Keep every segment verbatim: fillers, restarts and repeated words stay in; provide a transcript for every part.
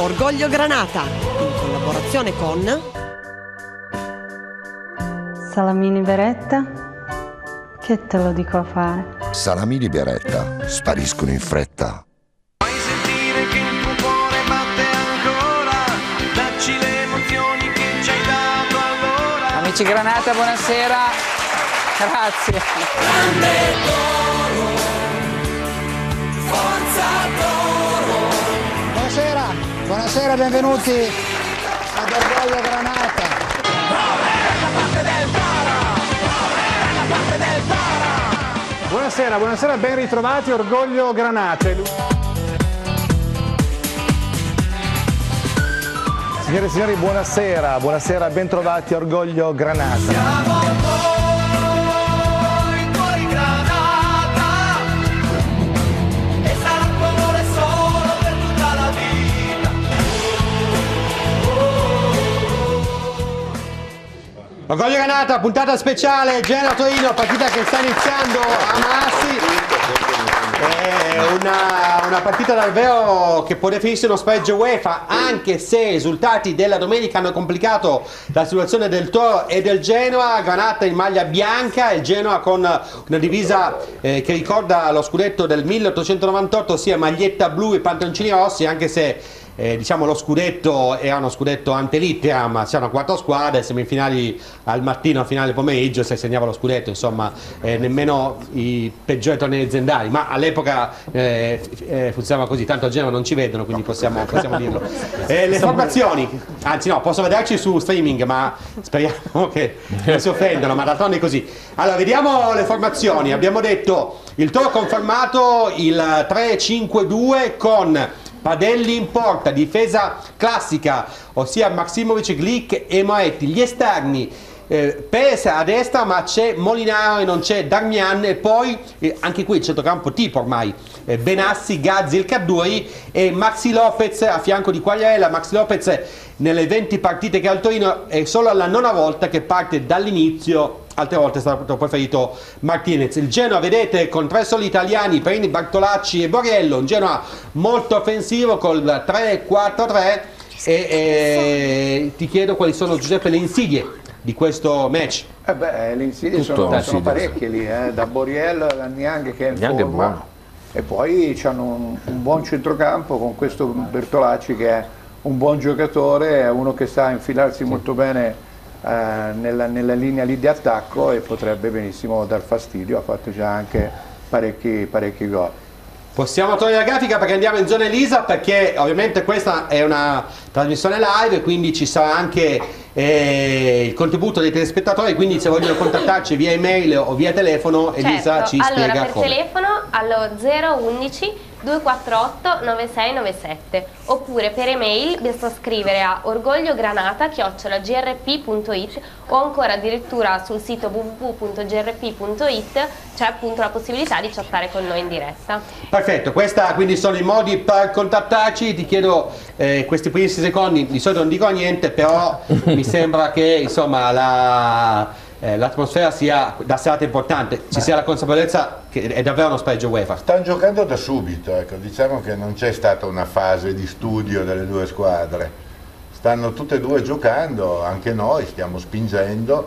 Orgoglio Granata, in collaborazione con Salamini Beretta, che te lo dico a fare? Salamini Beretta, spariscono in fretta. Fai sentire che il tuo cuore batte ancora, dacci le emozioni che ci hai dato allora. Amici Granata, buonasera, grazie. Grande Toro, forza Toro. Buonasera, buonasera, benvenuti ad Orgoglio Granata. Buonasera, buonasera, ben ritrovati Orgoglio Granate. Signore e signori, buonasera, buonasera, ben trovati Orgoglio Granata. Siamo noi, tuoi Granata, e sarà tuo amore solo per tutta la vita. Orgoglio Granata, puntata speciale, Genoa-Torino, partita che sta iniziando a Massi. È una, una partita davvero che può definirsi uno spareggio UEFA, anche se i risultati della domenica hanno complicato la situazione del Toro e del Genoa. Granata in maglia bianca, il Genoa con una divisa eh, che ricorda lo scudetto del milleottocentonovantotto, ossia maglietta blu e pantaloncini rossi, anche se Eh, diciamo lo scudetto era uno scudetto ante litteram, c'erano quattro squadre, semifinali al mattino, finale al pomeriggio, si segnava lo scudetto, insomma eh, nemmeno i peggiori tornei aziendali, ma all'epoca eh, eh, funzionava così, tanto a Genova non ci vedono, quindi possiamo, possiamo dirlo. Eh, le formazioni, anzi no, posso vederci su streaming, ma speriamo che non si offendano, ma d'altronde è così. Allora, vediamo le formazioni. Abbiamo detto il Toro confermato il tre cinque due con Padelli in porta, difesa classica, ossia Maksimovic, Glick e Moretti. Gli esterni, eh, Perez a destra, ma c'è Molinaro e non c'è Darmian, e poi eh, anche qui il centrocampo tipo ormai, eh, Benassi, Gazzi, il Caduri e Maxi Lopez a fianco di Quagliarella. Maxi Lopez nelle venti partite che ha al Torino è solo la nona volta che parte dall'inizio, altre volte è stato preferito Martinez. Il Genoa, vedete, con tre soli italiani, Perini, Bartolacci e Borriello, un Genoa molto offensivo col tre quattro tre, e, e ti chiedo quali sono, Giuseppe, le insidie di questo match. Eh beh, le insidie sono, sono parecchie lì, eh, da Borriello a Niang che è in Niang è forma, buono. E poi hanno un, un buon centrocampo con questo Bertolacci che è un buon giocatore, è uno che sa infilarsi sì. molto bene eh, nella, nella linea lì di attacco e potrebbe benissimo dar fastidio, ha fatto già anche parecchi, parecchi gol. Possiamo togliere la grafica perché andiamo in zona Elisa, perché ovviamente questa è una trasmissione live, quindi ci sarà anche eh, il contributo dei telespettatori, quindi se vogliono contattarci via email o via telefono, certo. Elisa ci allora, spiega per come. telefono allo zero undici due quattro otto nove sei nove sette, oppure per email basta scrivere a orgogliogranata chiocciola g r p punto it, o ancora addirittura sul sito w w w punto g r p punto it c'è appunto la possibilità di chattare con noi in diretta. Perfetto, questi quindi sono i modi per contattarci. Ti chiedo eh, questi primi secondi, di solito non dico niente, però mi sembra che insomma la Eh, l'atmosfera sia da serata importante, ci sia la consapevolezza che è davvero uno spareggio UEFA. Stanno giocando da subito, ecco. Diciamo che non c'è stata una fase di studio delle due squadre, stanno tutte e due giocando, anche noi stiamo spingendo.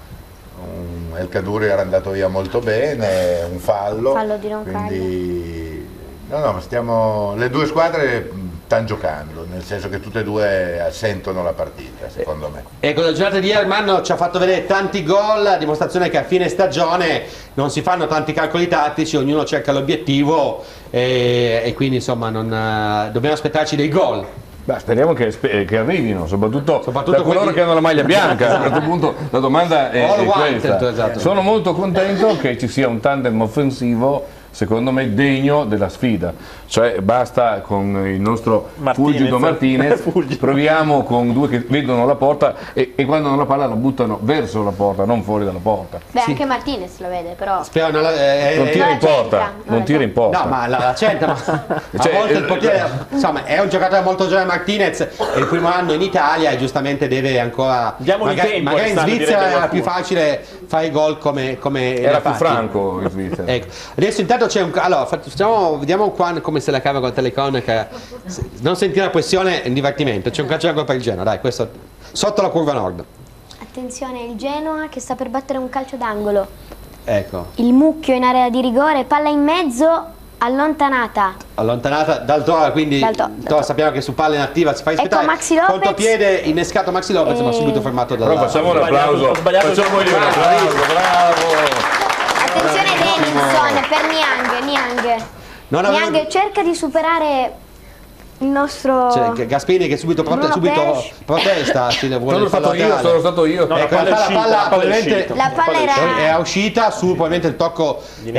um, El Kaduri era andato via molto bene, un fallo, fallo di Roncaglia. Quindi no, no, stiamo, le due squadre stanno giocando, nel senso che tutte e due sentono la partita, secondo me. E con la giornata di ieri Manno ci ha fatto vedere tanti gol, a dimostrazione che a fine stagione non si fanno tanti calcoli tattici, ognuno cerca l'obiettivo e, e quindi insomma non, uh, dobbiamo aspettarci dei gol. Beh, speriamo che, che arrivino, soprattutto, soprattutto da coloro quelli... che hanno la maglia bianca. A questo punto la domanda è, All è wanted, questa. esatto. Sono molto contento che ci sia un tandem offensivo, secondo me, degno della sfida. Cioè basta con il nostro Martinez. Fulgido Martinez, proviamo con due che vedono la porta e, e quando hanno la palla la buttano verso la porta, non fuori dalla porta. Beh, sì. Anche Martinez lo vede, però. Spero non, la, eh, non tira in porta, non, non tira in porta. No, ma la, la centra, ma cioè, a volte il eh, portiere, insomma, è un giocatore molto giovane Martinez, è il primo anno in Italia e giustamente deve ancora, magari, tempo, magari in Svizzera era più facile fare i gol come, come era più fatti. franco in Svizzera. Ecco. Adesso intanto intanto c'è un... Allora, facciamo, vediamo qua come se la cava con la telecronaca. Non sentire la pressione è un divertimento. C'è un calcio d'angolo per il Genoa, dai, questo sotto la curva nord. Attenzione, il Genoa che sta per battere un calcio d'angolo. Ecco. Il mucchio in area di rigore, palla in mezzo, allontanata. Allontanata dal Toro, quindi Dal to- Toro sappiamo che su palla inattiva si fa rispettare. Ecco Maxi Lopez. Contropiede innescato Maxi Lopez, E- ma subito fermato da. Però facciamo un applauso, facciamogli un applauso, bravo! Attenzione Denilson per Niang, Niang. Non avevo- Niang cerca di superare il nostro... Cioè, Gasperini che subito, prote- Bruno subito Pesce. protesta, si vuole Sono il fallo stato io, laterale. sono stato io. No, ecco, la palla è la uscita, palla, la palla è probabilmente uscita. La palla era... è uscita su probabilmente il tocco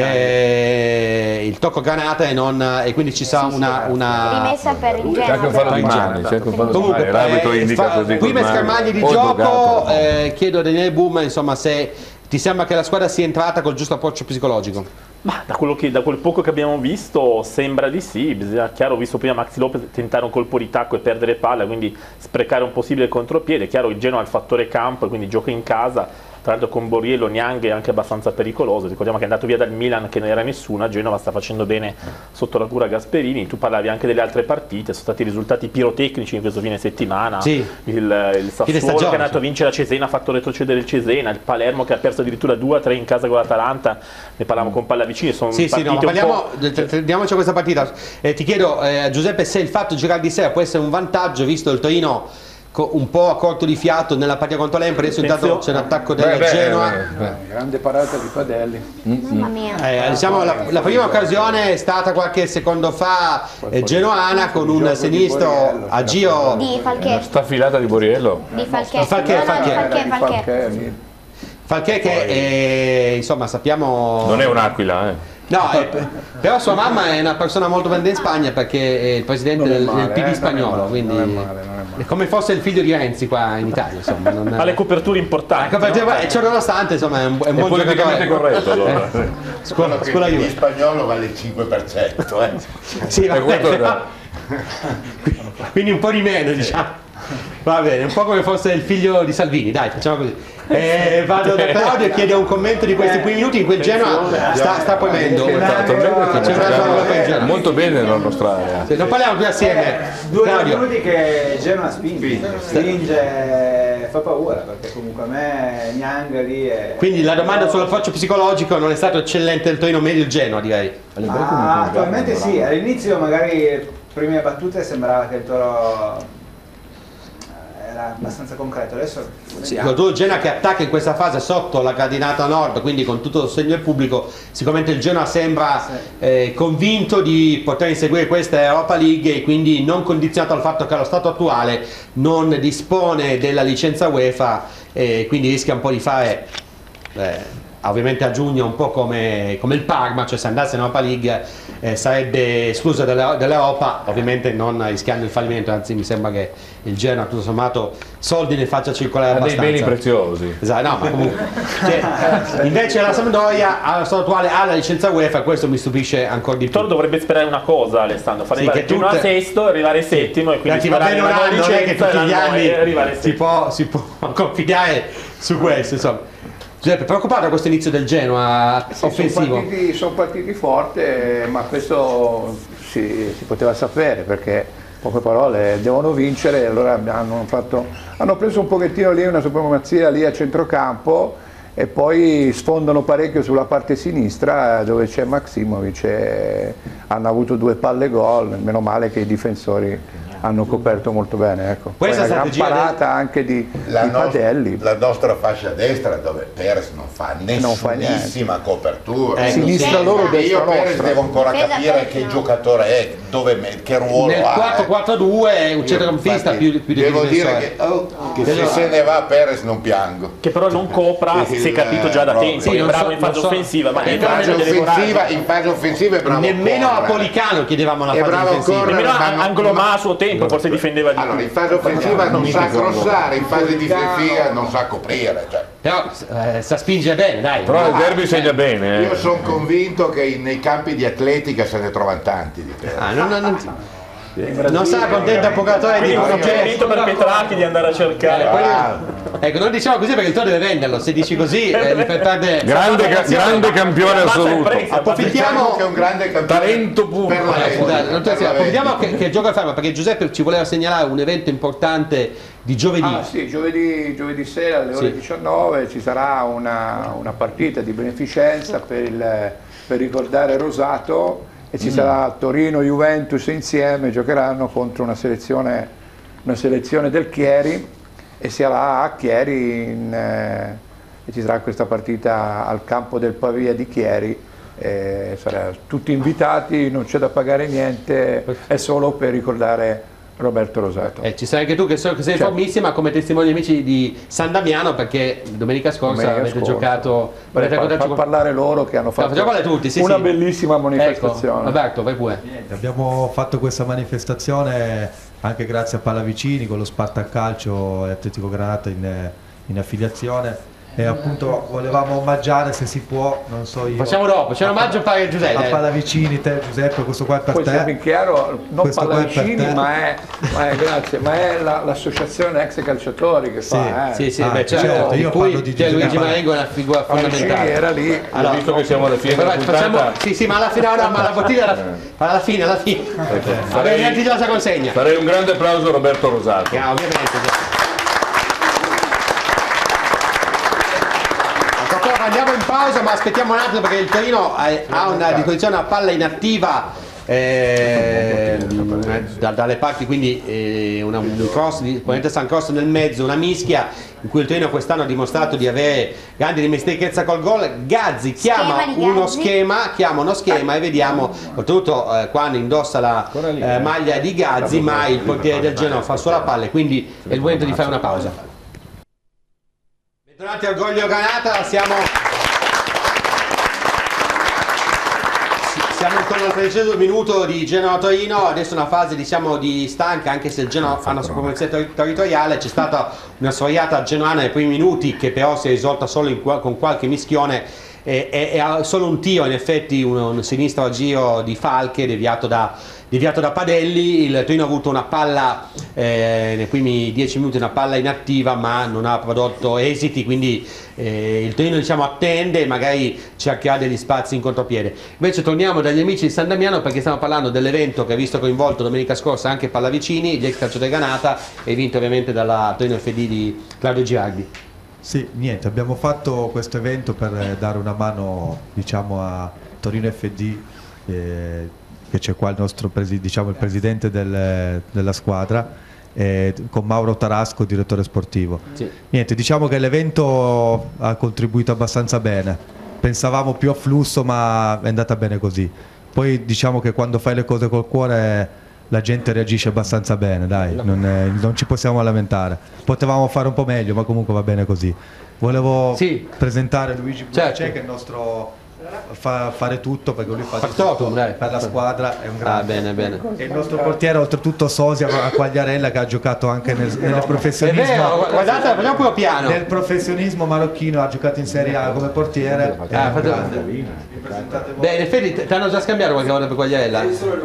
eh, il tocco Granata e, non, e quindi ci sarà una, una rimessa per il C'è anche un Genoa. fallo di mano, c'è anche un fallo di comunque mano. L'arbitro eh, indica fa- così prima col mano. schermaglie di O il gioco Bogato. eh, chiedo a Daniele Boom insomma se ti sembra che la squadra sia entrata col giusto approccio psicologico. Ma da, quello che, da quel poco che abbiamo visto sembra di sì, bisogna, chiaro, ho visto prima Maxi Lopez tentare un colpo di tacco e perdere palla, quindi sprecare un possibile contropiede. Chiaro, il Genoa ha il fattore campo e quindi gioca in casa, tra l'altro con Borriello Niang è anche abbastanza pericoloso. Ricordiamo che è andato via dal Milan che non era nessuno, a Genova sta facendo bene sotto la cura Gasperini. Tu parlavi anche delle altre partite, sono stati risultati pirotecnici in questo fine settimana. Sì. Il, il Sassuolo stagione, che è andato sì. a vincere la Cesena, ha fatto retrocedere il Cesena, il Palermo che ha perso addirittura due a tre in casa con l'Atalanta, ne parlavamo con Pallavicini, sono Sì, sì, no, ma partite un parliamo, po'... t- diamoci questa partita. Eh, ti chiedo, eh, Giuseppe, se il fatto di giocare di sera può essere un vantaggio, visto il Torino co- un po' a corto di fiato nella partita contro l'Empoli. Adesso intanto c'è l'attacco del Beh, beh, Genoa. beh, Grande parata di Padelli. Mamma mia. Eh, diciamo, la, la prima occasione è stata qualche secondo fa eh, genoana con un sinistro a giro. Di Falché. Sta filata di Borriello. Di Falché. Falché, No, no, Falché. di Falché, Falché. Falché. Falché che eh, insomma sappiamo. Non è un'aquila, eh. No, eh, però sua mamma è una persona molto grande in Spagna perché è il presidente Non è del, male, del P D eh, spagnolo, non è male, quindi non è male, non è male. è come fosse il figlio di Renzi qua in Italia, insomma. Non è... Ha le coperture importanti. Ecco, perché, no? eh, ciò nonostante, insomma, è un, è un È buon politicamente giocatore. corretto allora. Eh, Scuola, Che scuola il Juve. spagnolo vale il cinque per cento. Eh. Sì, E vabbè, questo però- quindi un po' di meno, diciamo. Va bene, un po' come fosse il figlio di Salvini, dai, facciamo così. Eh, vado da Claudio e chiedo un commento di questi primi minuti in cui il Genoa sta, sta premendo. C'è un altro gol per il Genoa. Molto bene nella nostra area. Se non parliamo più assieme, Due Claudio. minuti che Genoa spinge, spinge, fa paura perché comunque a me Niang lì è... Quindi la domanda sull'approccio psicologico non è stato eccellente il Torino, meglio il Genoa, direi. Ma attualmente sì, all'inizio magari prime battute sembrava che il Toro era abbastanza concreto, adesso Sì, il Genoa che attacca in questa fase sotto la gradinata nord, quindi con tutto il sostegno del pubblico, sicuramente il Genoa sembra eh, convinto di poter inseguire questa Europa League e quindi non condizionato dal fatto che allo stato attuale non dispone della licenza UEFA e quindi rischia un po' di fare eh, ovviamente a giugno un po' come, come il Parma, cioè se andasse in Europa League eh, sarebbe esclusa dalla- dall'Europa, ovviamente non rischiando il fallimento, anzi mi sembra che il Genoa tutto sommato soldi ne faccia circolare Ha dei abbastanza. beni preziosi. Esatto, no, ma comunque cioè, invece la Sampdoria allo stato attuale ha la licenza UEFA e questo mi stupisce ancora di Il più. Toro dovrebbe sperare una cosa, Alessandro, fare Sì, arrivare che Genoa tutte- sesto, arrivare settimo e quindi Ragazzi, va sperare bene un una anno, non è che licenza tutti gli l'anno anni e arrivare si settimo. può, si può confidare su questo, insomma. Giuseppe, preoccupato da questo inizio del Genoa Sì, offensivo? Sono partiti, son partiti forte, ma questo si, si poteva sapere perché, poche parole, devono vincere, allora hanno, fatto, hanno preso un pochettino lì una supremazia lì a centrocampo e poi sfondano parecchio sulla parte sinistra dove c'è Maksimovic e hanno avuto due palle gol, meno male che i difensori hanno coperto molto bene. Ecco. Poi Questa una gran strategia parata anche di, La, di nos- Padelli. la nostra fascia destra dove Perez non fa Non fa nessunissima copertura. Eh, sinistra loro, destra Io Perez nostra. devo ancora Difesa capire destra. che giocatore è, dove, me- che ruolo Nel ha. quattro quattro due è un centrocampista Infatti, più, più di devo dire difensore. che, oh, che se se ne va Perez non piango. Che però non copra, Il- si è capito già da proprio. tempo, Sì, è non bravo so- in fase non so- offensiva, ma In entra fase, nella delle offensiva, coraggio. in fase offensiva è bravo. Nemmeno a a correre. Policano chiedevamo una È fase bravo a difensiva. correre. Nemmeno ma non- Anglomà a suo tempo forse difendeva di Allora, più. in fase offensiva non sa crossare, in fase difensiva non sa coprire. Cioè. Però eh, sa spingere bene, dai. Però il derby segna bene. Io Eh. sono convinto che nei campi di atletica se ne trovano tanti di Perez. Ah, non, non, non- Non sarà contento il procuratore di un suggerimento per Petrarchi di andare a cercare. Eh, quello- ecco, non diciamo così perché il Toro deve venderlo, se dici così eh, gli fai perdere. Grande, ca- grande campione assoluto. Approfittiamo che è un grande campione Talento puro. per la Eh, scusate, non ti- approfittiamo che, che gioco fermo perché Giuseppe ci voleva segnalare un evento importante di giovedì. Ah sì, giovedì, giovedì sera alle ore Sì. diciannove ci sarà una, una partita di beneficenza per, il, per ricordare Rosato e ci Mm. sarà Torino-Juventus insieme, giocheranno contro una selezione, una selezione del Chieri e sarà a Chieri in, eh, e ci sarà questa partita al campo del Pavia di Chieri. Eh, sarà tutti invitati, non c'è da pagare niente, è solo per ricordare Roberto Rosato. Eh, ci sei anche tu che so che sei Certo. formissima come testimoni amici di San Damiano perché domenica scorsa Domenica avete scorsa. giocato. Beh, avete fa- raccontato- fa parlare loro che hanno fatto facciamo parlare tutti, sì, una sì. bellissima manifestazione. Ecco, Alberto, vai pure. Abbiamo fatto questa manifestazione anche grazie a Pallavicini con lo Spartak Calcio e Atletico Granata in, in affiliazione e appunto volevamo omaggiare se si può, non so io. Facciamo dopo, c'è un omaggio per Giuseppe. A Pallavicini, te Giuseppe, questo qua è per Poi sia te. ben chiaro, non Questo qua è per Pallavicini, te. ma è, ma è, grazie, ma è la- l'associazione ex calciatori che fa. eh. Sì, sì, Ah, beh, certo, certo, di io cui parlo di cioè, Luigi Giuseppe. Marengo è una figura Pallavicini fondamentale. era lì. Allora, Visto che siamo alla fine della Però facciamo, puntata, sì, sì, ma alla fine, no, ma la bottiglia alla, alla fine, alla fine. Vabbè, niente di cosa consegna. farei un grande applauso a Roberto Rosato. Ah, ovviamente. sì. Ecco, andiamo in pausa, ma aspettiamo un attimo perché il Torino eh, ha una disposizione una palla inattiva eh, da- dalle parti, quindi eh, una, un cross di Ponente San Cross nel mezzo, una mischia in cui il Torino quest'anno ha dimostrato di avere grande dimestichezza col gol. Gazzi chiama Schema di uno Gazzi. schema, chiama uno schema e vediamo, oltretutto eh, quando indossa la eh, maglia di Gazzi, ma il portiere del Genoa fa solo la palla, quindi è il momento di fare una pausa. Bentornati a Orgoglio Granata, siamo siamo intorno al tredicesimo minuto di Genoa-Torino, adesso una fase diciamo di stanca, anche se il Genoa fa una superposizione terri- territoriale, c'è stata una sfuriata genoana nei primi minuti che però si è risolta solo in qua- con qualche mischione e, e- e ha solo un tiro, in effetti un, un sinistro a giro di Falche deviato da, deviato da Padelli. Il Torino ha avuto una palla eh, nei primi dieci minuti, una palla inattiva ma non ha prodotto esiti, quindi eh, il Torino diciamo attende e magari cercherà degli spazi in contropiede. Invece torniamo dagli amici di San Damiano perché stiamo parlando dell'evento che ha visto coinvolto domenica scorsa anche Pallavicini, gli ex calciatori Granata, e vinto ovviamente dalla Torino F D di Claudio Girardi. Sì, niente, abbiamo fatto questo evento per eh, dare una mano diciamo a Torino F D, eh, che c'è qua il nostro presi- diciamo, il presidente del- della squadra, eh, con Mauro Tarasco, direttore sportivo. Sì. Niente, diciamo che l'evento ha contribuito abbastanza bene, pensavamo più a flusso ma è andata bene così. Poi diciamo che quando fai le cose col cuore la gente reagisce abbastanza bene, dai, non, è- non ci possiamo lamentare. Potevamo fare un po' meglio, ma comunque va bene così. Volevo Sì. presentare Luigi Buracè, Certo. che è il nostro fa fare tutto perché lui fa di Factotum, tutto dai. per la squadra, è un Ah, grande. bene, bene. E il nostro portiere oltretutto Sosia a Quagliarella, che ha giocato anche nel, nel È professionismo. vero, guardate, facciamo più piano. Nel professionismo marocchino ha giocato in Serie A come portiere. È Ah, un fate- grande. Beh, in effetti ti hanno già scambiato qualche volta per Quagliarella?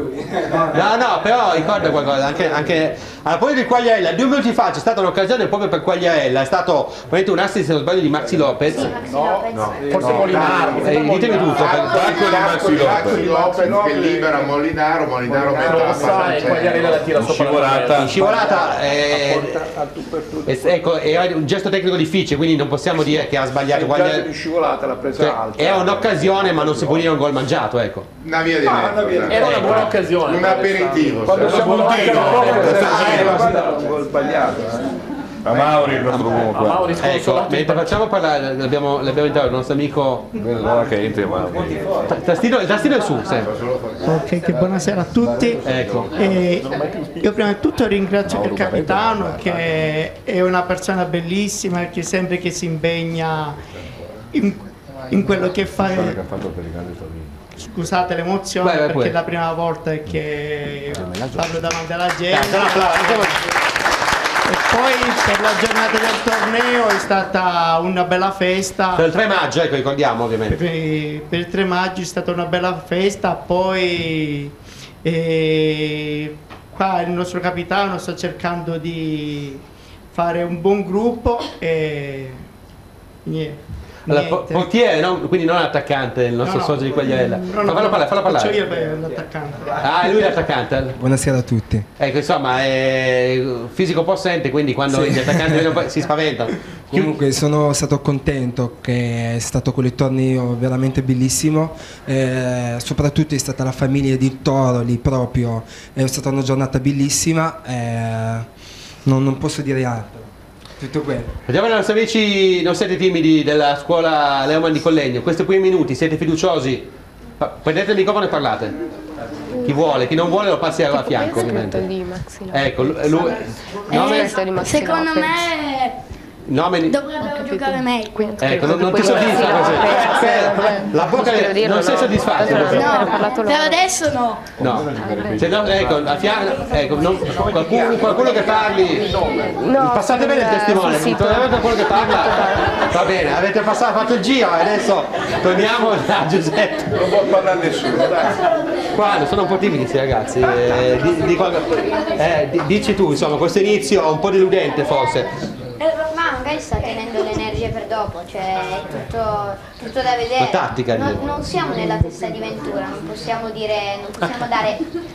No, no, però ricorda qualcosa, anche, anche a proposito di Quagliarella, due minuti fa c'è stata un'occasione proprio per Quagliarella, è stato veramente un assist se non sbaglio di Maxi Lopez. No, no, Forse Molinaro. Eh, ditemi tutto. Tacco di Maxi Lopez, Lopez che libera Molinaro, Molinaro mette la palla e Quagliarella la tira sopra la Scivolata. In scivolata eh, eh, ecco, era un gesto tecnico difficile, quindi non possiamo dire che ha sbagliato Il giallo Quagliarella. di scivolata l'ha presa Cioè, alta. era un'occasione ma non si può dire un gol mangiato, ecco. una via di Ah, mezzo, una via di dai. Era una buona occasione. un aperitivo, Quando sai. siamo davanti alla Bultino. porta, Eh, eh, guarda, un gol sbagliato. eh. A Mauri il nostro uomo A qua. Mauri Ecco, sconsolato. mentre facciamo parlare, l'abbiamo, l'abbiamo interrogato il nostro amico. Guarda che entra, guarda. Il tastino, il tastino è su, sempre. Ok, che buonasera a tutti. Ecco. E io prima di tutto ringrazio il capitano che è una persona bellissima che sempre che si impegna in, in quello che fa. Scusate l'emozione Vai, vai perché pure. è la prima volta che parlo davanti alla gente. Dai, applauso. E poi per la giornata del torneo è stata una bella festa. Per il tre maggio, ecco, ricordiamo ovviamente. Per, per il tre maggio è stata una bella festa, poi eh, qua il nostro capitano sta cercando di fare un buon gruppo e niente. Allora, po- portiere, no? Quindi non attaccante, il nostro No, no. socio di Quagliarella. No, no, Fallo parlare, fallo parlare. Faccio io per l'attaccante. Ah, è lui l'attaccante? Buonasera a tutti. Ecco, insomma, è fisico possente, quindi quando Sì. gli attaccanti vedono si spaventa. Comunque sono stato contento che è stato quel torneo veramente bellissimo, eh, soprattutto è stata la famiglia di Toro lì proprio, è stata una giornata bellissima, eh, non, non posso dire altro. Tutto quello. Vediamo i nostri amici, non siete timidi della scuola Leumann di Collegno, questi primi minuti, siete fiduciosi? Pa- prendete il microfono e parlate. Chi vuole, chi non vuole lo passi a fianco ovviamente. Ecco, lui, lui- nome? Secondo me Nome? dovrebbero giocare meglio. Ecco, non, non ti soddisfa così. Aspetta, la bocca non sei soddisfatto così. No, per adesso no. No, se no, ecco, a fianco, ecco, non- qualcuno, qualcuno che parli, passate bene il testimone, sì, sì, torniamo a quello che parla, va bene, avete passato, fatto il giro e adesso torniamo a Giuseppe. Non può parlare nessuno, dai. Qua sono un po' timidi questi ragazzi, eh, di- di qualche- eh, di- dici tu, insomma, questo inizio un po' deludente forse. Ma magari sta tenendo le energie per dopo, cioè è tutto, tutto da vedere. La tattica, non, direi. non siamo nella testa di Ventura, non possiamo dire, non possiamo dare,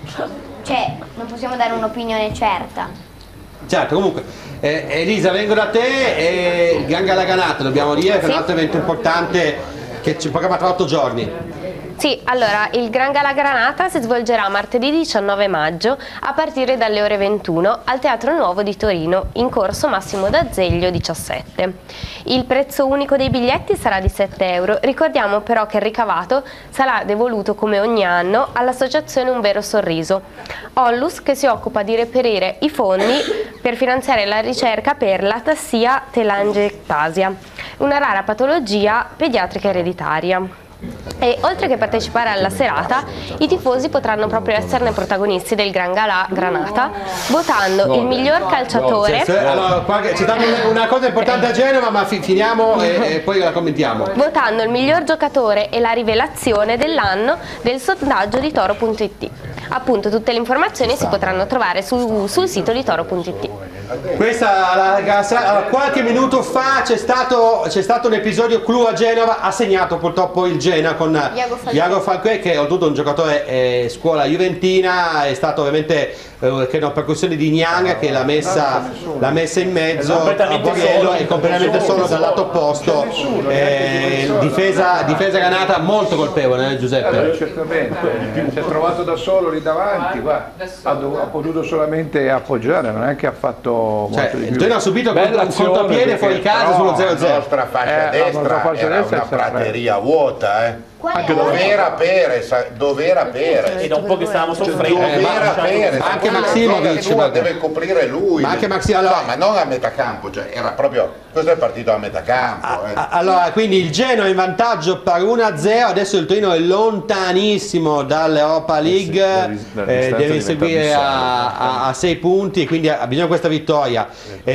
cioè non possiamo dare un'opinione certa. Certo, comunque, eh, Elisa, vengo da te e il Gran Galaganata, dobbiamo dire, che è un altro evento importante che ci programma tra otto giorni. Sì, allora il Gran Gala Granata si svolgerà martedì diciannove maggio a partire dalle ore ventuno al Teatro Nuovo di Torino, in corso Massimo d'Azeglio diciassette. Il prezzo unico dei biglietti sarà di sette euro, ricordiamo però che il ricavato sarà devoluto come ogni anno all'associazione Un Vero Sorriso, Onlus, che si occupa di reperire i fondi per finanziare la ricerca per l'atassia telangiectasia, una rara patologia pediatrica ereditaria. E oltre che partecipare alla serata, i tifosi potranno proprio esserne protagonisti del Gran Gala Granata, votando il miglior calciatore. Sì, sì, allora, qua che- c'è stata una cosa importante a Genova, ma fi- finiamo e, e poi la commentiamo. Votando il miglior giocatore e la rivelazione dell'anno del sondaggio di Toro punto it. Appunto, tutte le informazioni si potranno trovare su- sul sito di Toro punto it. Questa, la, la- allora, qualche minuto fa c'è stato, c'è stato un episodio clou a Genova, ha segnato purtroppo il Genoa con Iago Falqué. Iago Falqué, che è oltretutto un giocatore eh, scuola juventina, è stato ovviamente eh, che è una percussione di Niang che l'ha messa, l'ha messa in mezzo a completamente Borriello solo. e completamente solo dal lato opposto. Eh, difesa, difesa Granata molto colpevole, eh, Giuseppe? Eh, certamente, si è trovato da solo lì davanti, guarda, ha, dov- ha potuto solamente appoggiare, non è che ha fatto molto Cioè, di il più. Torino ha subito Bella un azione, contropiede perché- fuori casa però sullo zero zero. La nostra fascia Eh, la destra nostra fascia era destra una è sempre- prateria vuota, eh. Anche Dov'era Perez, dov'era Perez. E da un po' che stavamo soffrendo. Dov'era Perez, ma anche quella Maximovic, zona ma- deve coprire lui. ma anche Maxi- no, allora- ma non a metà campo, cioè era proprio, questo è partito a metà campo. eh. A- Allora, quindi il Genoa è in vantaggio per uno a zero, adesso il Torino è lontanissimo dall'Europa League, la dis- la eh, distanza deve diventa seguire a, abissale. a- a sei punti e quindi ha bisogno di questa vittoria.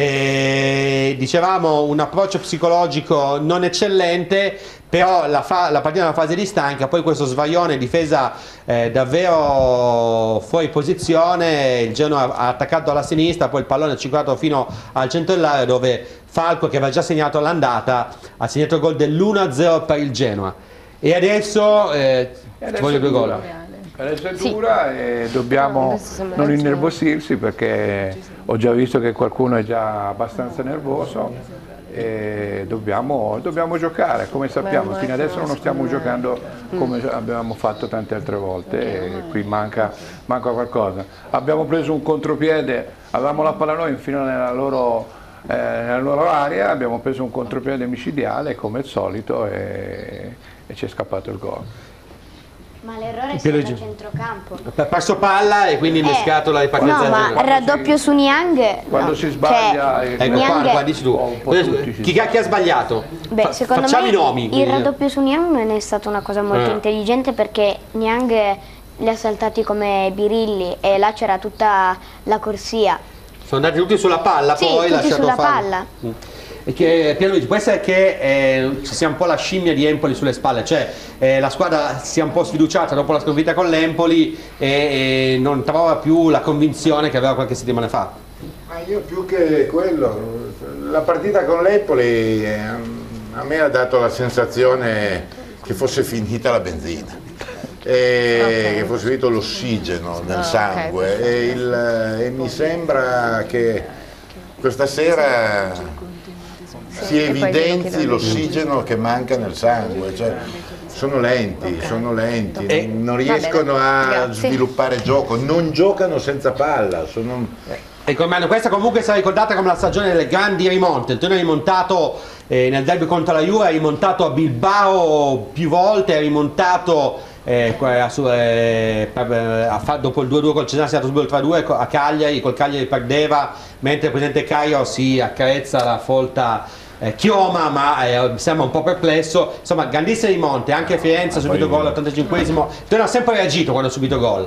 Eh, dicevamo un approccio psicologico non eccellente, però la, fa- la partita è una fase di stanca, poi questo svarione difesa eh, davvero fuori posizione, il Genoa ha attaccato alla sinistra, poi il pallone è circolato fino al centro dell'area dove Falco, che aveva già segnato all'andata, ha segnato il gol dell'uno a zero per il Genoa. E adesso, eh, E adesso voglio due è gol. dura. Adesso è dura e dobbiamo non innervosirsi, perché ho già visto che qualcuno è già abbastanza nervoso e dobbiamo, dobbiamo giocare, come sappiamo. Fino adesso non stiamo giocando come abbiamo fatto tante altre volte e qui manca, manca qualcosa. Abbiamo preso un contropiede, avevamo la palla noi fino nella loro, eh, nella loro area, abbiamo preso un contropiede micidiale come al solito e, e ci è scappato il gol. Ma l'errore è Piero sempre a Gi- centrocampo. Ha perso palla e quindi innescato la ripartenza No, del ma Genoa. il raddoppio su Niang. Quando no. si sbaglia, Cioè, Ecco qua, Niang- qua dici tu. Chi, chi ha sbagliato? Beh, Fa- secondo facciamo me i nomi. il raddoppio su Niang non è stata una cosa molto Eh. intelligente, perché Niang li ha saltati come birilli e là c'era tutta la corsia. Sono andati tutti sulla palla, Sì, poi tutti lasciato sulla fare. palla. Mm. che, Pierluigi, può essere che eh, ci sia un po' la scimmia di Empoli sulle spalle, cioè eh, la squadra sia un po' sfiduciata dopo la sconfitta con l'Empoli e, e non trova più la convinzione che aveva qualche settimana fa? Ma io più che quello, la partita con l'Empoli eh, a me ha dato la sensazione che fosse finita la benzina. E okay. Che fosse finito l'ossigeno nel sangue, okay. e, il, e mi sembra che questa sera si evidenzi l'ossigeno che manca nel sangue, cioè, sono lenti, sono lenti, e non riescono a sviluppare gioco, non giocano senza palla. Sono... E come, questa comunque sarà ricordata come la stagione delle grandi rimonte. Il Torino è rimontato eh, nel derby contro la Juve, è rimontato a Bilbao più volte, è rimontato Eh, eh, dopo il due a due col Cesena si è andato subito il tre a due a Cagliari, col Cagliari perdeva, mentre il presidente Caio si accarezza la folta eh, chioma, ma eh, sembra un po' perplesso. Insomma, grandissime rimonte, anche Firenze ha subito gol all'ottantacinquesimo. Il Torino ha sempre reagito quando ha subito gol.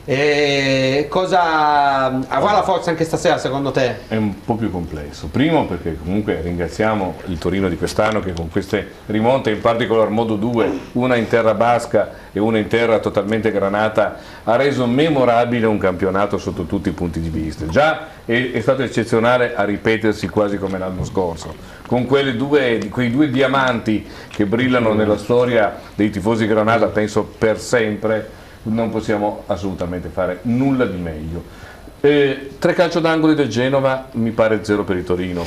E cosa avrà la forza anche stasera secondo te? È un po' più complesso. Primo perché comunque ringraziamo il Torino di quest'anno che con queste rimonte, in particolar modo due, una in terra basca e una in terra totalmente granata, ha reso memorabile un campionato sotto tutti i punti di vista. Già è, è stato eccezionale a ripetersi quasi come l'anno scorso, con quelle due, quei due diamanti che brillano nella storia dei tifosi granata, penso per sempre. Non possiamo assolutamente fare nulla di meglio. Eh, tre calcio d'angoli del Genova, mi pare zero per il Torino.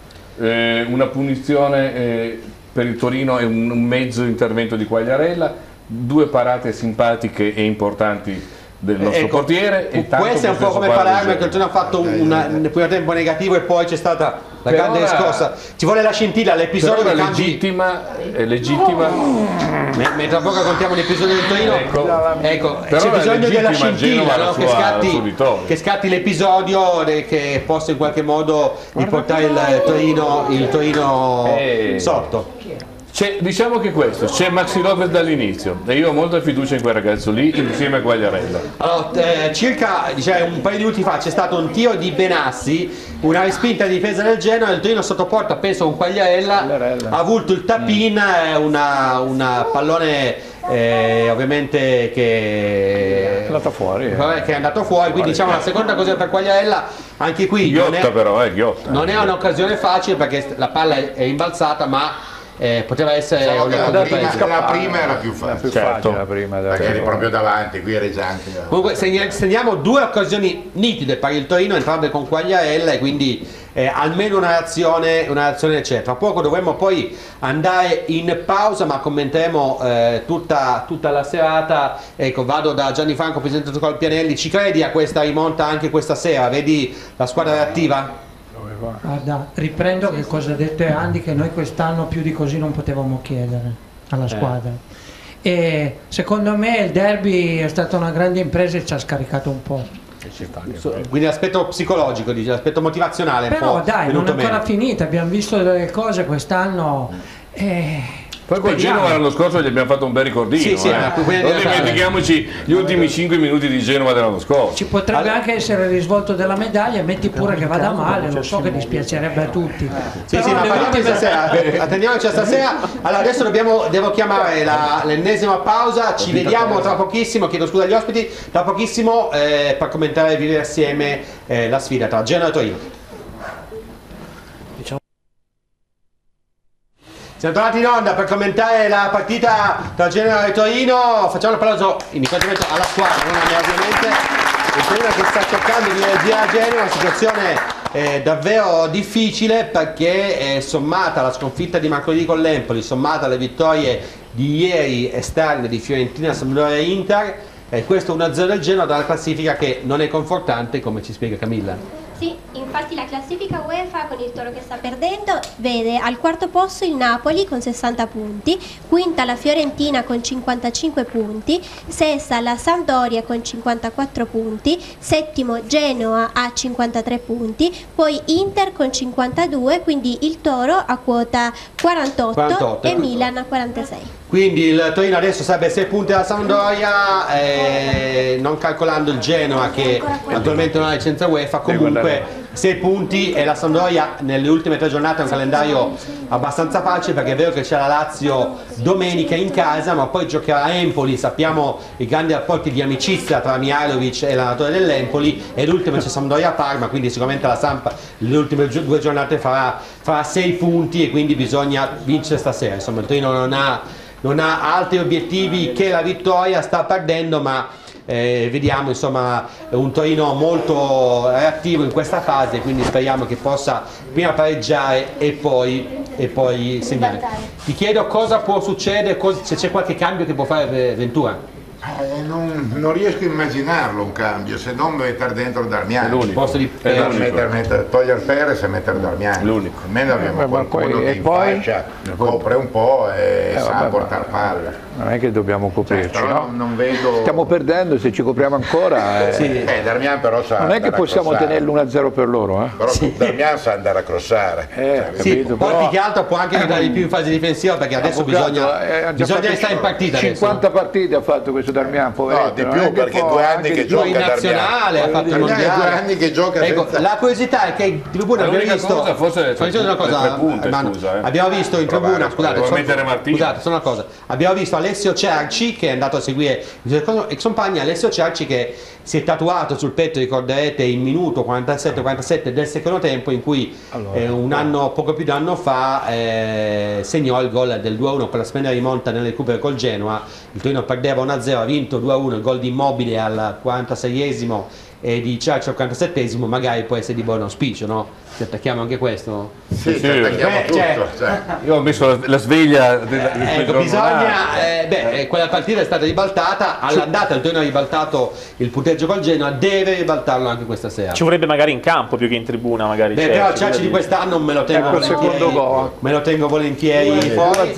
Eh, una punizione eh, per il Torino e un, un mezzo intervento di Quagliarella, due parate simpatiche e importanti del nostro ecco, portiere. E può essere un po' come Palermo, che il Torino ha fatto un, un primo tempo negativo e poi c'è stata la per grande ora, riscossa. Ci vuole la scintilla, l'episodio è cambi... legittima, è legittima. Mentre a poco contiamo l'episodio del Torino, ecco, ecco c'è bisogno della scintilla, no? Che scatti, che scatti l'episodio che possa in qualche modo riportare il Torino, il Torino eh. sotto. Diciamo che questo, c'è Maxi Lopez dall'inizio e io ho molta fiducia in quel ragazzo lì insieme a Quagliarella. Allora, eh, circa diciamo, un paio di minuti fa c'è stato un tiro di Benassi, una respinta di difesa del Genoa, il Torino sotto porta, penso con Quagliarella, ha avuto il tap-in, mm. una, una pallone eh, ovviamente che è andato fuori, eh. che è andato fuori, quindi diciamo la seconda cosa per Quagliarella, anche qui Ghiotta non è, però, eh, Ghiotta. non è un'occasione facile perché la palla è, è imbalzata, ma Eh, poteva essere so, una la, prima, la prima era più facile, più certo. facile la prima, perché eri proprio davanti, qui eri già anche comunque segniamo due occasioni nitide per il Torino, entrambe con Quagliarella, e quindi eh, almeno una reazione, una reazione c'è. Tra poco dovremmo poi andare in pausa, ma commenteremo eh, tutta, tutta la serata. Ecco, vado da Gianni Franco, presidente del Colpianelli. Ci credi a questa rimonta anche questa sera? Vedi la squadra reattiva? Guarda, riprendo che cosa ha detto Andy, che noi quest'anno più di così non potevamo chiedere alla squadra. Eh. E secondo me il derby è stata una grande impresa e ci ha scaricato un po'. Quindi l'aspetto psicologico, l'aspetto motivazionale. Però un po' dai, non è ancora meno. finita, abbiamo visto delle cose quest'anno. Eh. Poi col Genova l'anno scorso gli abbiamo fatto un bel ricordino, sì, sì, eh. non dimentichiamoci gli ultimi cinque minuti di Genova dell'anno scorso. Ci potrebbe allora anche essere il risvolto della medaglia, metti pure che vada male, lo so che dispiacerebbe a tutti. Sì, però sì, ma parliamo stasera, attendiamoci a stasera. Allora adesso dobbiamo, devo chiamare l'ennesima pausa, ci vediamo tra pochissimo, chiedo scusa agli ospiti, tra pochissimo eh, per commentare e vivere assieme eh, la sfida tra Genoa e Torino. Siamo tornati in onda per commentare la partita tra Genoa e Torino. Facciamo un applauso in riconoscimento alla squadra, non a me ovviamente. Il Torino che sta cercando di reagire a Genoa, una situazione eh, davvero difficile perché eh, sommata alla sconfitta di mercoledì con l'Empoli, sommata alle vittorie di ieri esterne di Fiorentina, Sampdoria e Inter, eh, questo uno a zero del Genoa dalla classifica che non è confortante, come ci spiega Camilla. Sì, infatti la classifica UEFA con il Toro che sta perdendo vede al quarto posto il Napoli con sessanta punti, quinta la Fiorentina con cinquantacinque punti, sesta la Sampdoria con cinquantaquattro punti, settimo Genoa a cinquantatré punti, poi Inter con cinquantadue, quindi il Toro a quota quarantotto, quarantotto e Milan a quarantasei. Quindi il Torino adesso sarebbe sei punti alla Sampdoria, eh, non calcolando il Genoa che attualmente non ha licenza UEFA, comunque sei punti e la Sampdoria nelle ultime tre giornate ha un calendario abbastanza facile, perché è vero che c'è la Lazio domenica in casa, ma poi giocherà a Empoli, sappiamo i grandi rapporti di amicizia tra Mihajlovic e l'allenatore dell'Empoli, e l'ultima c'è Sampdoria-Parma, quindi sicuramente la Samp le ultime due giornate farà, farà sei punti e quindi bisogna vincere stasera. Insomma, il Torino non ha, non ha altri obiettivi che la vittoria, sta perdendo, ma Eh, vediamo, insomma, un Torino molto reattivo in questa fase, quindi speriamo che possa prima pareggiare e poi, e poi segnare. Ti chiedo cosa può succedere, cos- se c'è qualche cambio che può fare Ventura. Eh, non, non riesco a immaginarlo un cambio, se non mettere dentro Darmian. Posto di eh, mettere, mettere, togliere Perez e mettere Darmian. L'unico. Almeno abbiamo Eh, qualcuno poi- che e in poi? fascia copre un po' e Eh, sa vabbè, portare ma- palla. Non è che dobbiamo coprirci, Cioè, però no? non vedo... Stiamo perdendo, se ci copriamo ancora. eh, Sì. Eh, Darmian però sa non è che andare a possiamo crossare. tenere l'uno a zero per loro, eh? Però Darmian sa andare a crossare. Eh, Cioè, Sì, capito, poi però- più che altro può anche aiutare di più in fase difensiva, perché adesso Avvocato, bisogna, eh, ha già bisogna fatto stare in partita cinquanta adesso. partite ha fatto questo Darmian, poveretto. No, di non più, è che perché può, due anni anche che di gioca più. in nazionale, ha fatto il Darmian è mondiale. due anni che gioca Ecco, senza... la curiosità è che in tribuna abbiamo L'unica visto, cosa forse fammi dire una le cosa, tre punte, Manu. scusa, eh. abbiamo visto in Provare, tribuna, scusate, devo solo- mettere Martino. scusate, solo una cosa, abbiamo visto Alessio Cerci che è andato a seguire ex compagni, Alessio Cerci che si è tatuato sul petto, ricorderete, il minuto quarantasette quarantasette del secondo tempo, in cui eh, un anno, poco più di un anno fa eh, segnò il gol del due a uno per la splendida rimonta nel recupero col Genoa. Il Torino perdeva uno a zero, ha vinto due a uno, il gol di Immobile al quarantaseiesimo e di Cerci al quarantasettesimo, magari può essere di buon auspicio, no? Ci attacchiamo anche questo? Sì, Sì, ci attacchiamo beh, tutto. cioè- cioè. Io ho messo la, la sveglia della, Eh, ecco, bisogna, eh, beh, eh, quella partita è stata ribaltata, all'andata il Torino ha ribaltato il punteggio col Genoa, deve ribaltarlo anche questa sera. Ci vorrebbe magari in campo più che in tribuna, magari. Beh, Cerci, però Cerci cosa di dire. quest'anno me lo tengo Ecco il volentieri, secondo gol. me lo tengo volentieri fuori,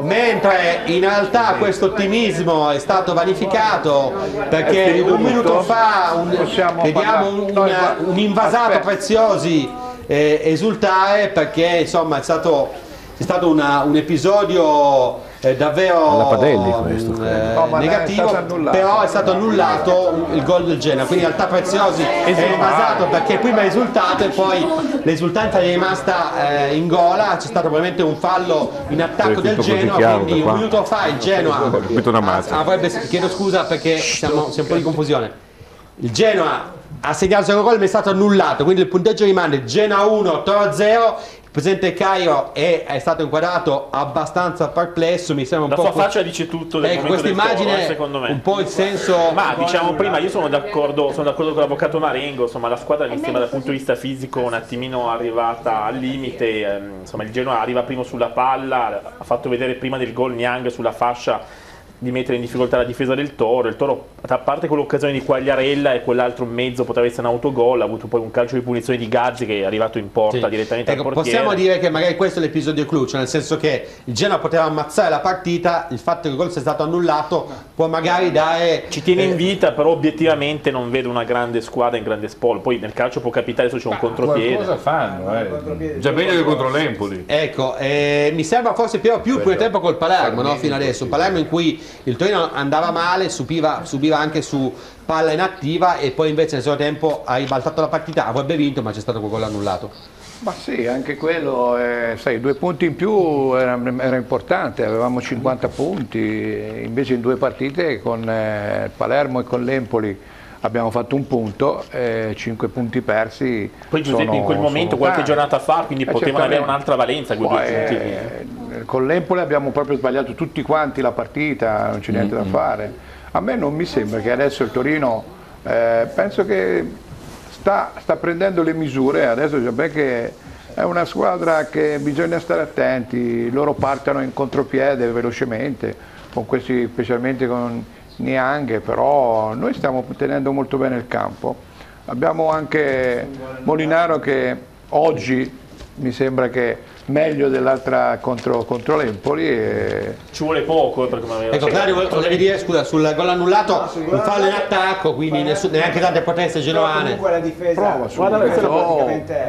mentre in realtà questo ottimismo è stato vanificato perché un minuto fa un, Possiamo vediamo parlare- un, no, una- un invasato aspetta. Preziosi eh, esultare perché insomma è stato, è stato una- un episodio eh, davvero Alla Padelli questo, eh, No, ma è negativo, stato annullato. però è stato annullato il gol del Genoa, quindi in realtà Preziosi è invasato perché prima è esultato e poi l'esultanza è rimasta eh, in gola, c'è stato probabilmente un fallo in attacco È del tutto così Genoa, chiaro quindi da qua. un minuto fa il Genoa Ho capito una mazza. ah, avrebbe, chiedo scusa perché siamo, siamo un po' di confusione, il Genoa ha segnato il suo gol ma è stato annullato, quindi il punteggio rimane Genoa uno, Toro zero. Il presidente Caio è, è stato inquadrato abbastanza perplesso, mi sembra un La po' sua que- faccia dice tutto del ecco, momento questa del Toro, immagine eh, secondo me. un po' il senso. Ma diciamo prima, io sono d'accordo, sono d'accordo con l'avvocato Marengo, insomma la squadra mi sembra dal punto di vista fisico un attimino arrivata al limite, ehm, insomma il Genoa arriva primo sulla palla, ha fatto vedere prima del gol Niang sulla fascia di mettere in difficoltà la difesa del Toro. Il Toro, a parte quell'occasione di Quagliarella e quell'altro in mezzo poteva essere un autogol, ha avuto poi un calcio di punizione di Gazzi che è arrivato in porta Sì. direttamente Ecco, al portiere. possiamo dire che magari questo è l'episodio clou, cioè nel senso che il Genoa poteva ammazzare la partita, il fatto che il gol sia stato annullato può magari dare. Ci tiene eh, in vita, però obiettivamente non vedo una grande squadra in grande spol. Poi nel calcio può capitare, adesso c'è un contropiede. Qualcosa fanno, eh. Già meglio che contro l'Empoli. Ecco, eh, mi sembra forse più, più il primo tempo col Palermo, no? Fino adesso. Un Palermo in cui il Torino andava male, subiva, subiva anche su palla inattiva e poi invece nel secondo tempo ha ribaltato la partita, avrebbe vinto ma c'è stato quel gol annullato. Ma sì, anche quello, eh, sai, due punti in più era, era importante, avevamo cinquanta punti, invece in due partite con eh, Palermo e con l'Empoli abbiamo fatto un punto, eh, cinque punti persi. Poi Giuseppe sono- in quel momento, sono qualche tanti. giornata fa, quindi Eh, potevano avere certamente. un'altra valenza quei due Poi, punti. eh, con l'Empoli abbiamo proprio sbagliato tutti quanti la partita, non c'è niente Mm-hmm. da fare. A me non mi sembra che adesso il Torino, eh, penso che sta, sta prendendo le misure, adesso già che è una squadra che bisogna stare attenti, loro partono in contropiede velocemente, con questi, specialmente con Niang, però noi stiamo tenendo molto bene il campo. Abbiamo anche Molinaro che oggi mi sembra che meglio dell'altra contro, contro l'Empoli. E... Ci vuole poco, eh, perché non aveva- Ecco, Claudio, volevo- volevi dire, scusa, sul gol annullato, un fallo in attacco, quindi nessun- neanche tante potenze genoane. Comunque la difesa. Prova su. Guarda, questa Oh, praticamente.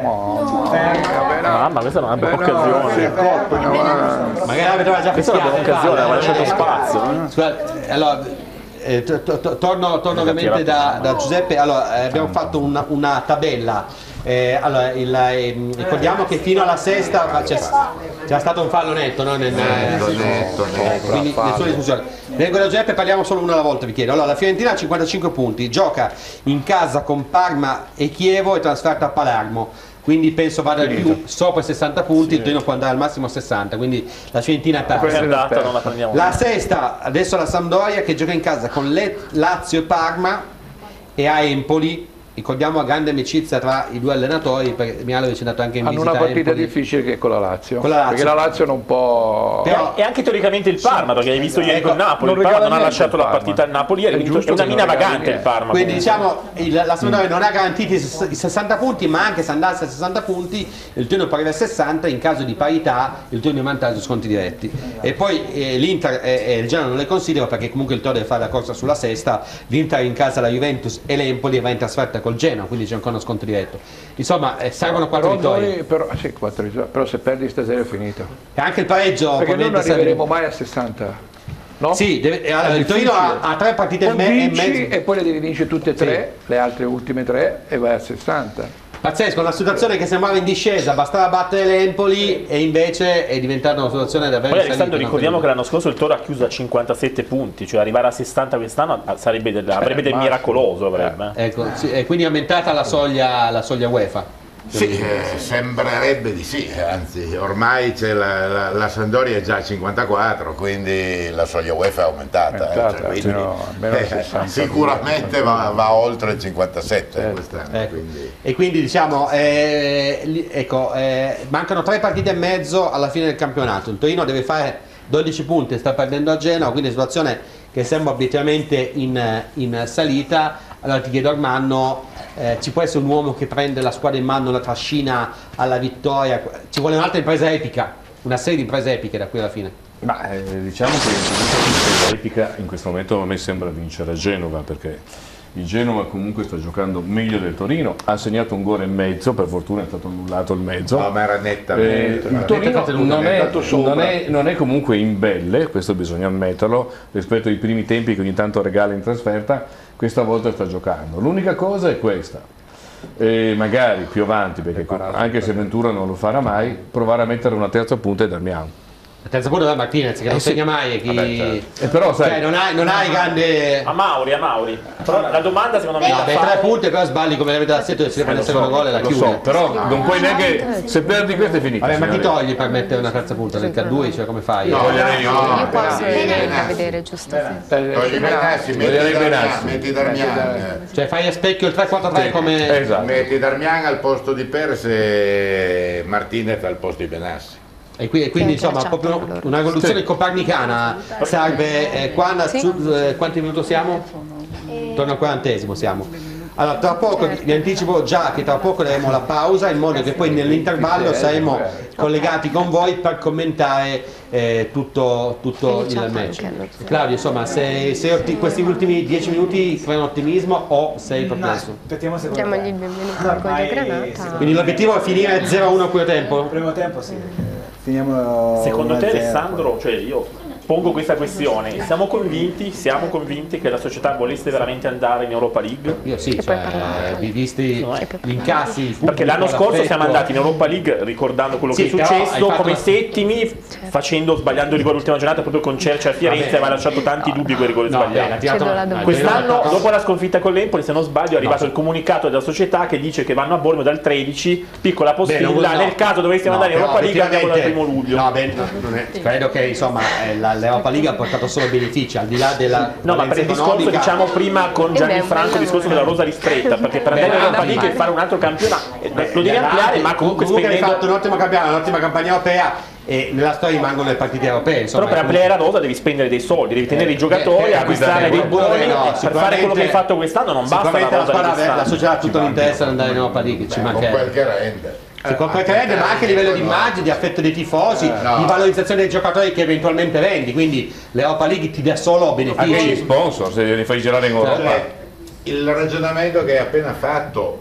Mamma, questa è una bella Beh, no, occasione. sì, Coppa, no, Magari aveva già Questa è una fischiato buona il fallo, occasione, aveva lasciato eh. spazio. eh. Scusa, allora, eh, to- to- to- torno, torno ovviamente da, da Giuseppe. Allora, eh, abbiamo fatto una, una tabella Eh, allora, il, eh, ricordiamo che fino alla sesta c'è, c'è stato un fallo netto, no? Nel, netto, eh, netto, netto, quindi nessuna discussione. Vengono Giuseppe, parliamo solo una alla volta, vi chiedo. Allora, la Fiorentina ha cinquantacinque punti, gioca in casa con Parma e Chievo e trasferta a Palermo. Quindi penso vada più sopra i sessanta punti, sì. Il Torino può andare al massimo a sessanta, quindi la Fiorentina è persa. Andata, non la, prendiamo la sesta, adesso la Sampdoria che gioca in casa con Le Lazio e Parma e a Empoli. Ricordiamo la grande amicizia tra i due allenatori, perché Mialovic è andato anche in Hanno visita una partita a Empoli. difficile che è con la Lazio, con la Lazio. perché la Lazio non può... Però, e anche teoricamente il Parma, perché hai visto ieri ecco, con Napoli, il Parma non ha lasciato la partita al Napoli, è, è una mina vagante il Parma. Quindi diciamo il, la Sampdoria mm. non ha garantiti i sessanta punti, ma anche se andasse a sessanta punti il Torino può arrivare a sessanta, in caso di parità il Torino è in vantaggio sconti diretti. E poi eh, l'Inter e eh, il Genoa non le considero perché comunque il Torino deve fare la corsa sulla sesta, l'Inter in casa la Juventus e l'Empoli va in trasferta col Genoa, quindi c'è ancora uno sconto diretto. Insomma, eh, servono quattro vittorie. Però, sì, quattro vittorie. Però se perdi stasera è finito. E anche il pareggio. Perché non arriveremo mai a sessanta. No? Sì, deve, allora, il Torino ha, ha tre partite e, me, e mezzo. E poi le devi vincere tutte e tre, sì. Le altre ultime tre, e vai a sessanta. Pazzesco, una situazione che sembrava in discesa, bastava battere l'Empoli e invece è diventata una situazione davvero. Poi Alessandro, ricordiamo che l'anno scorso il Toro ha chiuso a cinquantasette punti, cioè arrivare a sessanta quest'anno sarebbe del, avrebbe del miracoloso. Avrebbe. Eh. Ecco, sì, e quindi è aumentata la soglia, la soglia UEFA. Sì, eh, sembrerebbe di sì, anzi ormai c'è la, la, la Sampdoria è già a cinquantaquattro, quindi la soglia UEFA è aumentata, è aumentata eh, cioè, quindi, no, eh, sicuramente va, va oltre il cinquantasette certo. quest'anno. Ecco. Quindi. E quindi diciamo, eh, ecco, eh, mancano tre partite e mezzo alla fine del campionato, il Torino deve fare dodici punti, sta perdendo a Genoa, quindi è una situazione che sembra obiettivamente in, in salita. Allora ti chiedo Armando, eh, ci può essere un uomo che prende la squadra in mano, la trascina alla vittoria, ci vuole un'altra impresa epica, una serie di imprese epiche da qui alla fine? Ma eh, diciamo che l'impresa epica in questo momento a me sembra vincere a Genova, perché il Genova comunque sta giocando meglio del Torino, ha segnato un gol e mezzo, per fortuna è stato annullato il mezzo. No, ma era nettamente. Eh, il Torino non è, non, è, non è comunque in belle, questo bisogna ammetterlo, rispetto ai primi tempi che ogni tanto regala in trasferta, questa volta sta giocando. L'unica cosa è questa, e magari più avanti, perché anche se Ventura non lo farà mai, provare a mettere una terza punta e Darmian. La terza punta da Martinez che non eh sì. segna mai, chi... Vabbè, certo. eh, però sai, cioè, non hai, non hai grande... A Mauri, a Mauri. Però la domanda secondo me... No, beh, tre punti però sbagli come l'avete da sette, se prende il secondo gol e la chiude. So, però non puoi neanche, se perdi questo è finito. Vabbè, ma ti togli per mettere una terza punta nel K due, cioè come fai? No, io no, posso venire a vedere giusto. Togli Benassi, metti Darmian. Cioè fai a specchio il tre quattro tre come... Esatto. Metti Darmian al posto di Perez e Martinez al posto di Benassi. E quindi, quindi insomma proprio una rivoluzione sì. copernicana serve eh, quando, sì. su, eh, quanti minuti siamo? Torno al quarantesimo siamo. Allora tra poco vi anticipo già che tra poco daremo la pausa in modo che poi nell'intervallo saremo collegati con voi per commentare eh, tutto, tutto il match. Claudio, insomma, se, se questi ultimi dieci minuti creano ottimismo o sei perplesso? Aspettiamo se diamogli il benvenuto a Orgoglio Granata. Quindi l'obiettivo è finire zero a uno a quel tempo? Il primo tempo sì. Finiamo secondo te Alessandro, cioè io pongo questa questione, siamo convinti, siamo convinti che la società volesse veramente andare in Europa League? Io sì, cioè, eh, visti gli incassi, perché l'anno scorso siamo andati in Europa League ricordando quello sì, che è successo come una... settimi, facendo, sbagliando il rigore l'ultima giornata proprio con Cerci a Firenze, ma ha lasciato tanti no, dubbi quei rigori no, sbagliati. Una... Quest'anno, dopo la sconfitta con l'Empoli, se non sbaglio, è arrivato no, il comunicato della società che dice che vanno a Bournemouth dal tredici, piccola postilla, Beh, no, nel caso dovessimo no, andare in Europa League andiamo dal primo luglio. No, beh, non è, credo che insomma l'Europa League ha portato solo benefici al di là della no ma per il discorso economica. Diciamo prima con Gianni Franco il discorso della rosa ristretta, perché per andare in Europa League e fare un altro campionato lo devi ampliare, ma comunque comunque hai spendendo... fatto un ottimo campionato, un'ottima campagna europea e nella storia rimangono le partite europee insomma, però per ampliare la rosa devi spendere dei soldi, devi tenere eh, i giocatori, eh, acquistare dei buoni no, per fare quello che hai fatto quest'anno non basta la rosa la, squadra, la società ha tutto l'interesse ad andare in Europa League, ci manca quel che rende. Si completerebbe, ma anche a livello di immagine, di affetto dei tifosi, eh, no. di valorizzazione dei giocatori che eventualmente vendi, quindi l'Europa League ti dà solo benefici. Anche gli sponsor, se li fai girare in Europa. Cioè, il ragionamento che hai appena fatto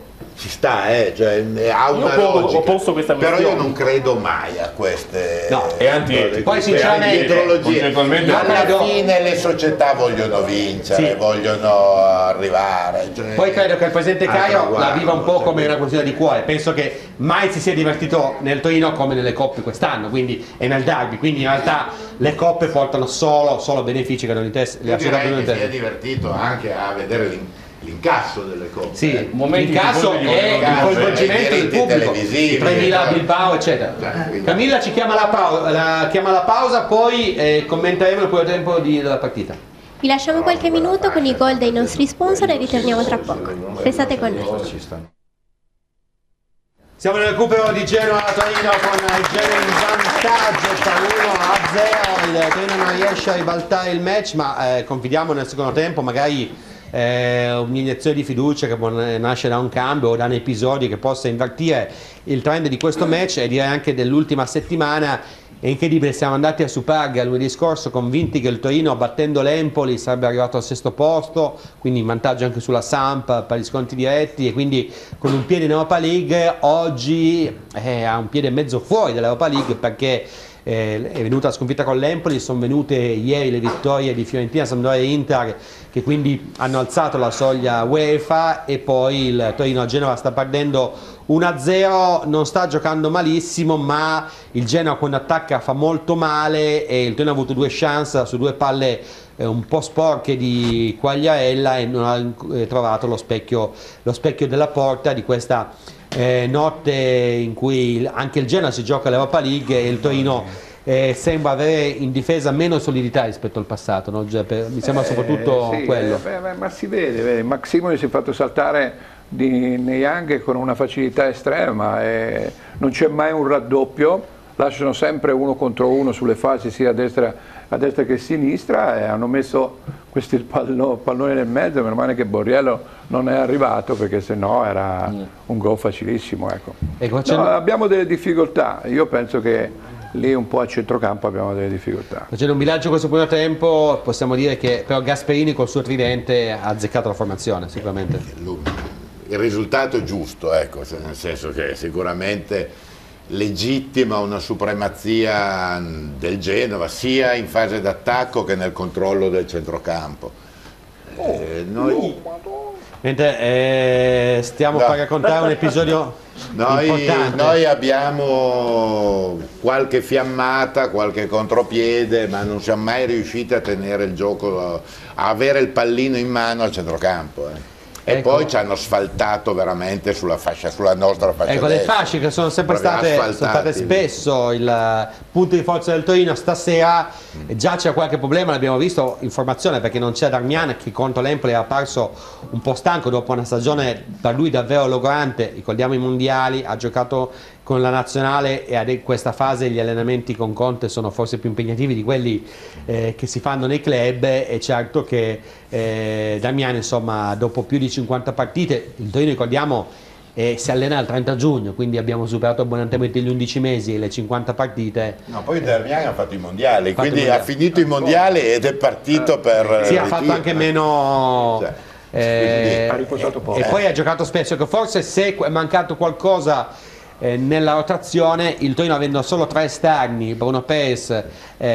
ci sta, eh, cioè, ha una Io logica, opposto questa però questione. io non credo mai a queste No, è antietico. Poi sinceramente, dietrologie. Alla credo- fine le società vogliono vincere, Sì. vogliono arrivare. Cioè, Poi credo che il presidente al Caio traguardo, la viva un po' cioè, come una questione di cuore. Penso che mai si sia divertito nel Torino come nelle coppe quest'anno, quindi e nel derby. Quindi in realtà le coppe portano solo, solo benefici che non interessa. io direi che si è divertito anche a vedere l'in- l'incasso delle coppe. Sì, eh. l'incasso e il coinvolgimento del pubblico, i tremila a Bilbao, eccetera. Camilla ci chiama la, pau- la, chiama la pausa, poi eh, commenteremo il primo tempo di- della partita. Vi lasciamo qualche minuto con i gol dei nostri sponsor e ritorniamo tra poco. Restate con noi. Siamo nel recupero di Genoa-Torino con il Genoa in vantaggio per uno a zero, il Torino non riesce a ribaltare il match, ma eh, confidiamo nel secondo tempo, magari eh, un'iniezione di fiducia che può nascere da un cambio o da un episodio che possa invertire il trend di questo match e direi anche dell'ultima settimana. È incredibile, siamo andati a Superga lunedì scorso convinti che il Torino, battendo l'Empoli, sarebbe arrivato al sesto posto, quindi in vantaggio anche sulla Samp per gli sconti diretti e quindi con un piede in Europa League. Oggi eh, ha un piede mezzo fuori dall'Europa League perché eh, è venuta la sconfitta con l'Empoli, sono venute ieri le vittorie di Fiorentina, Sampdoria e Inter che quindi hanno alzato la soglia UEFA e poi il Torino a Genova sta perdendo uno a zero, non sta giocando malissimo, ma il Genoa quando attacca fa molto male e il Torino ha avuto due chance su due palle eh, un po' sporche di Quagliarella e non ha eh, trovato lo specchio, lo specchio della porta di questa eh, notte in cui anche il Genoa si gioca l'Europa League e il Torino eh, sembra avere in difesa meno solidità rispetto al passato, no? Mi sembra soprattutto Eh, sì, quello. eh, beh, beh, ma si vede, vede. Maximoli si è fatto saltare di Niang con una facilità estrema e non c'è mai un raddoppio, lasciano sempre uno contro uno sulle fasi sia a destra, a destra che a sinistra e hanno messo questi pallo, palloni nel mezzo, meno male che Borriello non è arrivato perché sennò era mm. un gol facilissimo. Ecco. Ecco, no, abbiamo delle difficoltà, io penso che lì un po' a centrocampo abbiamo delle difficoltà. Facendo un bilancio questo primo tempo possiamo dire che però Gasperini col suo tridente ha azzeccato la formazione sicuramente. Il risultato è giusto, ecco, nel senso che sicuramente legittima una supremazia del Genova sia in fase d'attacco che nel controllo del centrocampo. Eh, noi... Mentre eh, stiamo No. per raccontare un episodio Noi, importante. noi abbiamo qualche fiammata, qualche contropiede, ma non siamo mai riusciti a tenere il gioco, a avere il pallino in mano al centrocampo. eh. E Ecco. poi ci hanno asfaltato veramente sulla, fascia, sulla nostra fascia Ecco, le destra. fasce che sono sempre Proprio state, sono asfaltati. state spesso il punto di forza del Torino. Stasera Mm. già c'è qualche problema, l'abbiamo visto in formazione perché non c'è Darmian che contro l'Empoli è apparso un po' stanco dopo una stagione per lui davvero logorante. Ricordiamo i mondiali, ha giocato con la nazionale e in questa fase gli allenamenti con Conte sono forse più impegnativi di quelli eh, che si fanno nei club e certo che eh, Damiano insomma dopo più di cinquanta partite, il Torino ricordiamo eh, si allena il trenta giugno, quindi abbiamo superato abbondantemente gli undici mesi e le cinquanta partite. No, poi Darmian ha fatto i mondiali, Fatto quindi i mondiali. ha finito i mondiali ed è partito per... Sì, ha ritiro. fatto anche meno Cioè, eh, ha riposato poco. e poi ha giocato spesso, che forse se è mancato qualcosa Eh, nella rotazione, il Torino avendo solo tre esterni, Bruno Perez,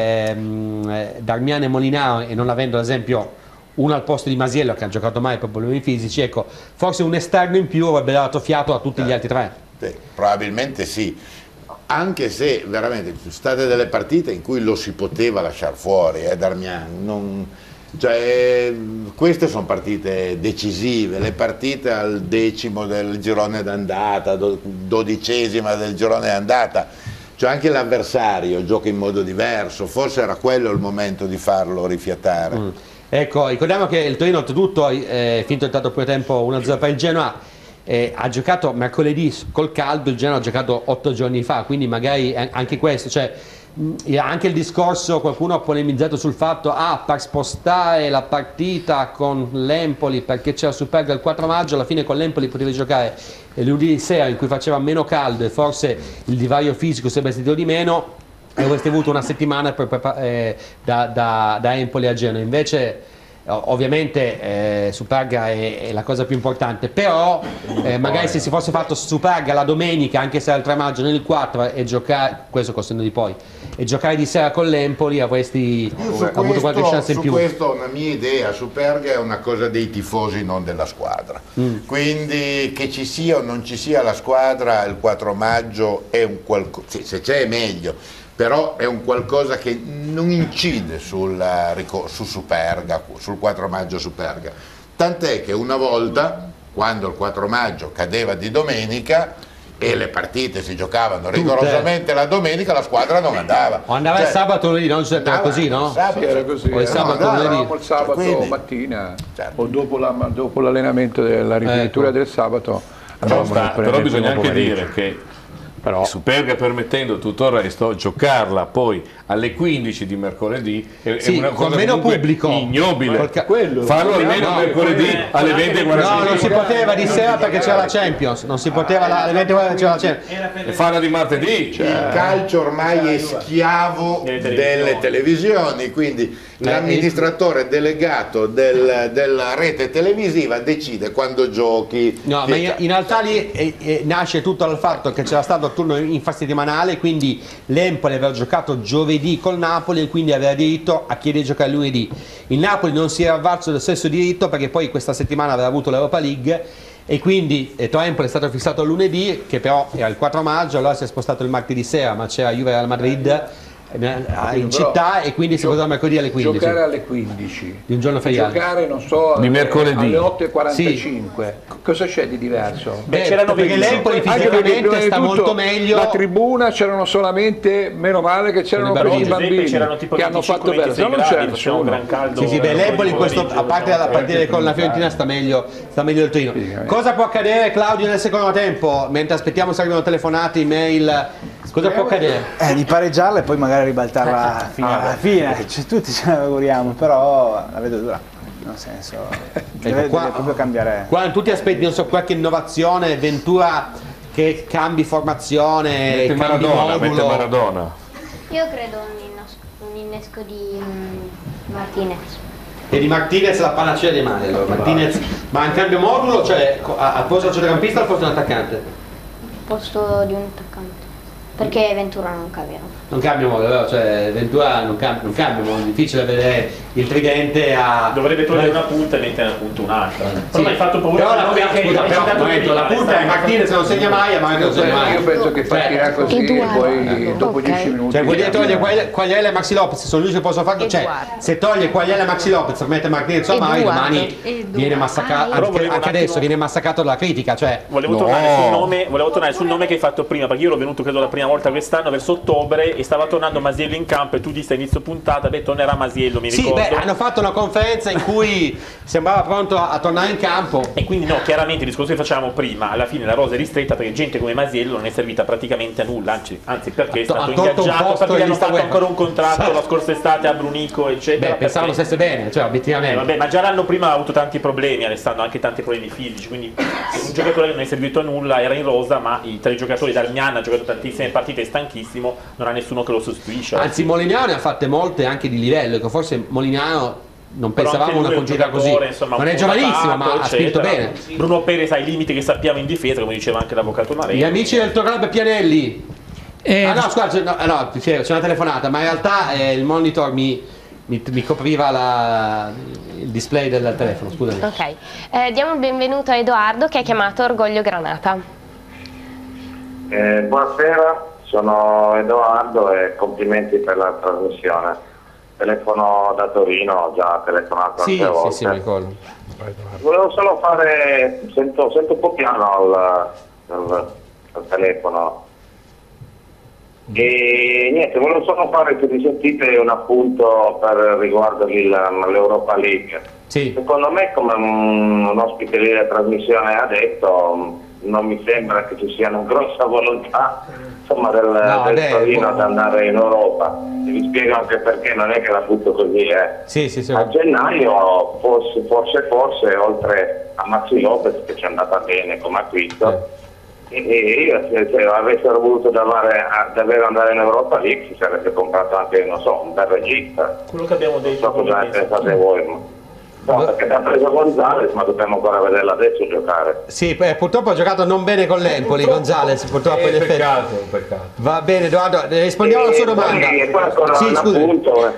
ehm, eh, Darmian e Molinaro, e non avendo ad esempio uno al posto di Masiello che ha giocato mai per problemi fisici, ecco, forse un esterno in più avrebbe dato fiato a tutti gli altri tre. Sì, probabilmente sì, anche se veramente ci sono state delle partite in cui lo si poteva lasciare fuori, eh, Darmian, non... Cioè, queste sono partite decisive, le partite al decimo del girone d'andata, do- dodicesima del girone d'andata, cioè anche l'avversario gioca in modo diverso, forse era quello il momento di farlo rifiatare. Mm. Ecco, ricordiamo che il Torino oltretutto, eh, finito il tanto primo tempo uno a zero per il Genoa, eh, ha giocato mercoledì col caldo, il Genoa ha giocato otto giorni fa, quindi magari anche questo, cioè anche il discorso, qualcuno ha polemizzato sul fatto ah, per spostare la partita con l'Empoli perché c'era Superga il quattro maggio, alla fine con l'Empoli potevi giocare lunedì sera in cui faceva meno caldo e forse il divario fisico si è sentito di meno e avresti avuto una settimana per prepa- eh, da, da, da Empoli a Genoa. Invece ovviamente eh, Superga è, è la cosa più importante, però eh, magari se si fosse fatto Superga la domenica, anche se era il tre maggio, nel quattro, e giocare, questo costando di poi, e giocare di sera con l'Empoli avresti avuto questo, qualche chance in su più. Questo una mia idea, Superga è una cosa dei tifosi, non della squadra. Mm. Quindi che ci sia o non ci sia la squadra il quattro maggio è un qualcosa, sì, se c'è è meglio, però è un qualcosa che non incide sul, su Superga, sul quattro maggio Superga. Tant'è che una volta, quando il quattro maggio cadeva di domenica e le partite si giocavano rigorosamente la domenica, la squadra non andava. O andava cioè, il sabato lunedì, non era così, no? Sì, era così. O il sabato no, lunedì. andavamo il sabato Quindi, mattina, certo. o dopo, la, dopo l'allenamento della rifinitura ecco. del sabato. Però, sta, però bisogna anche dire che però, Superga, permettendo tutto il resto, giocarla poi alle quindici di mercoledì è, sì, è una cosa con meno pubblico, ignobile. Quello, farlo almeno no, mercoledì eh, alle venti e quarantacinque. no, non si poteva di sera perché c'era la Champions, non si poteva la, alle venti e quarantacinque c'era la Champions, e farla di martedì. Cioè, il calcio ormai è schiavo delle televisioni, quindi l'amministratore delegato del, della rete televisiva decide quando giochi. no, ma in, in realtà lì eh, eh, nasce tutto dal fatto che c'era stato il turno infrasettimanale, quindi l'Empoli aveva giocato giovedì col Napoli e quindi aveva diritto a chiedere di giocare lunedì. Il Napoli non si era avvalso del stesso diritto perché poi questa settimana aveva avuto l'Europa League e quindi eh, Empoli è stato fissato a lunedì, che però era il quattro maggio, allora si è spostato il martedì sera, ma c'era Juve Real Madrid in città e quindi si poteva mercoledì alle quindici. Giocare alle quindici di un giorno feriale. Giocare, non so, di mercoledì alle otto e quarantacinque. Sì. Cosa c'è di diverso? Beh, c'erano perché l'Empoli fisicamente sta molto meglio. La tribuna c'erano solamente, meno male che c'erano pochi bambini che hanno fatto bene, se no non c'era nessuno. Gran caldo. Sì, sì, beh, l'Empoli questo, a parte la partita con la Fiorentina sta meglio, sta meglio del Torino. Cosa può accadere, Claudio, nel secondo tempo? Mentre aspettiamo se arrivano telefonate, email, cosa può accadere? Eh, di pareggiarla e poi magari ribaltarla fino alla fine, cioè, tutti ce ne auguriamo, però la vedo dura, nel senso deve, ecco, qua, deve proprio cambiare. Qua tu ti aspetti, non so, qualche innovazione, Ventura che cambi formazione, mette cambi Maradona, modulo. mette Maradona. Io credo un innesco, un innesco di mm, Martinez. E di Martinez la panacea dei mali, allora. Martinez, ma in cambio modulo, cioè al posto del centrocampista o al posto di un attaccante? Al posto di un attaccante, perché Ventura non cambia. Non cambia modo, cioè Ventura non cambia, non cambia modo, è difficile vedere il tridente a... Dovrebbe togliere una punta e mettere appunto un'altra. Però mi hai fatto paura. Però la, la, scusa, però, detto, la punta è Martinez, non segna mai, ma non segna mai. Io penso che partirà così e poi dopo dieci minuti. Cioè vuol dire togliere Quagliarella e Maxi Lopez, sono l'unico che posso fare. Cioè, se toglie Quagliarella e Maxi Lopez, mette Martinez a mai, domani viene massacrato, anche, anche adesso viene massacrato dalla critica. Cioè, volevo, no. tornare sul nome, volevo tornare sul nome che hai fatto prima, perché io ero venuto credo la prima volta quest'anno verso ottobre e stava tornando Masiello in campo e tu disse a inizio puntata, beh, tornerà Masiello, mi sì, ricordo. Beh, hanno fatto una conferenza in cui sembrava pronto a, a tornare in campo. E quindi no, chiaramente il discorso che facevamo prima, alla fine la rosa è ristretta perché gente come Masiello non è servita praticamente a nulla, anzi, anzi perché è stato ingaggiato, perché gli hanno fatto ancora un contratto sì. la scorsa estate a Brunico, eccetera. Beh, pensavano stesse bene, cioè obiettivamente. Eh, vabbè, ma già l'anno prima ha avuto tanti problemi, Alessandro, anche tanti problemi fisici, quindi un giocatore che non è servito a nulla, era in rosa, ma i tre giocatori, Darmian ha giocato tantissime partite, è stanchissimo, non ha nessuno che lo sostituisce. Anzi, Molignano ne ha fatte molte anche di livello, che forse Molignano non però pensavamo una continuità così, insomma, non è giovanissimo ma eccetera. Ha spinto bene. Bruno Perez ha i limiti che sappiamo in difesa, come diceva anche l'avvocato Marelli. Gli amici del tuo club Pianelli. Eh, ah no, scusa, c'è no, no, c'è una telefonata, ma in realtà eh, il monitor mi, mi, mi copriva la, il display del telefono, scusami. Ok, eh, diamo il benvenuto a Edoardo che ha chiamato Orgoglio Granata. Eh, buonasera, sono Edoardo e complimenti per la trasmissione. Telefono da Torino, ho già telefonato sì, altre volte. Sì, sì, mi ricordo. Volevo solo fare, sento, sento un po' piano al, al, al telefono. E niente, volevo solo fare, se mi sentite, un appunto per riguardo l'Europa League. Sì. Secondo me, come un, un ospite della trasmissione ha detto, non mi sembra che ci sia una grossa volontà insomma, del, no, del beh, Torino oh. ad andare in Europa. E vi spiego anche perché, non è che la butto così. Eh. Sì, sì, sì. A gennaio, forse, forse, forse, oltre a Maxi Lopez, che ci è andata bene come acquisto, eh. e io se, se avessero voluto davvero, davvero andare in Europa League, si sarebbe comprato anche, non so, un bel regista. Quello che abbiamo detto. Non so cosa ne pensate voi. Ma... No, perché ha preso Gonzales, ma dobbiamo ancora vederla adesso giocare. Sì, eh, purtroppo ha giocato non bene con l'Empoli, Gonzales, purtroppo È in effetti. peccato, un peccato. Va bene, Edoardo, rispondiamo alla sua domanda. E poi ancora Sì, un scusi. appunto, eh.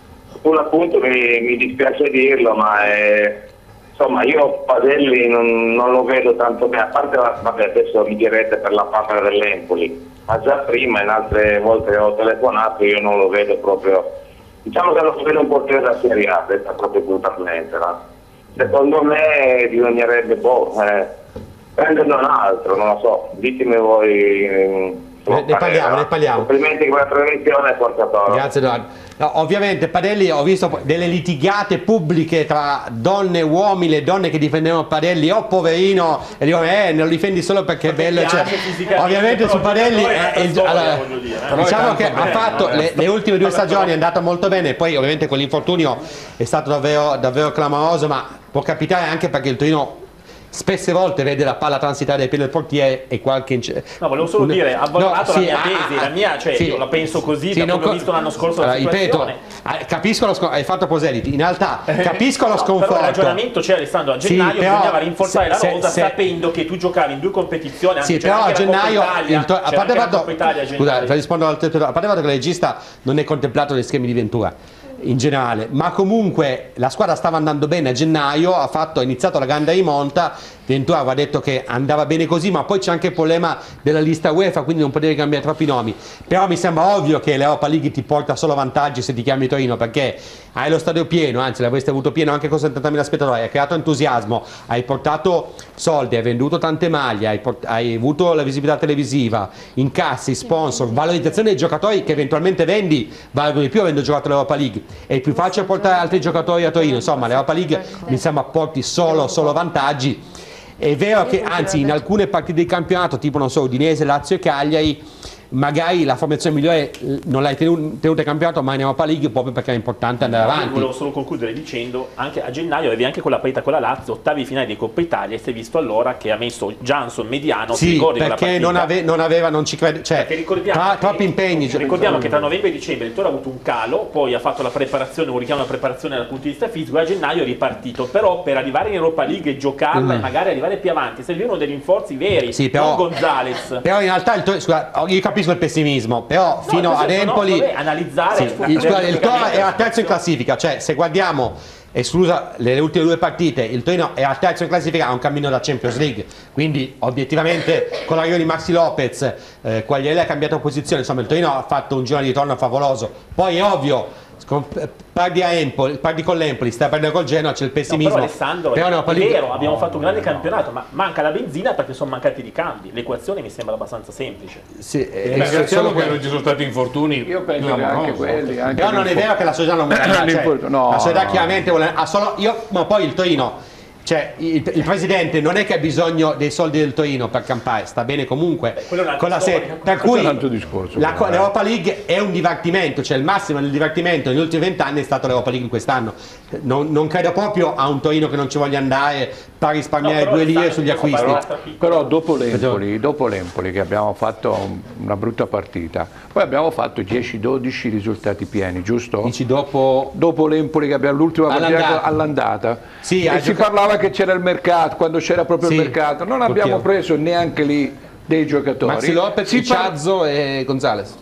un appunto mi, mi dispiace dirlo, ma è, insomma io Padelli non, non lo vedo tanto bene, a parte, vabbè, adesso mi direte per la parte dell'Empoli, ma già prima in altre volte ho telefonato, io non lo vedo proprio, diciamo che lo vedo un portiere da Serie A, detta proprio brutalmente, no? Secondo me bisognerebbe boh, eh, prenderne un altro, non lo so, ditemi voi. eh, Ne, ne parliamo, ne parliamo. Complimenti con la trasmissione, forza Toro. Grazie Edoardo. No, ovviamente Padelli, ho visto delle litigate pubbliche tra donne e uomini, le donne che difendevano Padelli, oh poverino, e dicono eh non lo difendi solo perché è bello, cioè, ovviamente su Padelli eh, il- allora, diciamo che ha fatto le, le ultime due stagioni, è andato molto bene, poi ovviamente quell'infortunio è stato davvero, davvero clamoroso, ma può capitare anche perché il Torino spesse volte vede la palla transitare dai piedi del portiere e qualche ince- No, volevo solo un- dire, ha valorato no, sì, la mia ah, tesi, ah, la mia, cioè sì. io la penso così, Sì, da non come ho co- visto l'anno scorso la Allora, ripeto, situazione. eh, capisco lo sconforto, hai fatto Proseliti, in realtà capisco lo No, sconforto. però il ragionamento c'è, Alessandro, a Sì, gennaio però bisognava rinforzare se- la se- rosa se- sapendo che tu giocavi in due competizioni, anzi Sì, c'era però a anche la Coppa gennaio, Italia, il to- a c'era parte anche la fatto, Coppa Italia a gennaio. scusate, rispondo al a parte il fatto che il regista non è contemplato negli schemi di Ventura in generale, ma comunque la squadra stava andando bene a gennaio, ha, fatto, ha iniziato la grande rimonta, Ventura aveva detto che andava bene così, ma poi c'è anche il problema della lista UEFA, quindi non potevi cambiare troppi nomi, però mi sembra ovvio che l'Europa League ti porta solo vantaggi se ti chiami Torino, perché hai lo stadio pieno, anzi l'avreste avuto pieno anche con settantamila spettatori, hai creato entusiasmo, hai portato soldi, hai venduto tante maglie, hai, port- hai avuto la visibilità televisiva, incassi, sponsor, valorizzazione dei giocatori che eventualmente vendi valgono di più avendo giocato l'Europa League, è più facile portare altri giocatori a Torino, insomma l'Europa League mi sembra porti solo, solo vantaggi. È vero che anzi in alcune partite di campionato tipo non so Udinese, Lazio e Cagliari magari la formazione migliore non l'hai tenuta tenuta in campionato ma in Europa League proprio perché è importante andare Io avanti. volevo solo concludere dicendo anche a gennaio avevi anche quella partita con la Lazio, ottavi finali di Coppa Italia, e si è visto allora che ha messo Johnson mediano, ti Sì, ricordi quella perché partita? non, ave- non aveva, non ci crede, cioè tra- troppi impegni. cioè- Ricordiamo che tra novembre e dicembre il Toro ha avuto un calo, poi ha fatto la preparazione, un richiamo alla preparazione dal punto di vista fisico, e a gennaio è ripartito, però per arrivare in Europa League e giocarla Mm. e magari arrivare più avanti servivano dei rinforzi veri, Sì, però- non Gonzales. Però in realtà il Toro- scusa, io capisco il pessimismo, però fino nel ad senso, no, Empoli vabbè, analizzare, sì, sfruttare il, scusa, il Toro realisticamente era la terzo in classifica, cioè se guardiamo esclusa le ultime due partite, il Torino era terzo in classifica, ha un cammino da Champions League, quindi obiettivamente con l'arrivo di Maxi Lopez, eh, Quagliarella ha cambiato posizione, insomma il Torino ha fatto un giro di ritorno favoloso, poi è ovvio scom- perdi a Empoli, perdi con l'Empoli, stai perdendo col Genoa, c'è il No, pessimismo. però Alessandro, Però è Europa League- vero, abbiamo fatto un grande campionato, ma manca la benzina perché sono mancati i ricambi. L'equazione mi sembra abbastanza semplice. Sì, Eh, ringraziamo che non ci sono stati infortuni. Io penso che anche quelli, anche Però non è vero che la società non vuole andare, cioè, No, la società no. chiaramente vuole ha solo io, ma poi il Torino, cioè il, il presidente non è che ha bisogno dei soldi del Torino per campare, sta bene comunque quello è un altro con la storia. serie, per Questo è cui un altro discorso, la- però, eh. l'Europa League è un divertimento, cioè il massimo del divertimento negli ultimi vent'anni è stato l'Europa League in quest'anno, non, non credo proprio a un Torino che non ci voglia andare per risparmiare due lire sugli acquisti. Però, però dopo l'Empoli, dopo l'Empoli che abbiamo fatto un- una brutta partita, poi abbiamo fatto dieci dodici risultati pieni, giusto? Dici dopo, dopo l'Empoli che abbiamo l'ultima partita All'andata. all'andata. Sì, e ha si gioca- parlava che c'era il mercato, quando c'era proprio Sì, il mercato, non abbiamo Cocchio. preso neanche lì dei giocatori. Maxi Lopez, Si par- Ciazzo e Gonzales.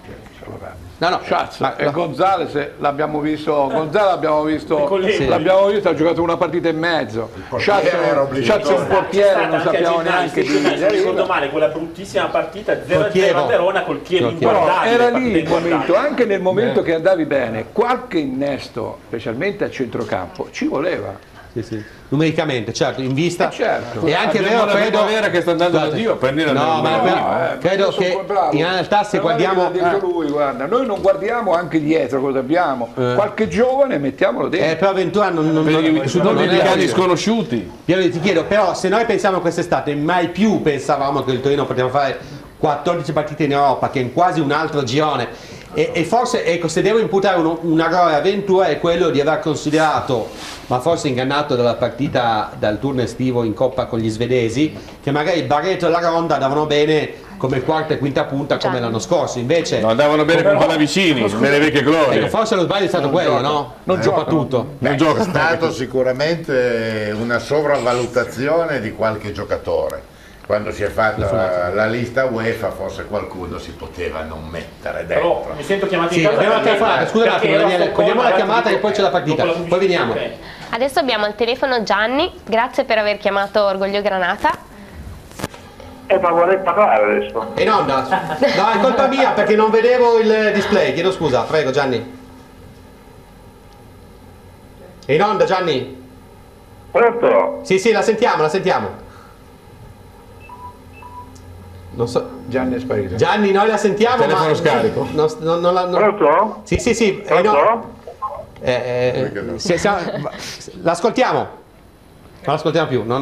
No, no, Schatz ma- e no. Gonzales l'abbiamo visto, Gonzales l'abbiamo visto, Sì. l'abbiamo visto, ha giocato una partita e mezzo. portiere Schatz era obbligatorio. Schatz è un portiere, non Anche a sappiamo gennaio, neanche se di non mi ricordo male, quella bruttissima partita zero a zero a Verona col Chievo Col Chievo. Però inguardabile. era partita lì il inguardabile. momento, anche nel momento che andavi bene, qualche innesto, specialmente a centrocampo, ci voleva. Sì, sì. Numericamente, certo, in vista. Eh, certo. E anche Abbiamo vero, la credo. primavera che sta andando da Scusate. Dio a prendere No, il ma numero però- uno, Eh, credo io sono che bravo. in realtà se Ma guarda guardiamo. che l'ha detto eh, lui, guarda, noi non guardiamo anche dietro cosa abbiamo, Eh. qualche giovane mettiamolo dentro. Eh, però Ventura non, non, Per non- i- su non nomi è di cani ovvio. sconosciuti. Piero, ti chiedo, però se noi pensiamo quest'estate, mai più pensavamo che il Torino poteva fare quattordici partite in Europa, che è in quasi un altro girone. E, e forse, ecco, se devo imputare uno, un errore a Ventura è quello di aver considerato, ma forse ingannato dalla partita, dal turno estivo in Coppa con gli svedesi, che magari Barreto e la Ronda davano bene come quarta e quinta punta come l'anno scorso. Invece no, andavano bene con Pallavicini, nelle vecchie glorie. Ecco, forse lo sbaglio è stato Non quello, gioca. no? Non Soprattutto. Beh, è stato sicuramente una sopravvalutazione di qualche giocatore. Quando si è fatta la, la lista UEFA forse qualcuno si poteva non mettere dentro. Però mi sento chiamato Sì, in casa. abbiamo la telefonata, scusa un attimo, perché ero a Daniele, Stoccolma, cogliamo la ragazzi, chiamata e poi c'è la partita. dopo la Poi veniamo. pubblicità, ok. Adesso abbiamo al telefono Gianni, grazie per aver chiamato Orgoglio Granata. Eh, ma vorrei parlare adesso. E in onda? No, è colpa mia perché non vedevo il display, chiedo scusa, prego Gianni. È in onda Gianni? Pronto? Sì, sì, la sentiamo, la sentiamo. Non so. Gianni è sparito. Gianni, noi la sentiamo, Telefono ma scarico. Non, non, non la, non... Pronto? Sì, sì, sì. eh, no. Eh, eh, se- siamo- L'ascoltiamo. Non l'ascoltiamo più, non,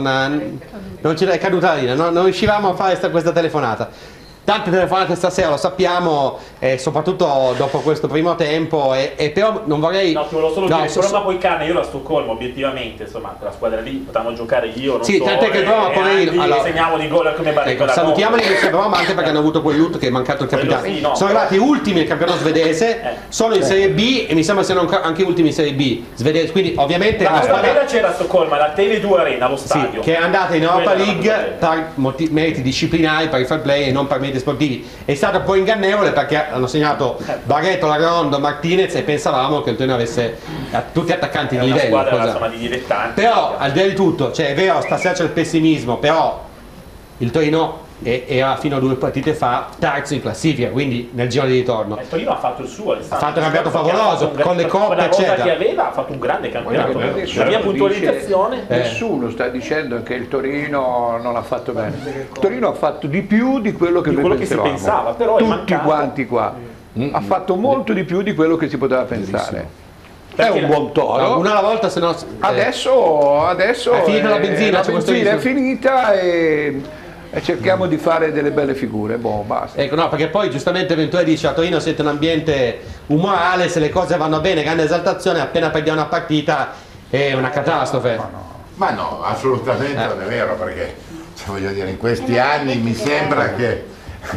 non ci è caduta la linea, non, non riuscivamo a fare sta- questa telefonata. Tante telefonate stasera, lo sappiamo, e soprattutto dopo questo primo tempo, e, e però non vorrei... No, ti volevo solo No, dire, so- il Roma poi cane, io ero a Stoccolma, obiettivamente, insomma, quella squadra lì potevamo giocare io, non Sì, so, tant'è che il e- Roma e poverino, Andy allora- segnavo di gol come Barry Ecco, salutiamoli che Roma anche perché hanno avuto quel loot che è mancato il capitano. Quello sì, no, sono però- arrivati ultimi nel campionato svedese, sono in Serie B e mi sembra siano anche- anche ultimi in Serie B svedese, quindi ovviamente è La una cosa squadra bella c'era a Stoccolma, la Tele due Arena, lo sì, stadio. che è andata in Europa Quella era la cosa League per moti- meriti disciplinari, per il fair play e non per meriti sportivi. È stato poi ingannevole perché hanno segnato Barreto, Lagrondo, Martinez e pensavamo che il Torino avesse eh, tutti attaccanti È di una livello. squadra cosa- insomma, di dilettanti. Però al di là di tutto, cioè è vero, stasera c'è il pessimismo, però il Torino è- era fino a due partite fa terzo in classifica, quindi nel giro di ritorno. Il Torino ha fatto il suo, Alessandro. Ha fatto un campionato Ha fatto favoloso, un gra- con le coppe, la rosa eccetera. che aveva ha fatto un grande campionato. Guarda che La mia nessuno puntualizzazione dice- Nessuno sta dicendo che il Torino non ha fatto bene. Il Torino ha fatto di più di quello che Di noi quello che si pensavamo. pensava, però è Tutti mancato. quanti qua. Ha fatto molto di più di quello che si poteva pensare. È Perché un buon toro. Una alla volta, se no. Adesso, adesso È finita la eh, benzina, la c'è questo benzina è rischio. finita e, e cerchiamo di fare delle belle figure. Boh, basta. Ecco, no, perché poi giustamente Ventura dice a Torino siete un ambiente umorale, se le cose vanno bene, grande esaltazione, appena perdiamo una partita è una catastrofe. Ma no, assolutamente non è vero, perché cioè, voglio dire, in questi anni mi sembra che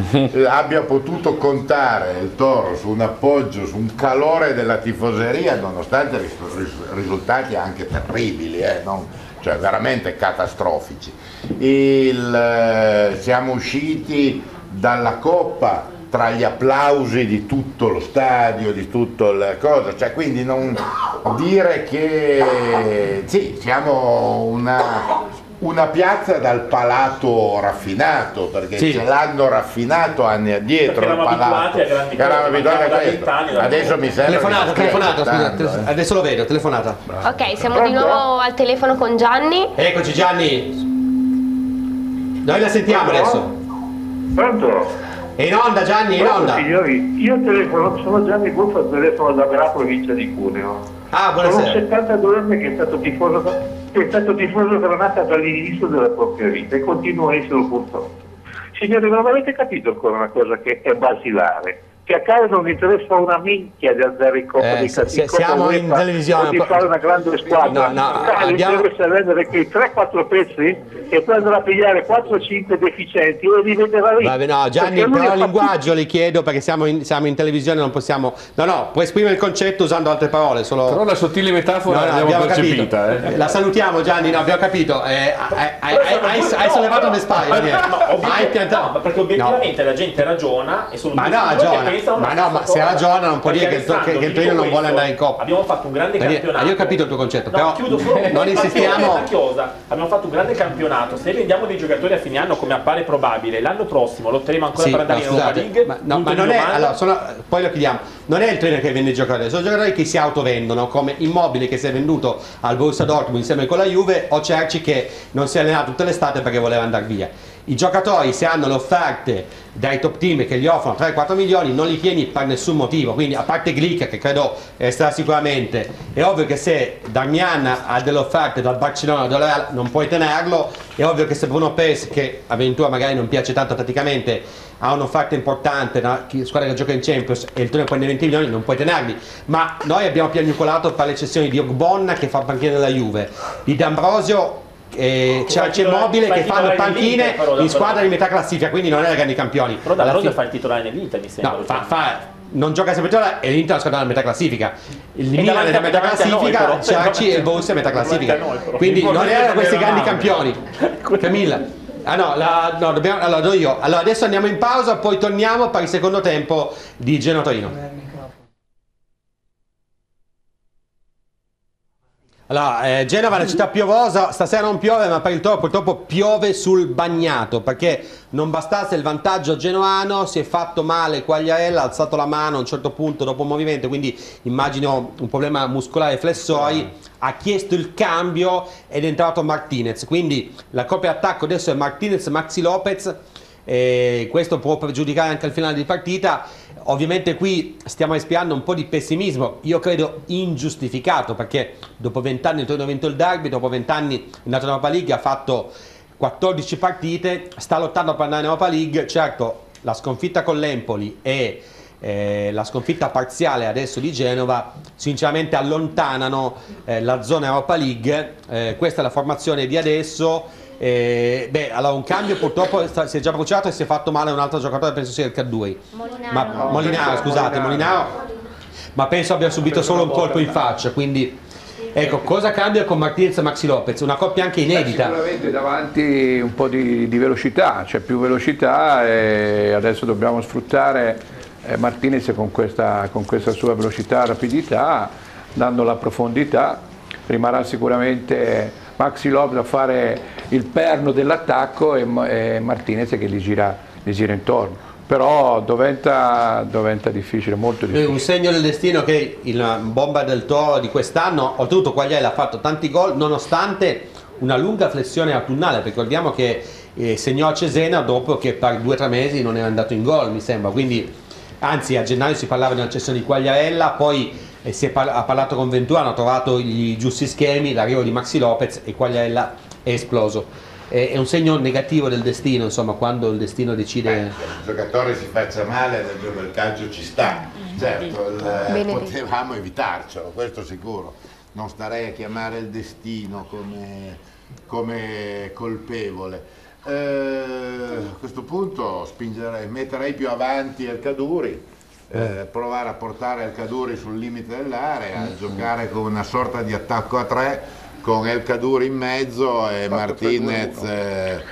abbia potuto contare il Toro su un appoggio, su un calore della tifoseria, nonostante ris- ris- risultati anche terribili, eh, non- cioè veramente catastrofici. Il, eh, siamo usciti dalla Coppa tra gli applausi di tutto lo stadio, di tutto il cosa, cioè quindi non dire che sì, siamo una, una piazza dal palato raffinato, perché Sì. ce l'hanno raffinato anni addietro Perché il eravamo palato. abituati a grandi cose, Eravamo abituati a mancava da questo. vent'anni, da Adesso mi sembra Telefonata, che stia telefonata, scusa, aspettando, tele- eh. adesso lo vedo, telefonata. Ok, siamo di nuovo al telefono con Gianni. Eccoci Gianni. Noi la sentiamo adesso. Pronto? È in onda Gianni, è in Pronto, onda. signori, io telefono, sono Gianni Buffo, telefono da Verà, provincia di Cuneo. Ah, Sono un buonasera. settantadue anni che è stato tifoso, che è stato tifoso Granata dall'inizio della propria vita e continua a esserlo purtroppo. Signori, non avete capito ancora una cosa che è basilare? Che a casa non interessa una minchia di andare in Coppa Eh, dei se- se- in Coppa siamo in UEFA televisione, o di po- fare una grande squadra. No, no, A casa abbiamo- interessa vendere quei tre quattro pezzi e poi andrà a pigliare quattro cinque deficienti e li venderà lì. Vabbè, no, Gianni, Perché lui però ha il fatto- linguaggio li chiedo perché siamo in, siamo in televisione, non possiamo. No, no, puoi esprimere il concetto usando altre parole. Solo... Però la sottile metafora l'abbiamo abbiamo percepita. capito. Eh. La salutiamo, Gianni, no, abbiamo capito. Eh, hai, hai- hai- hai- hai sollevato le spalle. Daniele. Ma obiettiv- Hai piantato- no, ma perché obiettivamente la gente ragiona e sono Ma tutti no, quelli che ragiona. pensano Ma la no, stessa ma se cosa. ragiona non può dire Perché che il to- che- Alessandro, che il ti Torino dico non vuole questo, andare in Coppa. Abbiamo fatto un grande Daniele, campionato. ah, io ho capito il tuo concetto, No, però chiudo solo non una insistiamo. una chiosa. Abbiamo fatto un grande campionato. Se vendiamo dei giocatori a fine anno, come appare probabile, l'anno prossimo lotteremo ancora Sì, per andare no, in Europa scusate, League. ma, no, punto ma di non è, domanda. allora, sono- poi lo chiediamo, non è il Torino che vende i giocatori, sono giocatori che si autovendono, come Immobile che si è venduto al Borussia Dortmund insieme con la Juve, o Cerci che non si è allenato tutta l'estate perché voleva andare via. I giocatori, se hanno le offerte dai top team che gli offrono tre quattro milioni, non li tieni per nessun motivo, quindi a parte Glick che credo resterà sicuramente, è ovvio che se Darmian ha delle offerte dal Barcellona o dalla Real non puoi tenerlo, è ovvio che se Bruno Perez, che a Ventura magari non piace tanto tatticamente, ha un'offerta importante, una squadra che gioca in Champions e il Torino prende venti milioni, non puoi tenerli. Ma noi abbiamo piagnucolato per le cessioni di Ogbonna che fa panchina della Juve, di D'Ambrosio eh, c'è il Mobile che fanno panchine in squadra di metà classifica, quindi non è la grandi campioni. Però da Alla Rosa fine- fa il titolare nell'Inter, mi sembra. No, fa, fa- non gioca sempre titolare e l'Inter è la squadra della metà classifica. Il Milan davanti è da a- metà davanti a noi, classifica, però. c'è Aci e il Borussia è metà classifica. Davanti a noi, però. Quindi non L'importante erano è questi tenere grandi la campioni. Camilla. Ah no, la, no dobbiamo, allora do io. Allora adesso andiamo in pausa, poi torniamo per il secondo tempo di Genoa-Torino. Allora, eh, Genova è una città piovosa, stasera non piove, ma per il Toro purtroppo piove sul bagnato, perché non bastasse il vantaggio genoano, si è fatto male Quagliarella, ha alzato la mano a un certo punto dopo un movimento, quindi immagino un problema muscolare flessori, ha chiesto il cambio ed è entrato Martinez, quindi la coppia attacco adesso è Martinez-Maxi Lopez, e questo può pregiudicare anche il finale di partita. Ovviamente qui stiamo espiando un po' di pessimismo, io credo ingiustificato, perché dopo vent'anni il Torino ha vinto il derby, dopo vent'anni è andato in Europa League, ha fatto quattordici partite, sta lottando per andare in Europa League. Certo, la sconfitta con l'Empoli e eh, la sconfitta parziale adesso di Genova sinceramente allontanano eh, la zona Europa League. Eh, questa è la formazione di adesso. Eh, beh, allora un cambio purtroppo si è già bruciato e si è fatto male un altro giocatore, penso sia il Cadui. Molinaro. Ma, Molinaro, scusate, Molinaro, ma penso abbia subito solo un colpo in faccia, quindi ecco, cosa cambia con Martinez e Maxi Lopez? Una coppia anche inedita. Sicuramente davanti un po' di, di velocità, c'è più velocità e adesso dobbiamo sfruttare eh, Martinez con questa, con questa sua velocità e rapidità, dando la profondità. Rimarrà sicuramente Maxi Lopez a fare il perno dell'attacco e, e Martinez che gli gira, gli gira intorno, però diventa, diventa difficile, molto difficile. Un segno del destino che il bomba del Toro di quest'anno, oltretutto Quagliarella ha fatto tanti gol nonostante una lunga flessione autunnale, perché ricordiamo che eh, segnò a Cesena dopo che per due o tre mesi non era andato in gol, mi sembra, quindi anzi a gennaio si parlava di una cessione di Quagliarella, poi e si è par- ha parlato con Ventura, hanno trovato i giusti schemi, l'arrivo di Maxi Lopez e Quagliarella è esploso. È, è un segno negativo del destino, insomma, quando il destino decide. Beh, che il giocatore si faccia male nel gioco del calcio ci sta, certo, il, potevamo evitarcelo, questo sicuro. Non starei a chiamare il destino come, come colpevole. Eh, a questo punto spingerei, metterei più avanti El Kaddouri. Eh, provare a portare El Kaddouri sul limite dell'area, mm. giocare con una sorta di attacco a tre con El Kaddouri in mezzo e Martinez eh,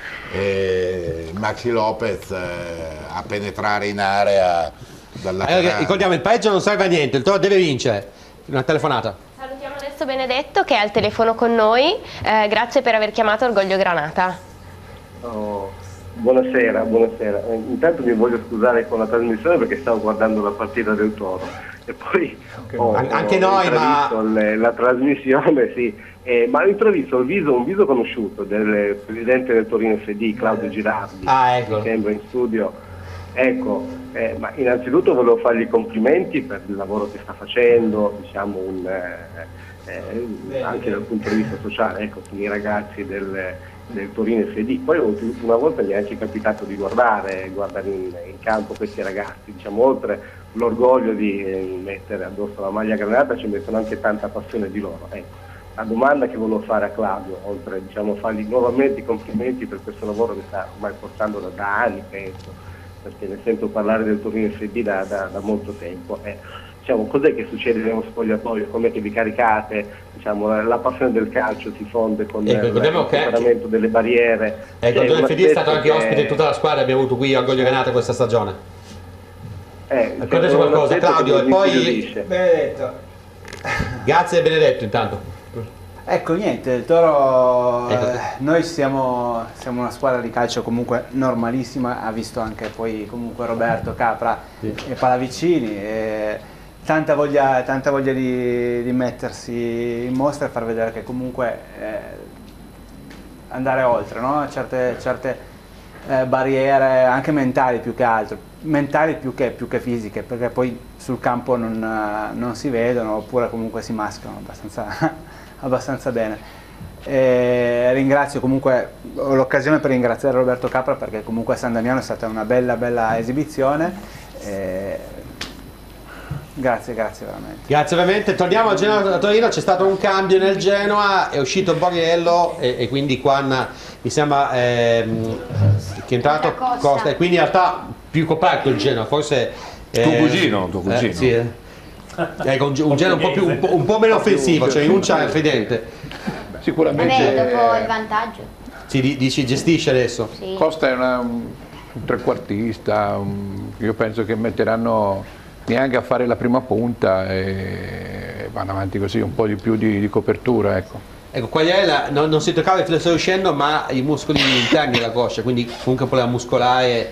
e Maxi Lopez eh, a penetrare in area dalla eh, ricordiamo, il pareggio non serve a niente, il Toro deve vincere. Una telefonata. Salutiamo adesso Benedetto che è al telefono con noi, eh, grazie per aver chiamato Orgoglio Granata. Oh. Buonasera, buonasera. Eh, intanto mi voglio scusare con la trasmissione perché stavo guardando la partita del Toro e poi ho, anche ho noi, ma le, la trasmissione, sì, eh, ma ho intravisto il viso, un viso conosciuto del presidente del Torino F D, Claudio Girardi, ah, ecco. mi sembra in studio. Ecco, eh, ma innanzitutto volevo fargli i complimenti per il lavoro che sta facendo, diciamo un, eh, eh, anche dal punto di vista sociale, ecco, con i ragazzi del del Torino F D. Poi una volta mi è anche capitato di guardare, guardare in, in campo questi ragazzi, diciamo, oltre l'orgoglio di eh, mettere addosso la maglia granata ci mettono anche tanta passione di loro. Ecco, la domanda che volevo fare a Claudio, oltre diciamo fargli nuovamente i complimenti per questo lavoro che sta ormai portando da, da anni, penso, perché ne sento parlare del Torino F D da, da, da molto tempo, eh, diciamo, cos'è che succede nello spogliatoio, com'è che vi caricate? Diciamo, la passione del calcio si fonde con ecco, il superamento che... delle barriere. Ecco, il F D è stato anche che... ospite di tutta la squadra, abbiamo avuto qui Orgoglio Granata questa stagione. Eh, raccontaci qualcosa, Claudio, e poi Benedetto. Grazie Benedetto intanto. Ecco, niente, il Toro, ecco. eh, noi siamo, siamo una squadra di calcio comunque normalissima, ha visto anche poi comunque Roberto Capra sì. e Palavicini, e tanta voglia, tanta voglia di, di mettersi in mostra e far vedere che comunque eh, andare oltre, no? certe, certe eh, barriere anche mentali più che altro, mentali più che, più che fisiche, perché poi sul campo non, non si vedono oppure comunque si mascherano abbastanza abbastanza bene. E ringrazio comunque, ho l'occasione per ringraziare Roberto Capra perché comunque a San Damiano è stata una bella bella esibizione. E Grazie, grazie veramente. Grazie veramente. Torniamo al Genoa da Torino, c'è stato un cambio nel Genoa, è uscito Borriello e, e quindi Quan mi sembra ehm, che è entrato Costa. Costa e quindi in realtà più coperto il Genoa, forse Tuo eh, cugino, tuo cugino. eh, sì, eh. Ecco, un, un Genoa un po' più, un po', un po' meno offensivo, cioè Inuccia è tridente. Sicuramente Vabbè, dopo il vantaggio. Si di- dici gestisce adesso. Sì. Costa è una- un trequartista, un- io penso che metteranno neanche a fare la prima punta e vanno avanti così, un po' di più di, di copertura, ecco. Ecco, Quagliarella non, non si toccava il filo stava uscendo, ma i muscoli interni della coscia, quindi comunque un problema muscolare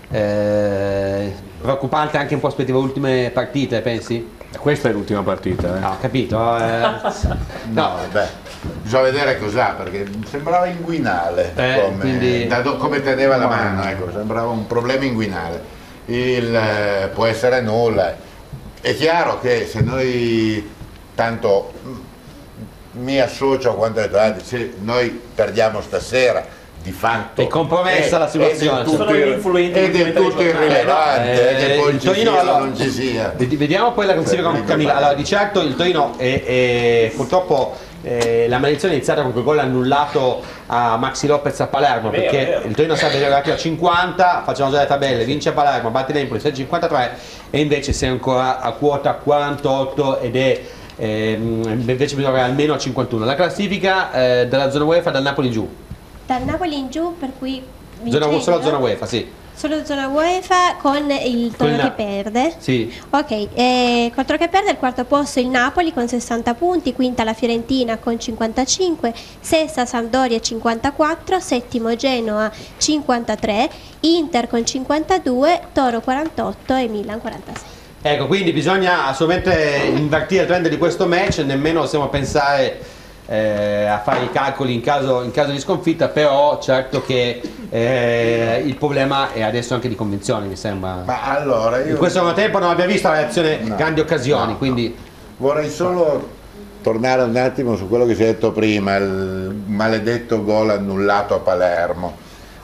eh, preoccupante anche in prospettiva delle ultime partite, pensi? Questa è l'ultima partita, eh. No, ho capito. Eh. No, vabbè, bisogna vedere cos'ha, perché sembrava inguinale, Eh, come, quindi- da do- come teneva la mano, ecco, sembrava un problema inguinale. Il, eh, può essere nulla. È chiaro che se noi, tanto mm, mi associo a quanto ha detto Adi, se noi perdiamo stasera, di fatto È compromessa la situazione. è del tutto, Sono irre- influenti è del tutto irrilevante Eh, che poi il ci Torino, sia o allora, non ci sia. Vedi- Vediamo poi la classifica con Camilla. Allora, di certo il Torino è, è- purtroppo eh, la maledizione è iniziata con quel gol annullato a Maxi Lopez a Palermo, Vero, perché vero. il Torino sarebbe arrivato a cinquanta, facciamo già le tabelle, vince a Palermo, batte l'Empoli, sei a cinquantatré e invece sei ancora a quota quarantotto ed è ehm, invece bisogna arrivare almeno a cinquantuno. La classifica eh, della zona UEFA dal Napoli in giù. Dal Napoli in giù, per cui Zona, vincendo, solo zona UEFA, sì. solo zona UEFA con il Torino Con che la- perde. Sì. Ok, eh, col Torino che perde al quarto posto il Napoli con sessanta punti, quinta la Fiorentina con cinquantacinque, sesta Sampdoria cinquantaquattro, settimo Genoa cinquantatré, Inter con cinquantadue, Toro quarantotto e Milan quarantasei. Ecco, quindi bisogna assolutamente invertire il trend di questo match, nemmeno possiamo pensare eh, a fare i calcoli in caso, in caso di sconfitta, però certo che eh, il problema è adesso anche di convinzione, mi sembra. Ma allora io In questo secondo tempo non abbiamo visto la reazione, No, grandi occasioni, no, quindi vorrei solo tornare un attimo su quello che si è detto prima, il maledetto gol annullato a Palermo.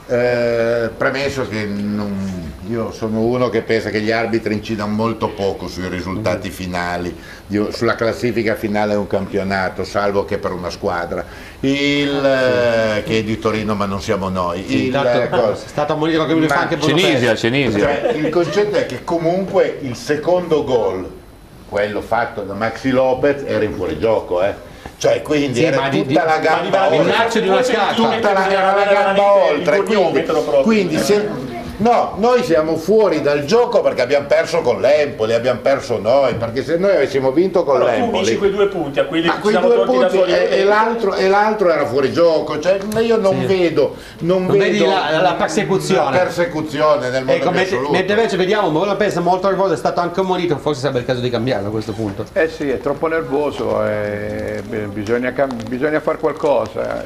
Eh, premesso che non- io sono uno che pensa che gli arbitri incidano molto poco sui risultati finali, io- sulla classifica finale di un campionato, salvo che per una squadra, il, eh, che è di Torino ma non siamo noi. Sì, Il, tanto- eh, cosa- è stato ammonito qualche minuto fa anche Bruno Cenisia, Perez. Cenisia. Cioè, il concetto è che comunque il secondo gol, quello fatto da Maxi Lopez, era in fuorigioco, eh. Cioè, quindi Sì, era ma di- tutta di- la ma gamba di- il oltre. lancio di una scarpa. Tutta la, era la gamba oltre. Quindi, quindi se- no, noi siamo fuori dal gioco perché abbiamo perso con l'Empoli, abbiamo perso noi, perché se noi avessimo vinto con Però tu l'Empoli. vinci quei due punti a quelli Ma che ci quei siamo due tolti da punti soli. e, e l'altro, e l'altro era fuori gioco, cioè io non Sì. vedo, non Non vedi vedo la- la persecuzione. la persecuzione nel modo Ecco, più mentre, assoluto. mentre invece vediamo, Bruno Perez molto nervoso, è stato anche ammonito, forse sarebbe il caso di cambiarlo a questo punto. Eh sì, è troppo nervoso, e bisogna, cam- bisogna fare qualcosa.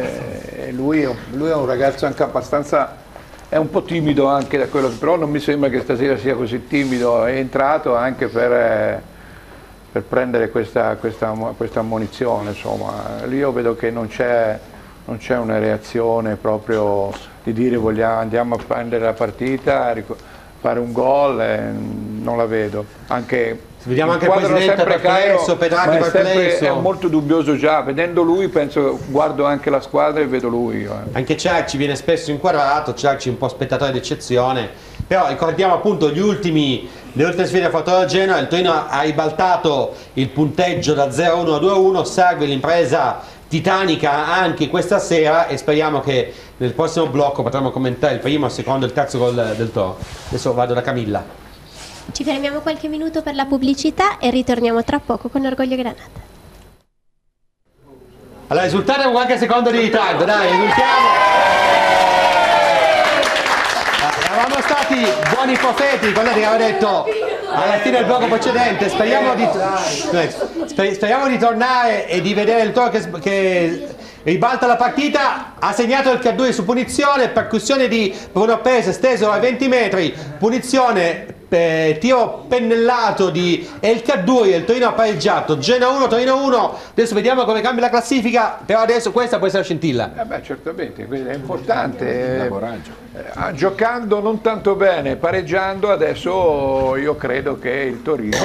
E e lui, è un- lui è un ragazzo anche abbastanza, è un po' timido anche da quello che, però non mi sembra che stasera sia così timido, è entrato anche per, eh, per prendere questa, questa, questa ammonizione, insomma. Lì io vedo che non c'è non c'è una reazione proprio di dire vogliamo, andiamo a prendere la partita, ric- fare un gol, eh, non la vedo. Anche Vediamo anche il inquadrano presidente sempre perplesso, Cairo, Petrarchi ma è, sempre, perplesso. è molto dubbioso già, vedendo lui penso, guardo anche la squadra e vedo lui. eh. Anche Cerci viene spesso inquadrato, Cerci un po' spettatore d'eccezione, però ricordiamo appunto gli ultimi, le ultime sfide fatto da Genoa, il Torino ha ribaltato il punteggio da zero a uno a due a uno, serve l'impresa titanica anche questa sera e speriamo che nel prossimo blocco potremo commentare il primo, il secondo e il terzo gol del Toro. Adesso vado da Camilla. Ci fermiamo qualche minuto per la pubblicità e ritorniamo tra poco con Orgoglio Granata. Allora risultato con qualche secondo di ritardo, dai, risultiamo. Eravamo stati buoni profeti, guardate che aveva detto alla fine del blocco precedente, speriamo di, sper- speriamo di tornare e di vedere il Toro che, che ribalta la partita, ha segnato il Cadui su punizione, percussione di Bruno Perez steso a venti metri, punizione, eh, tiro pennellato di El Cadui, il Torino ha pareggiato, Genoa uno, Torino uno, adesso vediamo come cambia la classifica, però adesso questa può essere la scintilla. Eh beh, certamente, quindi è importante. Eh, eh, giocando non tanto bene, pareggiando, adesso io credo che il Torino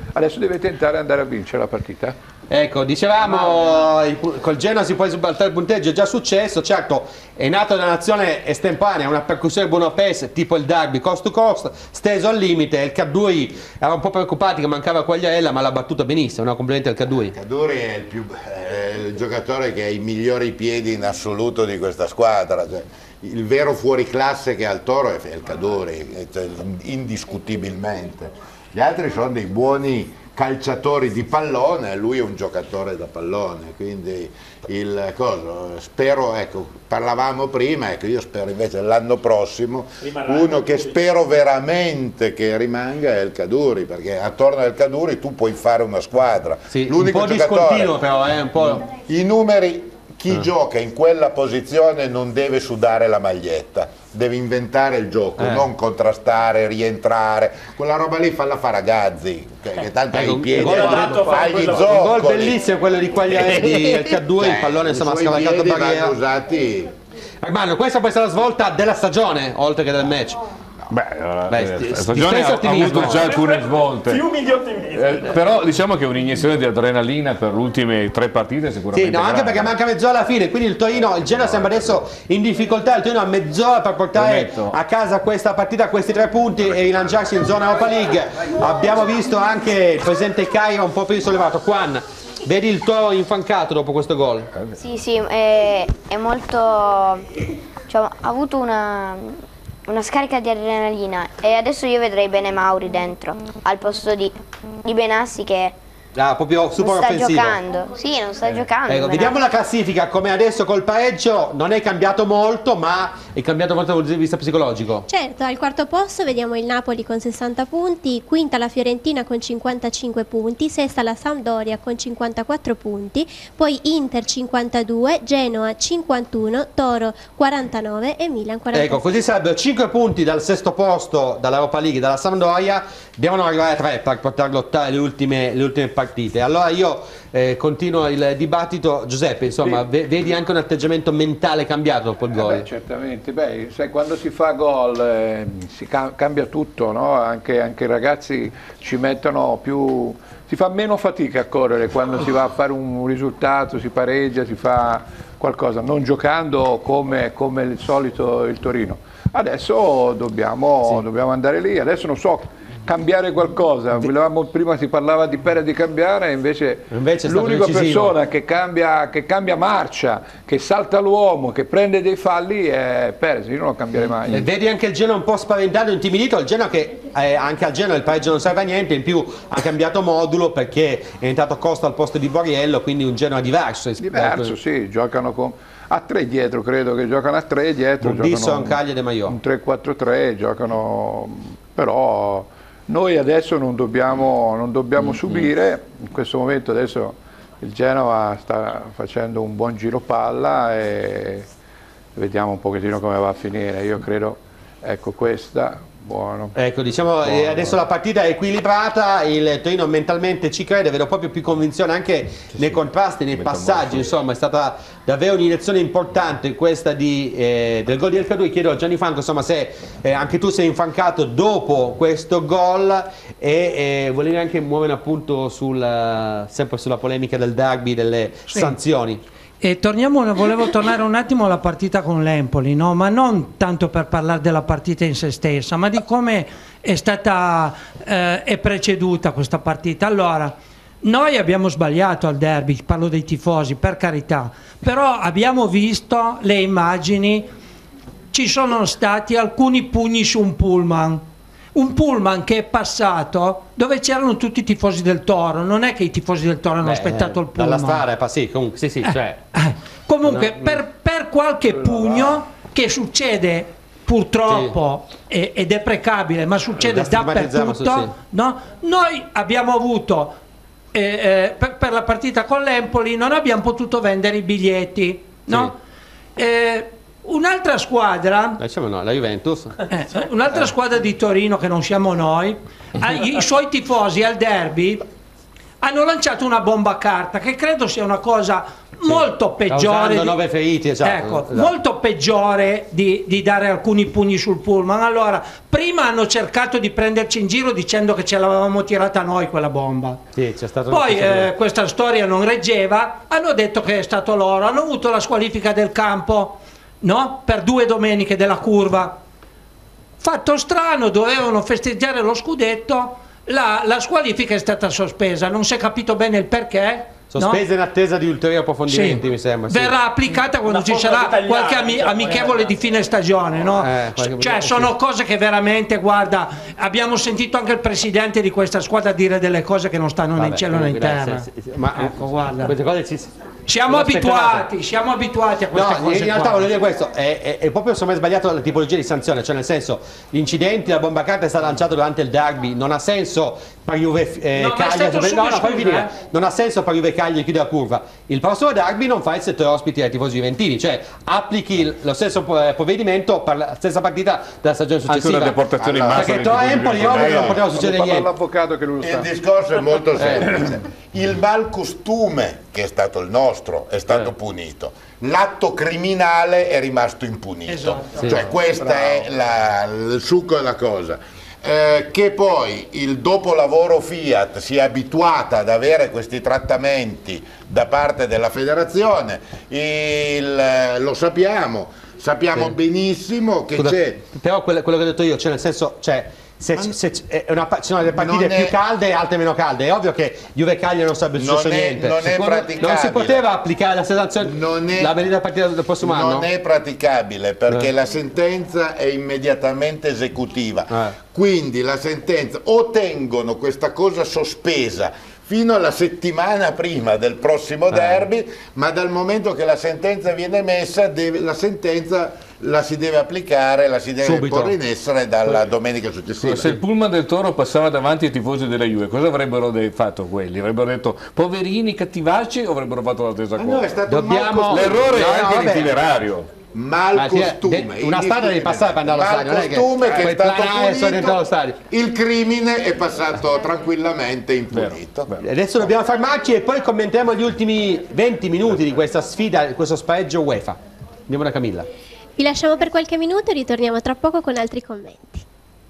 Adesso deve tentare di andare a vincere la partita. Ecco, dicevamo, il- col Genoa si può sbaltare il punteggio, è già successo, certo, è nato da un'azione estemporanea, una percussione buonapest, tipo il derby cost to cost, steso al limite, il Caduri era un po' preoccupati che mancava Quagliarella, ma l'ha battuto benissimo, no? Complimenti al Caduri. Caduri è il, più, è il giocatore che ha i migliori piedi in assoluto di questa squadra, cioè, il vero fuoriclasse che ha il Toro è il Caduri, cioè, indiscutibilmente. Gli altri sono dei buoni calciatori di pallone, lui è un giocatore da pallone, quindi il coso, spero, ecco, parlavamo prima, ecco, io spero invece l'anno prossimo uno che spero veramente che rimanga è il Caduri, perché attorno al Caduri tu puoi fare una squadra. Sì, l'unico un po' giocatore, discontinuo però, eh, un po'. I numeri, chi Ah. gioca in quella posizione non deve sudare la maglietta, deve inventare il gioco, Eh. non contrastare, rientrare, quella roba lì falla fare a Gazzi, che, che tanto hai i piedi, un gol, fagli un zoccoli. gol bellissimo quello di Quagliarella di Caduri, il pallone insomma ha scavalcato barriera. vanno usati. Armando, questa può essere la svolta della stagione, oltre che del match. Beh, Beh, eh, sti- la sti stagione stessi ha ottimismo. avuto già alcune svolte. Fiumi di ottimismo. Eh, però diciamo che un'iniezione di adrenalina per le ultime tre partite sicuramente. Sì, no, anche grande. perché manca mezz'ora alla fine, quindi il Torino, il Genoa sembra adesso in difficoltà, il Torino ha mezz'ora per portare a casa questa partita, questi tre punti e rilanciarsi in zona Europa League. Abbiamo visto anche il presidente Cairo un po' più risollevato. Juan, vedi il Toro infancato dopo questo gol? Sì, sì, è, è molto... Cioè, ha avuto una, una scarica di adrenalina e adesso io vedrei bene Mauri dentro, al posto di, di Benassi che Ah, proprio super non sta offensivo. giocando. Sì, non sta giocando. Ecco, Benassi. vediamo la classifica, come adesso col pareggio non è cambiato molto, ma è cambiato molto dal punto di vista psicologico. Certo, al quarto posto vediamo il Napoli con sessanta punti, quinta la Fiorentina con cinquantacinque punti, sesta la Sampdoria con cinquantaquattro punti, poi Inter cinquantadue, Genoa cinquantuno, Toro quarantanove e Milan quarantasei. Ecco, così sarebbero cinque punti dal sesto posto dall'Europa League, dalla Sampdoria, devono arrivare a tre per poter lottare le ultime, le ultime partite. Allora io eh, continuo il dibattito. Giuseppe, insomma, Sì. ve- vedi anche un atteggiamento mentale cambiato dopo il Eh gol? beh, certamente, beh, sai, quando si fa gol eh, si ca- cambia tutto, no? anche, anche i ragazzi ci mettono più, si fa meno fatica a correre quando si va a fare un risultato, si pareggia, si fa qualcosa, non giocando come, come il solito il Torino. Adesso dobbiamo, Sì. dobbiamo andare lì, adesso non so, cambiare qualcosa, volevamo, prima si parlava di Perez di cambiare, invece, Invece è stato l'unica decisivo. persona che cambia, che cambia marcia, che salta l'uomo, che prende dei falli è Perez, io non lo cambierei mai. E vedi anche il Genoa un po' spaventato, intimidito, il Genoa che eh, anche al Genoa il pareggio non serve a niente, in più ha cambiato modulo perché è entrato Costa al posto di Borriello, quindi un Genoa diverso. Diverso, sì, giocano con, a tre dietro, credo che giocano a tre dietro, Bubisso, giocano Ancaglia e De Maio. un tre quattro tre, giocano, però noi adesso non dobbiamo, non dobbiamo subire, in questo momento adesso il Genova sta facendo un buon giro palla e vediamo un pochettino come va a finire, io credo, ecco questa, buono. Ecco, diciamo, eh, adesso la partita è equilibrata, il Torino mentalmente ci crede, vedo proprio più convinzione anche nei contrasti, nei passaggi, insomma è stata davvero un'iniezione importante questa di, eh, del gol di El Kaddouri. Chiedo a Gianni Franco, insomma, se eh, anche tu sei infancato dopo questo gol e eh, volevi anche muovere appunto sul, sempre sulla polemica del derby, delle Sì. sanzioni. E torniamo, volevo tornare un attimo alla partita con l'Empoli, no? Ma non tanto per parlare della partita in se stessa, ma di come è stata eh, è preceduta questa partita. Allora, noi abbiamo sbagliato al derby, parlo dei tifosi, per carità, però abbiamo visto le immagini, ci sono stati alcuni pugni su un pullman. Un pullman che è passato dove c'erano tutti i tifosi del Toro, non è che i tifosi del Toro hanno Beh, aspettato il pullman. Dalla strada, pa- sì, comunque, sì, sì, cioè. Comunque, No, per, per qualche pugno che succede purtroppo e- ed è deprecabile, ma succede Da stigmatizzare, dappertutto, sì. no? Noi abbiamo avuto, eh, eh, per, per la partita con l'Empoli, non abbiamo potuto vendere i biglietti, no? Eh, un'altra squadra, Diciamo no, la Juventus. eh, un'altra squadra di Torino che non siamo noi, ha- i, i suoi tifosi al derby hanno lanciato una bomba a carta che credo sia una cosa molto peggiore causando di, nove feriti, esatto, ecco, esatto. molto peggiore di, di dare alcuni pugni sul pullman. Allora, prima hanno cercato di prenderci in giro dicendo che ce l'avevamo tirata noi quella bomba. Sì, c'è stato Poi eh, questa storia non reggeva, hanno detto che è stato loro, hanno avuto la squalifica del campo, no? Per due domeniche della curva. Fatto strano, dovevano festeggiare lo scudetto, la, la squalifica è stata sospesa, non si è capito bene il perché. Sospesa no? in attesa di ulteriori approfondimenti, Sì. mi sembra. Sì. Verrà applicata quando ci sarà qualche ami- amichevole di fine stagione, no? Eh, qualche- Cioè, sì. sono cose che veramente, guarda, abbiamo sentito anche il presidente di questa squadra dire delle cose che non stanno né in Vabbè, cielo né in grazie, terra. sì, sì, ma ecco, guarda. queste cose ci, Siamo lo abituati, spetterate. siamo abituati a queste No, cose in realtà qua. voglio dire questo, è, è, è proprio secondo me sbagliato la tipologia di sanzione, cioè nel senso, gli incidenti, la bomba carta è stata lanciata durante il derby, non ha senso per Juve eh, No, ma è Cagliari, stato no, subito, no, fammi scusa, finire. eh. Non ha senso per Juve Cagliari chiudere la curva. Il prossimo derby non fa il settore ospiti ai tifosi juventini, cioè applichi il- lo stesso eh, provvedimento per la stessa partita della stagione Anche successiva. una deportazione in Allora, massa perché dei tra tifosi Empoli e juventini. Roma non poteva succedere Parla niente. l'avvocato che lui lo sa. Il discorso è molto Eh. semplice. Il malcostume, che è stato il nostro, è stato punito. L'atto criminale è rimasto impunito. Esatto. Cioè Sì. questo Bravo. è la- il succo della cosa. Eh, che poi il dopolavoro Fiat sia abituata ad avere questi trattamenti da parte della federazione, il- lo sappiamo, sappiamo Sì. benissimo che Scusa, c'è. però quello, quello che ho detto io, cioè nel senso, cioè, se, se, è una, ci sono delle partite Non è- più calde e altre meno calde, è ovvio che Juve Cagliari non sarebbe successo Non è- niente. non è Secondo- praticabile. non si poteva applicare la sanzione la venita partita del prossimo anno? Non è praticabile perché Eh. la sentenza è immediatamente esecutiva. Eh. Quindi la sentenza o tengono questa cosa sospesa fino alla settimana prima del prossimo Eh. derby, ma dal momento che la sentenza viene emessa, deve- la sentenza la si deve applicare, la si deve Subito. porre in essere dalla domenica successiva. Se il pullman del Toro passava davanti ai tifosi della Juve, cosa avrebbero de- fatto quelli? Avrebbero detto poverini, cattivacci, o avrebbero fatto la stessa Ma cosa? no, è stato Dobbiamo- un L'errore No, è anche no, vabbè. l'itinerario. malcostume. Ma sì, una strada devi passare per andare allo stadio, non è che Malcostume che è puoi stato planare solo dentro punito, allo stadio. il crimine è passato tranquillamente impunito. Adesso dobbiamo fermarci e poi commentiamo gli ultimi venti minuti di questa sfida, di questo spareggio UEFA. Andiamo da Camilla. Vi lasciamo per qualche minuto e ritorniamo tra poco con altri commenti.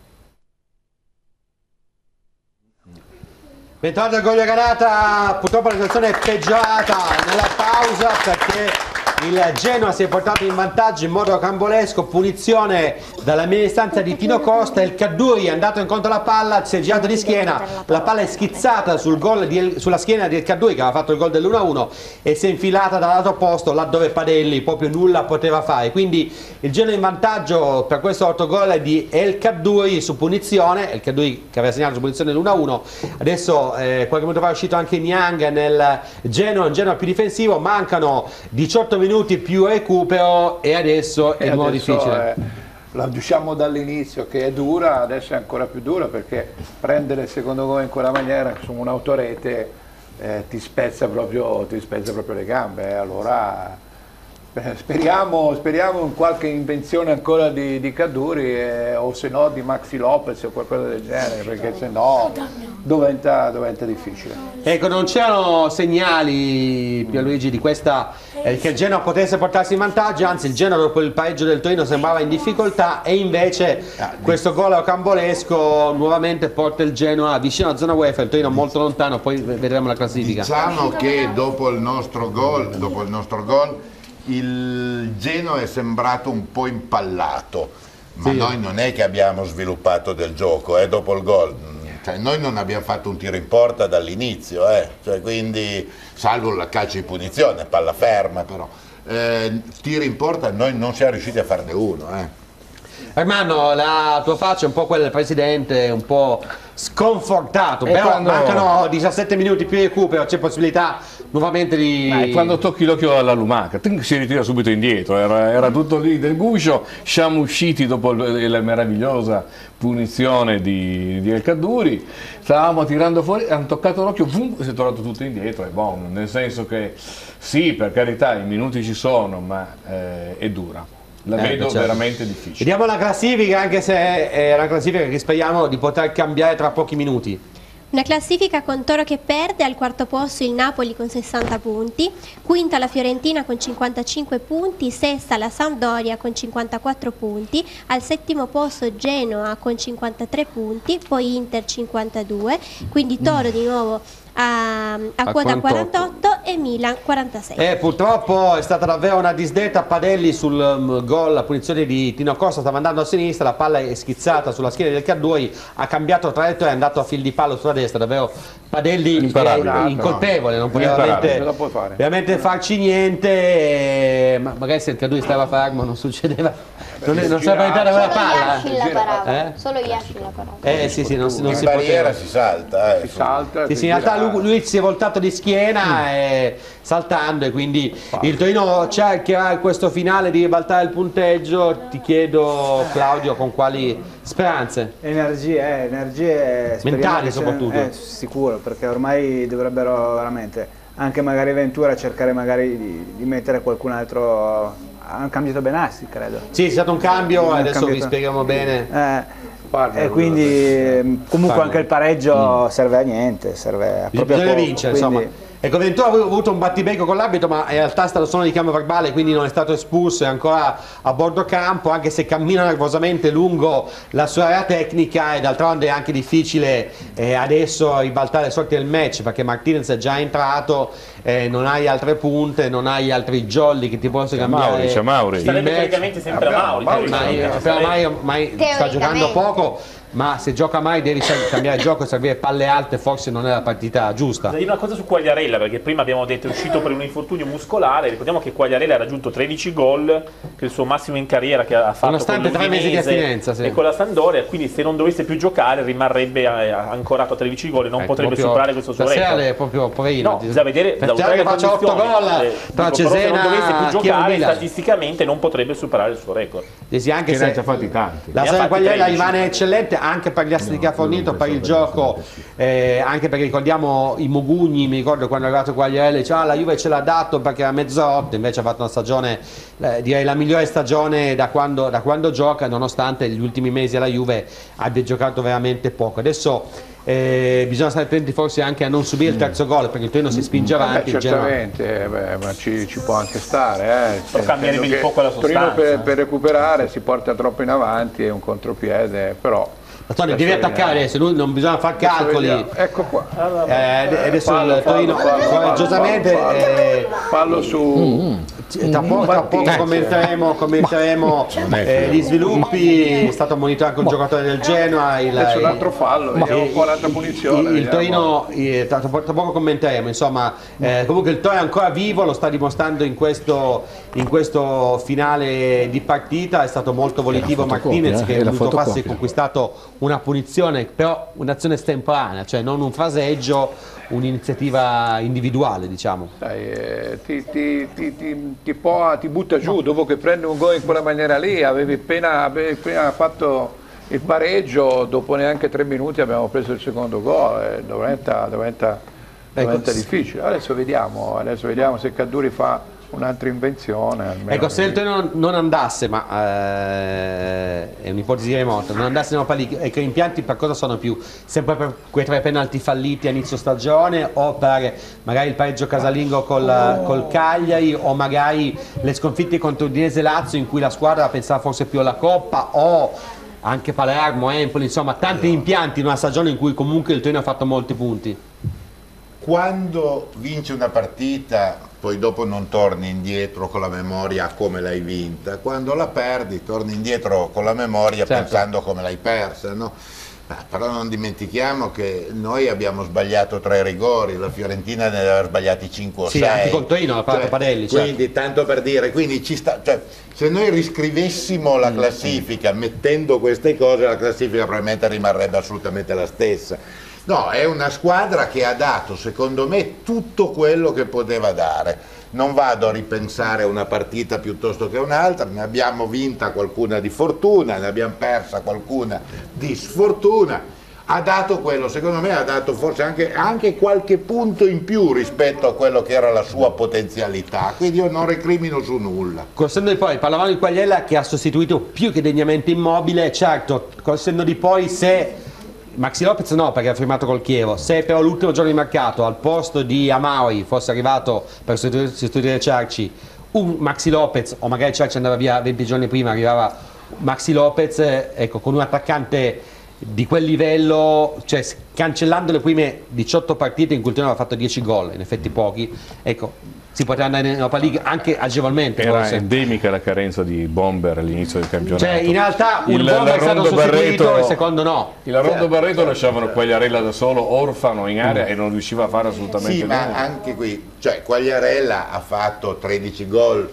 Bentornati al Orgoglio Granata, purtroppo la situazione è peggiorata nella pausa perché il Genoa si è portato in vantaggio in modo cambolesco, punizione dalla media distanza di Tino Costa, il Caduri è andato incontro alla palla, si è girato di schiena, la palla è schizzata sul gol di, sulla schiena del Caduri che aveva fatto il gol dell'uno a uno e si è infilata dal lato opposto laddove Padelli proprio nulla poteva fare, quindi il Genoa in vantaggio per questo autogol di El Caduri su punizione, El Caduri che aveva segnato su punizione dell'uno a uno, adesso eh, qualche minuto fa è uscito anche Niang nel Genoa, un Genoa più difensivo, mancano diciotto minuti più recupero e adesso è E di nuovo adesso, difficile. eh, la diciamo dall'inizio che è dura, adesso è ancora più dura perché prendere il secondo gol in quella maniera su un'autorete eh, ti spezza proprio, ti spezza proprio le gambe, eh, allora eh, speriamo, speriamo in qualche invenzione ancora di, di Caduri eh, o se no di Maxi Lopez o qualcosa del genere, perché se no diventa, diventa difficile. Ecco, non c'erano segnali, Pierluigi, di questa eh, che il Genoa potesse portarsi in vantaggio, anzi il Genoa dopo il pareggio del Torino sembrava in difficoltà e invece questo gol cambolesco nuovamente porta il Genoa vicino alla zona UEFA, il Torino molto lontano, poi vedremo la classifica. Diciamo che dopo il nostro gol, dopo il nostro gol, il Genoa è sembrato un po' impallato, ma Sì. noi non è che abbiamo sviluppato del gioco, eh, dopo il gol. Cioè, noi non abbiamo fatto un tiro in porta dall'inizio, eh. Cioè, quindi, salvo la calcio di punizione, palla ferma però, eh, tiri in porta noi non siamo riusciti a farne uno. Eh. Ermanno, la tua faccia è un po' quella del presidente, un po' sconfortato, E però quando- mancano diciassette minuti più di recupero, c'è possibilità nuovamente di... Ma è quando tocchi l'occhio alla lumaca, tink, si ritira subito indietro, era, era tutto lì del guscio, siamo usciti dopo il- la meravigliosa punizione di, di El Caduri, stavamo tirando fuori, hanno toccato l'occhio, vum, si è tornato tutto indietro, è buono, nel senso che sì, per carità i minuti ci sono, ma eh, è dura. La Eh, vedo certo. veramente difficile. Vediamo la classifica, anche se è una classifica che speriamo di poter cambiare tra pochi minuti. Una classifica con Toro che perde, al quarto posto il Napoli con sessanta punti, quinta la Fiorentina con cinquantacinque punti, sesta la Sampdoria con cinquantaquattro punti, al settimo posto Genoa con cinquantatré punti, poi Inter cinquantadue, quindi Toro di nuovo a, a, a quota quarantotto e Milan quarantasei. Eh, purtroppo è stata davvero una disdetta. Padelli sul um, gol, la punizione di Tino Costa, stava andando a sinistra, la palla è schizzata sulla schiena del Cadduoi, ha cambiato traiettoria, è andato a fil di palo sulla destra. Davvero Padelli è incolpevole, non poteva veramente, fare. veramente farci niente, eh, ma magari se il Cadduoi stava fermo non succedeva, non, è, non sapeva entrare quella palla. Solo Iashi la parava. Eh? Solo Iashi la parava. Eh sì sì, non, si- non In si barriera poteva. si salta, eh. Si salta, Sì, si sì, in realtà gira. lui, lui si è voltato di schiena e saltando, e quindi il Torino cercherà in questo finale di ribaltare il punteggio. Ti chiedo, Claudio, con quali speranze? Energie, eh, energie speriamo Mentali che siano- soprattutto. eh, sicuro, perché ormai dovrebbero veramente, anche magari Ventura, cercare magari di, di mettere qualcun altro. Hanno cambiato Benassi, credo. Sì, è stato un cambio, Hanno adesso vi cambiato. spieghiamo bene. Eh, e quindi ehm, comunque Parla. anche il pareggio serve a niente, serve a proprio a Bisogna poco, vincere, quindi- insomma. Ecco, Ventura ha avuto un battibecco con l'arbitro, ma in realtà è stato solo di chiamo verbale, quindi non è stato espulso, è ancora a bordo campo, anche se cammina nervosamente lungo la sua area tecnica, e d'altronde è anche difficile eh, adesso ribaltare le sorti del match, perché Martinez è già entrato, eh, non hai altre punte, non hai altri jolly che ti possono C'è cambiare. Mauri, c'è Mauri. il Sarebbe match. praticamente sempre a Mauri. Ma, però Mauri, Mauri sta giocando Teoricamente. poco, ma se gioca mai devi cambiare gioco, servire palle alte, forse non è la partita giusta. Devo dire una cosa su Quagliarella, perché prima abbiamo detto è uscito per un infortunio muscolare. Ricordiamo che Quagliarella ha raggiunto tredici gol, che è il suo massimo in carriera che ha fatto Nonostante con tre mesi di l'Udinese astinenza, sì. e con la Sampdoria, quindi se non dovesse più giocare rimarrebbe eh, ancorato a tredici gol e non Ecco, potrebbe proprio superare questo suo stasera record. è proprio poverino. No, bisogna vedere da Pensare che faccia otto gol tra dico, però se Cesena, non dovesse più Chievo, giocare Milan. statisticamente non potrebbe superare il suo record. Sì, sì, anche Che se ne ha già fatti tanti. la Ne ha Sera fatti Quagliarella tredici. rimane eccellente anche per gli assist che ha fornito, per il gioco, eh, anche perché ricordiamo i Mogugni, mi ricordo quando è arrivato Quagliarella, diceva ah, la Juve ce l'ha dato perché era mezz'otto, invece ha fatto una stagione, eh, direi la migliore stagione da quando, da quando gioca, nonostante gli ultimi mesi alla Juve abbia giocato veramente poco. Adesso eh, bisogna stare attenti forse anche a non subire il terzo gol, perché il Torino si spinge avanti. Beh, il Genoa- certamente, eh, beh, ma ci, ci può anche stare. Eh. Però cambierebbe di poco la Il Torino sostanza, per, eh. per recuperare si porta troppo in avanti, è un contropiede, però... Antonio, devi Adesso attaccare vediamo. adesso, lui non bisogna far Adesso calcoli. vediamo. Ecco qua. Eh, adesso Fallo, il Torino fallo, fallo, coraggiosamente fallo, eh, Fallo su... tra poco, tra poco Martinez. commenteremo, commenteremo eh, gli sviluppi. È stato ammonito anche un giocatore del Genoa. Il, Adesso un altro fallo, vediamo un po' l'altra punizione. il, il vediamo. Torino, eh, tra, tra poco commenteremo, insomma, eh, comunque il Torino è ancora vivo, lo sta dimostrando in questo, in questo finale di partita. È stato molto volitivo Martinez, eh, che è è la voluto farsi fotocopia. conquistato una punizione, però un'azione estemporanea, cioè non un fraseggio, un'iniziativa individuale, diciamo. Sai, eh, ti, ti, ti, ti, ti, può- ti butta giù dopo che prende un gol in quella maniera lì. Avevi appena, avevi appena fatto il pareggio, dopo neanche tre minuti abbiamo preso il secondo gol. Eh, diventa, diventa, diventa Ecco, difficile. Adesso vediamo, adesso vediamo se Caduri fa un'altra invenzione. almeno. Ecco, se il Torino non andasse, ma eh, è un'ipotesi remota, non andasse in Europa League, ecco, i rimpianti per cosa sono più? Sempre per quei tre penalti falliti a inizio stagione, o per magari il pareggio casalingo col, col Cagliari, o magari le sconfitte contro Udinese e Lazio in cui la squadra pensava forse più alla Coppa, o anche Palermo, Empoli, insomma tanti rimpianti in una stagione in cui comunque il Torino ha fatto molti punti. Quando vinci una partita poi dopo non torni indietro con la memoria a come l'hai vinta, quando la perdi torni indietro con la memoria Certo. pensando come l'hai persa, no? Ah, però non dimentichiamo che noi abbiamo sbagliato tre rigori, la Fiorentina ne aveva sbagliati cinque o sei. Sì, anche con Torino l'ha fatto Cioè, Padelli, certo. quindi tanto per dire, quindi ci sta, cioè, se noi riscrivessimo Mm, la classifica mettendo queste cose, la classifica probabilmente rimarrebbe assolutamente la stessa. No, è una squadra che ha dato, secondo me, tutto quello che poteva dare. Non vado a ripensare una partita piuttosto che un'altra, ne abbiamo vinta qualcuna di fortuna, ne abbiamo persa qualcuna di sfortuna. Ha dato quello, secondo me ha dato forse anche, anche qualche punto in più rispetto a quello che era la sua potenzialità, quindi io non recrimino su nulla. Col senno di poi, parlavamo di Quagliarella che ha sostituito più che degnamente Immobile, certo, col senno di poi se Maxi Lopez no, perché ha firmato col Chievo. Se però l'ultimo giorno di mercato al posto di Amauri fosse arrivato per sostituire Ciarci un Maxi Lopez, o magari Ciarci andava via venti giorni prima, arrivava Maxi Lopez, ecco, con un attaccante di quel livello, cioè cancellando le prime diciotto partite in cui il Torino aveva fatto dieci gol, in effetti pochi, ecco, si poteva andare in Europa League anche agevolmente. Era forse endemica la carenza di bomber all'inizio del campionato. Cioè in realtà un il, bomber è stato sostituito, Barreto, il secondo no. Il Rondo Barreto lasciavano Quagliarella da solo, orfano in area, e non riusciva a fare assolutamente sì, nulla. ma anche qui, cioè Quagliarella ha fatto tredici gol,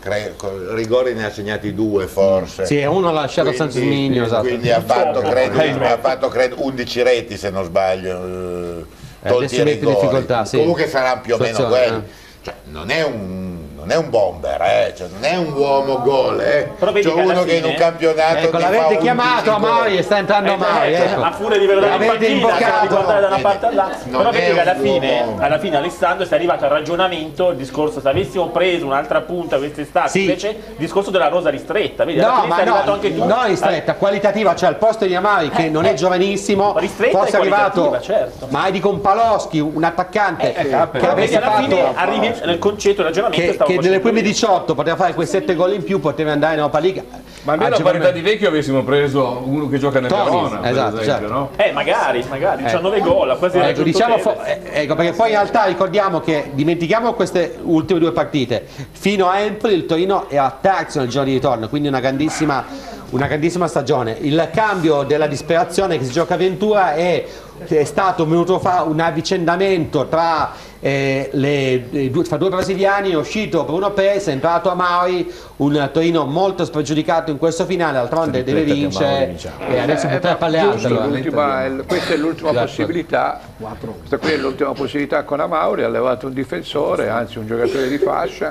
rigori ne ha segnati due forse. Sì, uno l'ha lasciato senza Smigno, esatto. Quindi ha fatto, credo, ha fatto credo undici reti se non sbaglio, eh, tolti i rigori. Difficoltà, sì. Comunque saranno più o meno Situazione, quelli. eh. Cioè, non è un non è un bomber, eh? Cioè, non è un uomo gol, eh? C'è uno che in un campionato ecco, l'avete chiamato Amari e sta entrando Amari, eh, ecco. a furia di vedere in l'avete panchina, di guardare da una parte all'altra. Non Però è vedi che alla un fine, uomo. alla fine Alessandro si è arrivato al ragionamento, il discorso, se avessimo preso un'altra punta quest'estate, Sì. invece il discorso della rosa ristretta, vedi, alla No, fine ma sei no, arrivato anche tu. no ristretta, qualitativa, cioè al posto di Amari che non è giovanissimo, ristretta fosse e arrivato, qualitativa, certo. ma è di con Paloschi, un attaccante Eh, che però vedi, avesse alla fine fatto arrivi nel concetto, il ragionamento che, stavo che nelle facendo prime io. diciotto poteva fare quei sette gol in più, poteva andare in Europa League. Ma almeno a parità di vecchio avessimo preso uno che gioca nel Tonis, Verona, per esatto, esempio, certo. no? Eh, magari, magari, diciannove Ecco. gol, ha quasi Ecco, raggiunto diciamo, Tevez. fo- eh, ecco, perché poi in realtà ricordiamo che dimentichiamo queste ultime due partite. Fino a Empoli il Torino era terzo nel giorno di ritorno, quindi una grandissima, una grandissima stagione. Il cambio della disperazione che si gioca a Ventura è, è stato un minuto fa un avvicendamento tra eh, le, le due, fra due brasiliani. È uscito Bruno Perez, è entrato Amari, un Torino molto spregiudicato in questo finale, d'altronde deve vincere e adesso Eh, buttare ma palle giusto, alte. allora. l'ultima- il- questa è l'ultima Grazie. possibilità. Questa qui è l'ultima possibilità con Amauri, ha levato un difensore, anzi un giocatore di fascia,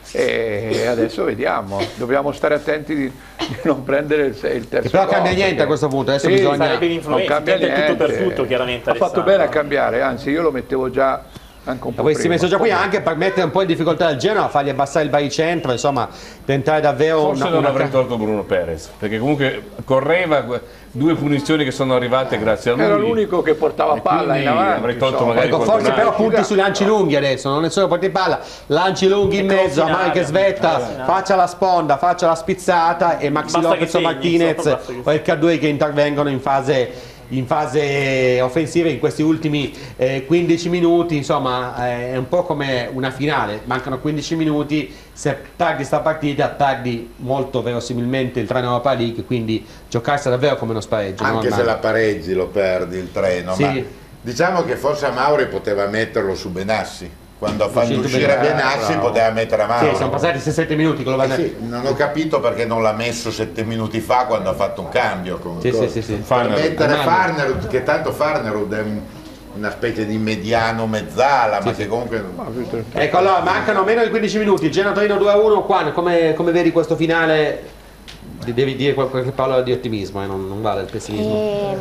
e adesso vediamo. Dobbiamo stare attenti di, di non prendere il, il terzo. Che però gol, cambia niente perché- a questo punto, adesso Sì, bisogna... sarebbe non l'influenza, cambia tenta il tutto per niente. tutto, chiaramente, Ha fatto Alessandro. bene a cambiare, anzi io lo mettevo già anche un po' Avresti prima. messo già qui anche per mettere un po' in difficoltà il Genoa, fargli abbassare il baricentro, insomma, tentare davvero Forse una, non una... avrei tolto Bruno Perez, perché comunque correva due punizioni che sono arrivate grazie a lui. Era l'unico che portava E palla quindi in avanti. avrei tolto insomma. magari Ecco, qualcun forse però altro. punti sui lanci lunghi adesso, non è solo porti palla, lanci lunghi in mezzo, Amari che svetta, faccia la sponda, faccia la spizzata e Maxi Basta Lopez che o segni, Martinez insomma, basta che o il Cadui che intervengono in fase in fase offensiva in questi ultimi eh, quindici minuti, insomma eh, è un po' come una finale, mancano quindici minuti, se perdi sta partita perdi molto verosimilmente il treno Europa League, quindi giocarsi davvero come uno spareggio. Anche normale. se la pareggi lo perdi il treno, Sì. ma diciamo che forse Amauri poteva metterlo su Benassi. Quando ha fatto Uscito uscire Benassi. Benassi Bravo. poteva mettere Amauri. Sì, sono passati sette minuti con lo Eh sì, non ho capito perché non l'ha messo sette minuti fa quando ha fatto un cambio. Con Sì, con- sì, sì, sì. Per Farnerud. mettere Armando. Farnerud, che tanto Farnerud è un- una specie di mediano mezzala, ma che comunque... Ecco, allora mancano meno di quindici minuti, Genoa Torino due a uno. Juan, come, come vedi questo finale? Devi dire qual- qualche parola di ottimismo, eh, non, non vale il pessimismo. E...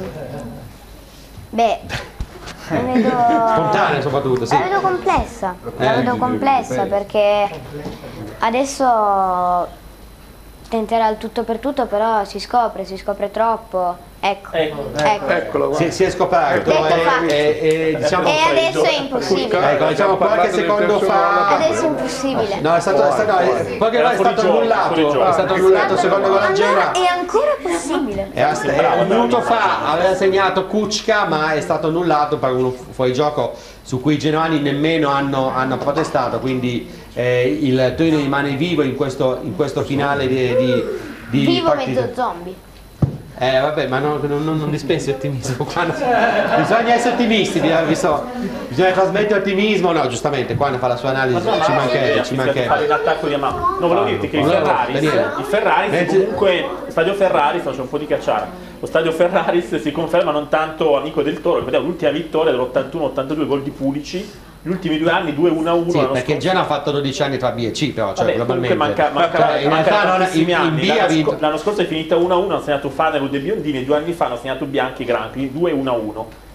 Beh, la vedo... Spontanea soprattutto, sì. La vedo complessa, la Eh, vedo sì, complessa sì. perché adesso tenterà il tutto per tutto, però si scopre, si scopre troppo. Ecco, ecco. Eccolo qua. Si, si è scoperto Detto e, fatto. e- e, diciamo, E adesso è impossibile. ecco, diciamo qualche secondo fa Adesso è impossibile. no, è stato, è stato, è- qualche è stato annullato, è stato annullato il secondo gol a Genoa. È ancora possibile. Era sta- era un minuto fa aveva segnato Kuczka, ma è stato annullato per uno fu- fuorigioco su cui i genuani nemmeno hanno, hanno protestato, quindi eh, il Torino rimane vivo in questo, in questo finale di, di, di Vivo partite. mezzo zombie. Eh vabbè, ma non, non, non dispensi ottimismo quando... bisogna essere ottimisti, bisogna, visto- bisogna trasmettere ottimismo, no, giustamente quando fa la sua analisi ci mancherebbe, ci fare mancherebbe. l'attacco di Amaro. No, volevo dirti che il Volevo- Ferraris, Daniele. il Ferraris Mentre- comunque, stadio Ferraris, faccio un po' di cacciara. Lo stadio Ferraris si conferma non tanto amico del Toro, ricordiamo l'ultima vittoria dell'ottantuno ottantadue gol di Pulici. Gli ultimi due anni due uno a uno. Sì, l'anno perché il scorso. Genoa ha fatto dodici anni tra B e C, però, cioè, Vabbè, globalmente. comunque manca, manca, Cioè, in manca realtà non, tantissimi in, in anni. B ha L'anno, vinto. sco- l'anno scorso è finita uno a uno, hanno segnato Farnerud e Biondini, e due anni fa hanno segnato Bianchi e Granchi, due uno a uno.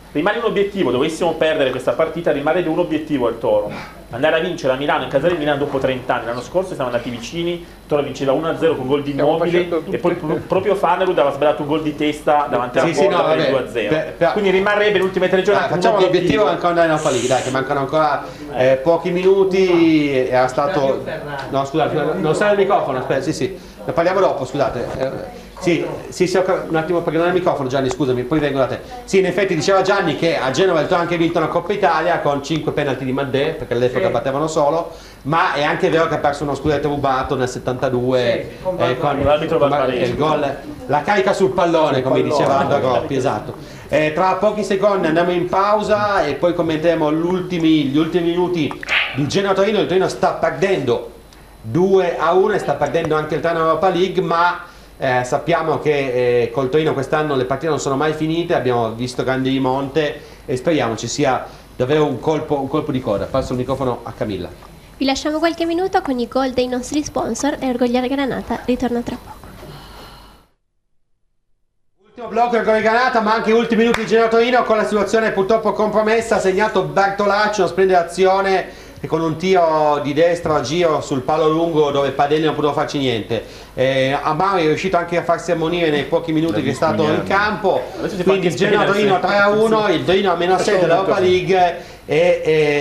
rimane un obiettivo, dovessimo perdere questa partita, rimarrebbe un obiettivo al Toro, andare a vincere a Milano, in casa del Milano dopo trenta anni. L'anno scorso siamo andati vicini, il Toro vinceva uno a zero con gol di Immobile e poi pro- proprio Fanerud aveva sbagliato un gol di testa davanti alla Sì, sì, porta no, per il vabbè, due a zero. per- per- Quindi rimarrebbe le ultime tre giornate. Ah, facciamo un l'obiettivo ancora andare in Europa League, dai, che mancano ancora eh, pochi minuti. Era stato. No, scusate, non sta il microfono, aspetta, sì, sì. Ne parliamo dopo, scusate. Eh, sì, sì, sì, un attimo perché non è il microfono, Gianni, scusami, poi vengo da te. Sì, in effetti diceva Gianni che a Genova il Toro ha anche vinto una Coppa Italia con cinque penalti di Maddè, perché all'epoca Sì. battevano solo, ma è anche vero che ha perso uno scudetto rubato nel settantadue Sì, con eh, Barbaresi. l'arbitro con Barbaresi. il gol, la carica sul pallone, come pallone. diceva Aldo Groppi, esatto. Eh, tra pochi secondi andiamo in pausa e poi commenteremo gli ultimi, gli ultimi minuti di Genoa-Torino. Il Torino sta perdendo due a uno e sta perdendo anche il treno Europa League, ma eh, sappiamo che eh, col Torino quest'anno le partite non sono mai finite, abbiamo visto grandi rimonte e speriamo ci sia davvero un colpo, un colpo di coda. Passo il microfono a Camilla. Vi lasciamo qualche minuto con i gol dei nostri sponsor e Orgoglio Granata ritorna tra poco. Ultimo blocco del gol di Granata, ma anche gli ultimi minuti di Genoa-Torino con la situazione purtroppo compromessa. Ha segnato Bertolacci, una splendida azione e con un tiro di destra a giro sul palo lungo dove Padelli non poteva farci niente. eh, Amari è riuscito anche a farsi ammonire nei pochi minuti che è stato in campo, quindi il Genoa-Torino tre a uno, il Torino a meno sette dell'Europa League e,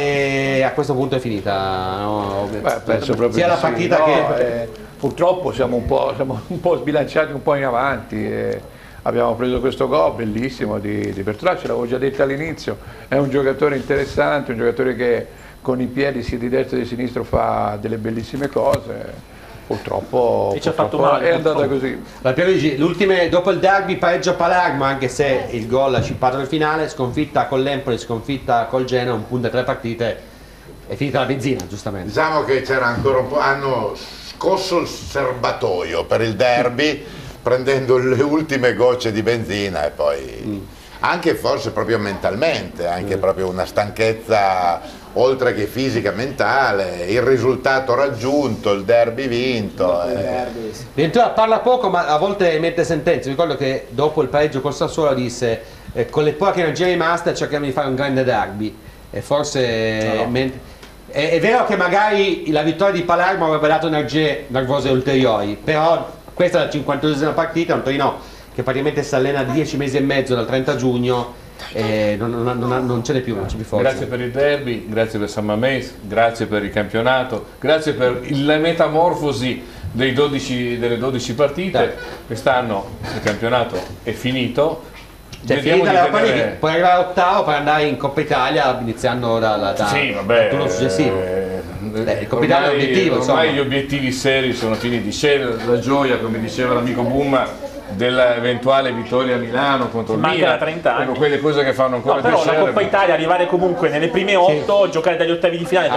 e a questo punto è finita, no? Beh, penso proprio sia di la sì, partita no, che eh, purtroppo siamo un, po', siamo un po' sbilanciati un po' in avanti. eh, abbiamo preso questo gol bellissimo di, di Bertolacci, l'avevo già detto all'inizio, è un giocatore interessante, un giocatore che con i piedi sia di destra che di sinistra fa delle bellissime cose. Purtroppo, E ci ha fatto purtroppo male, è andata purtroppo. così. La Pierluigi, l'ultime, dopo il derby pareggio a Palermo, anche se il gol ha scippato nel finale, sconfitta con l'Empoli, sconfitta col Genoa, un punto e tre partite, è finita la benzina, giustamente. Diciamo che c'era ancora un po', hanno scosso il serbatoio per il derby prendendo le ultime gocce di benzina e poi mm. anche forse proprio mentalmente, anche mm. proprio una stanchezza oltre che fisica, mentale, il risultato raggiunto, il derby vinto. Eh. Ventura parla poco ma a volte mette sentenze. Mi ricordo che dopo il pareggio col Sassuolo disse eh, con le poche energie rimaste cerchiamo di fare un grande derby e forse no, no. Men- è, è vero che magari la vittoria di Palermo avrebbe dato energie nervose ulteriori, però questa è la cinquantunesima partita, un Torino che praticamente si allena dieci mesi e mezzo dal trenta giugno e non, non, non, non ce n'è più, non c'è più forza. Grazie per il derby, grazie per San Mamés, grazie per il campionato, grazie per la metamorfosi dei dodici, delle dodici partite. Dai. Quest'anno il campionato è finito. Cioè, finita di tenere... League, puoi arrivare all'ottavo per andare in Coppa Italia iniziando da, da, sì, vabbè, turno successivo. Eh, Beh, il Coppa Italia è l'obiettivo. Ormai gli obiettivi seri sono finiti. C'è la gioia, come diceva l'amico Bumma, dell'eventuale vittoria a Milano contro il Manca Milan, da trenta anni. quelle cose che fanno ancora no, però piacere. la Coppa Italia, arrivare comunque nelle prime otto, sì. giocare dagli ottavi di finale,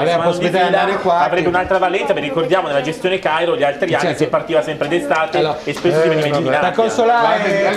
avrebbe un'altra valenza. Vi ricordiamo nella gestione Cairo gli altri anni si partiva sempre d'estate allora, e spesso eh, si veniva eliminati. Per consolare,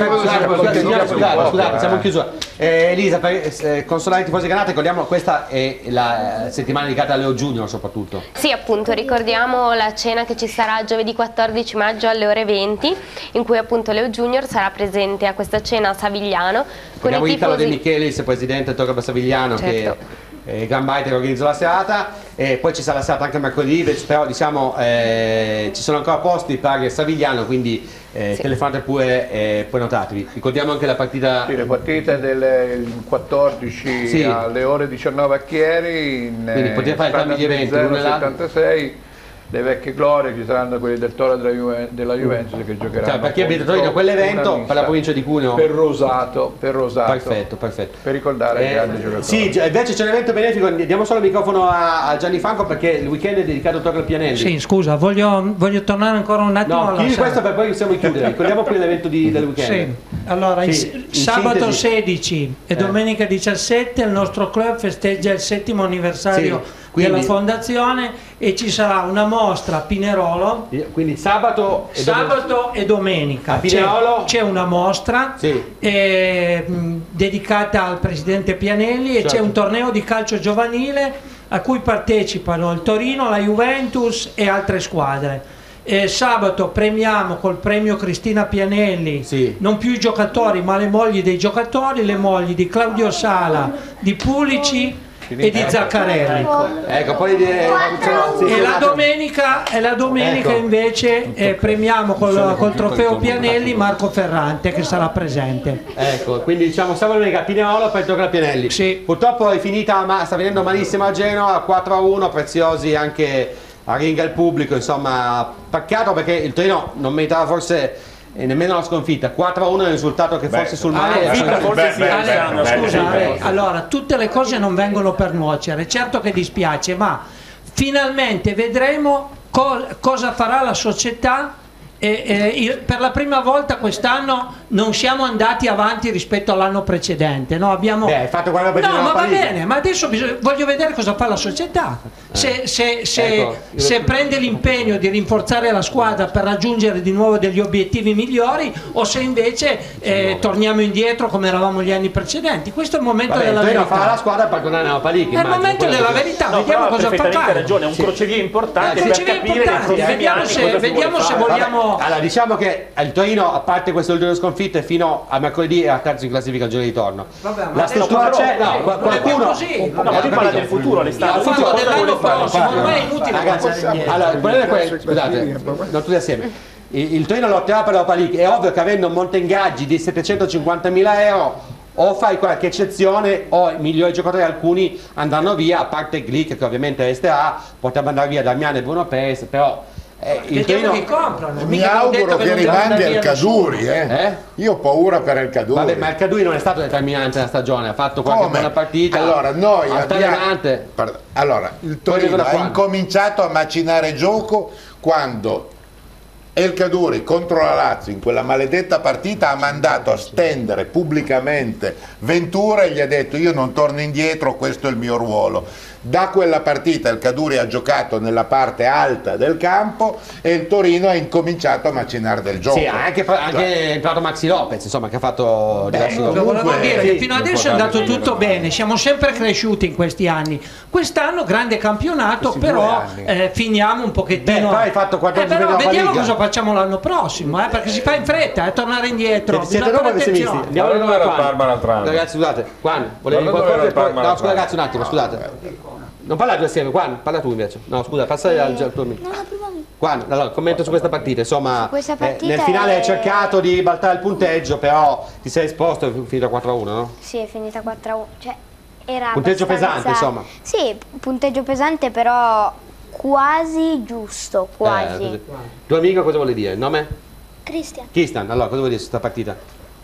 scusate, siamo in chiusura. Eh, Elisa, per eh, consolare i tifosi Granata, ricordiamo questa è la settimana dedicata a Leo Junior soprattutto. Sì, appunto, ricordiamo la cena che ci sarà giovedì quattordici maggio alle ore venti, in cui appunto Leo Junior sarà presente a questa cena a Savigliano. Abbiamo Italo De Michelis, presidente del Torino Savigliano, certo. che è Gran Baita che organizza la serata, e poi ci sarà la serata anche mercoledì, però diciamo eh, ci sono ancora posti per Savigliano, quindi eh, sì. telefonate pure e poi notatevi. Ricordiamo anche la partita... Sì, le partite del quattordici sì. alle ore diciannove a Chieri, in, quindi potete fare entrambi gli eventi, settantasei. Le vecchie glorie, ci saranno quelli del Toro della, Juve, della Juventus che giocheranno. Cioè, per chi abita a Torino quell'evento per la provincia di Cuneo. Per Rosato, per Rosato. Perfetto, perfetto. Per ricordare eh, i grandi giocatori. Sì, invece c'è un evento benefico, diamo solo il microfono a, a Gianni Franco perché il weekend è dedicato a Torino Pianelli. Sì, scusa, voglio, voglio tornare ancora un attimo. No, chiudi questo per poi possiamo chiudere. Ricordiamo poi l'evento di, del weekend. Sì, allora sì, in, in sabato sintesi. sedici e eh. domenica diciassette il nostro club festeggia il settimo anniversario. Sì. Quindi, della fondazione e ci sarà una mostra a Pinerolo, quindi sabato e, sabato e domenica c'è, c'è una mostra sì. eh, mh, dedicata al presidente Pianelli e certo. c'è un torneo di calcio giovanile a cui partecipano il Torino, la Juventus e altre squadre. eh, sabato premiamo col premio Cristina Pianelli non più i giocatori ma le mogli dei giocatori, le mogli di Claudio Sala, di Pulici e di Zaccarelli. Ecco, poi di, e la domenica, e la domenica Ecco. invece eh, premiamo col, col trofeo Pianelli Marco Ferrante che sarà presente. Ecco, quindi diciamo sabato domenica Pineolo per giocare a Pianelli. Purtroppo è finita, ma sta venendo malissimo a Genova, quattro a uno, preziosi anche a ringa il pubblico, insomma, peccato perché il Torino non meritava forse e nemmeno la sconfitta. Quattro a uno è un risultato che forse sul mare Ale, forse sì, Ale, scusa, Ale, allora tutte le cose non vengono per nuocere, certo che dispiace, ma finalmente vedremo co cosa farà la società. E, e, io, per la prima volta quest'anno non siamo andati avanti rispetto all'anno precedente, no? Abbiamo... Beh, hai fatto quello per no, ma va Liga. bene, ma adesso bisogna, voglio vedere cosa fa la società. Se, se, se, Ecco, se prende l'impegno di rinforzare la squadra per raggiungere di nuovo degli obiettivi migliori o se invece eh, torniamo indietro come eravamo gli anni precedenti. Questo è il momento Vabbè, della il Torino verità. farà la squadra per tornare nella League. È il momento della verità, No, vediamo però ha cosa fa perfettamente fare. ragione, è un crocevia importante Eh, per crocevia capire importante, nei prossimi vediamo anni se- cosa si vediamo vuole se fare. vogliamo- Vabbè, allora diciamo che il Torino, a parte queste ultime sconfitte, fino a mercoledì era terzo in classifica al giorno di ritorno. Vabbè, ma La adesso struttura però- c'è, no, eh, qua- non è più qualcuno così. No, No, ma tu capito. parla del futuro, l'estate. Io Parlo cosa dell'anno vuole fare? prossimo, ormai è inutile Ragazzi, guardare indietro. allora, il problema è questo, scusate, non tutti assieme. Il, il Torino lotterà per l'Europa League, è ovvio che avendo un monte ingaggi di settecentocinquantamila euro o fai qualche eccezione o i migliori giocatori alcuni andranno via, a parte Glick che ovviamente resterà, potrebbe andare via Damiano e Bruno Perez, però eh, il Vediamo Torino... chi comprano. Mi mica hanno auguro detto che non rimandi andrà via al Caduri, eh. Eh? Io ho paura per il Caduri. Vabbè, ma il Caduri non è stato determinante nella stagione, ha fatto qualche Come? buona partita. Allora, noi abbiamo... altalenante. Pardon. Allora, il Poi vengo Torino da ha qua. incominciato a macinare gioco quando El Caduri contro la Lazio in quella maledetta partita ha mandato a stendere pubblicamente Ventura e gli ha detto io non torno indietro, questo è il mio ruolo. Da quella partita il Caduri ha giocato nella parte alta del campo e il Torino ha incominciato a macinare del gioco. Sì, anche, anche il Prato Maxi Lopez, insomma, che ha fatto diversi gol. Volevo dire che Sì, fino non adesso è può andato fare tutto niente. bene, siamo sempre cresciuti in questi anni. Quest'anno grande campionato, Questi due però anni. eh, finiamo un pochettino. Beh, poi hai fatto quattordici Eh, però Europa vediamo League. cosa facciamo l'anno prossimo, eh, perché si fa in fretta, eh, tornare indietro. Siete bisogna dopo fare pessimisti? attenzione. Andiamo Guarda da dove era Juan. Parma l'altro anno. Ragazzi, scusate, Juan, volevi Guarda qualcosa? dove era Parma No, l'altro scusa anno. ragazzi, un attimo, scusate. Non parla tu assieme, Juan, parla tu invece. No, scusa, passare al, al tuo amico. Juan, allora, commento su questa partita, insomma, Su questa eh, partita nel finale è- hai cercato di baltare il punteggio, però ti sei esposto e è finito quattro a uno, no? Sì, è finita quattro a uno. Cioè, era Punteggio abbastanza- pesante, insomma. Sì, punteggio pesante, però quasi giusto, quasi. Eh, tuo amico cosa vuole dire? Il nome? Cristian, Kistan, allora, cosa vuol dire su questa partita?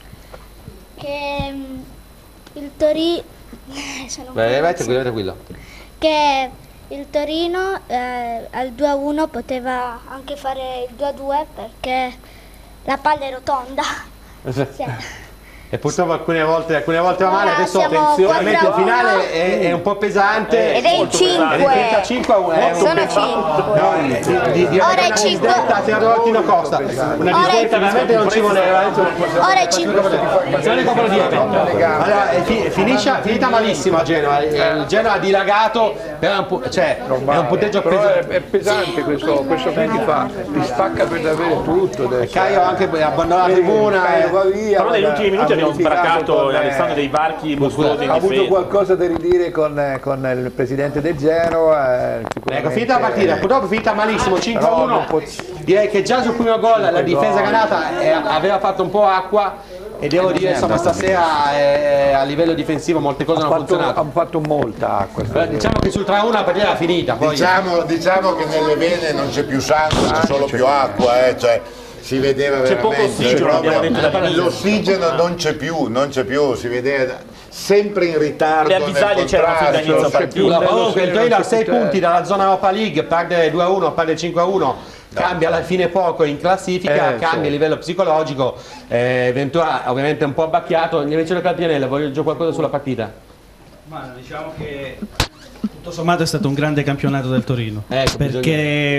che mm, il Torino sono un po' Vai, vai, emozionata. tranquillo, tranquillo. che il Torino eh, al due a uno poteva anche fare il due a due perché la palla è rotonda. Sì. E purtroppo alcune volte, alcune volte va male, Ora adesso siamo veramente il quattro a uno. finale è, è un po' pesante. Ed è in Molto cinque. pesante. Ed è finita cinque a uno. è Sono un- cinque. No, di, di, di Ora è una cinque. disdetta, ha tirato Lottino Costa. Una Ora è- disdetta veramente non ci voleva. Ora è cinque. Attenzione copro dietro. Allora, è fi- finisce, finita malissimo a Genova. Il Genova ha dilagato, però è un, pu- cioè, è un punteggio Però è, pesante. è pesante questo, questo che ti fa, ti spacca per davvero tutto. adesso. Caio anche abbandonato la tribuna. Caio va via, Però negli vabbè, ultimi minuti ha abbiamo litigato sbracato con, eh, Alessandro dei Varchi mostruosi in ha avuto difesa. qualcosa da ridire con, eh, con il presidente del Genoa. eh, Ecco, finita la partita, eh, purtroppo è finita malissimo, cinque a Però uno. non pot- Direi che già sul primo gol la cinque difesa gol. granata eh, aveva fatto un po' acqua e devo dire insomma stasera eh, a livello difensivo molte cose non hanno funzionato. hanno fatto molta acqua. Però diciamo che sul tre a uno la partita era finita. Poi... Diciamo, diciamo che nelle vene non c'è più sangue, c'è solo più acqua, eh, cioè, si vedeva C'è poco veramente ossigeno, proprio- abbiamo detto dall'inizio. l'ossigeno non c'è più, non c'è più, si vedeva sempre in ritardo. Le avvisaglie nel c'erano fin contrasto. dall'inizio partita. No, comunque il Torino ha sei punti dalla zona Europa League, perde due a uno, perde cinque a uno, cambia alla fine poco in classifica, Eh, cambia sì. a livello psicologico, eh, Ventura ovviamente un po' abbacchiato. Invece del Calpianella, voglio aggiungere qualcosa sulla partita? Ma diciamo che tutto sommato è stato un grande campionato del Torino, Ecco, perché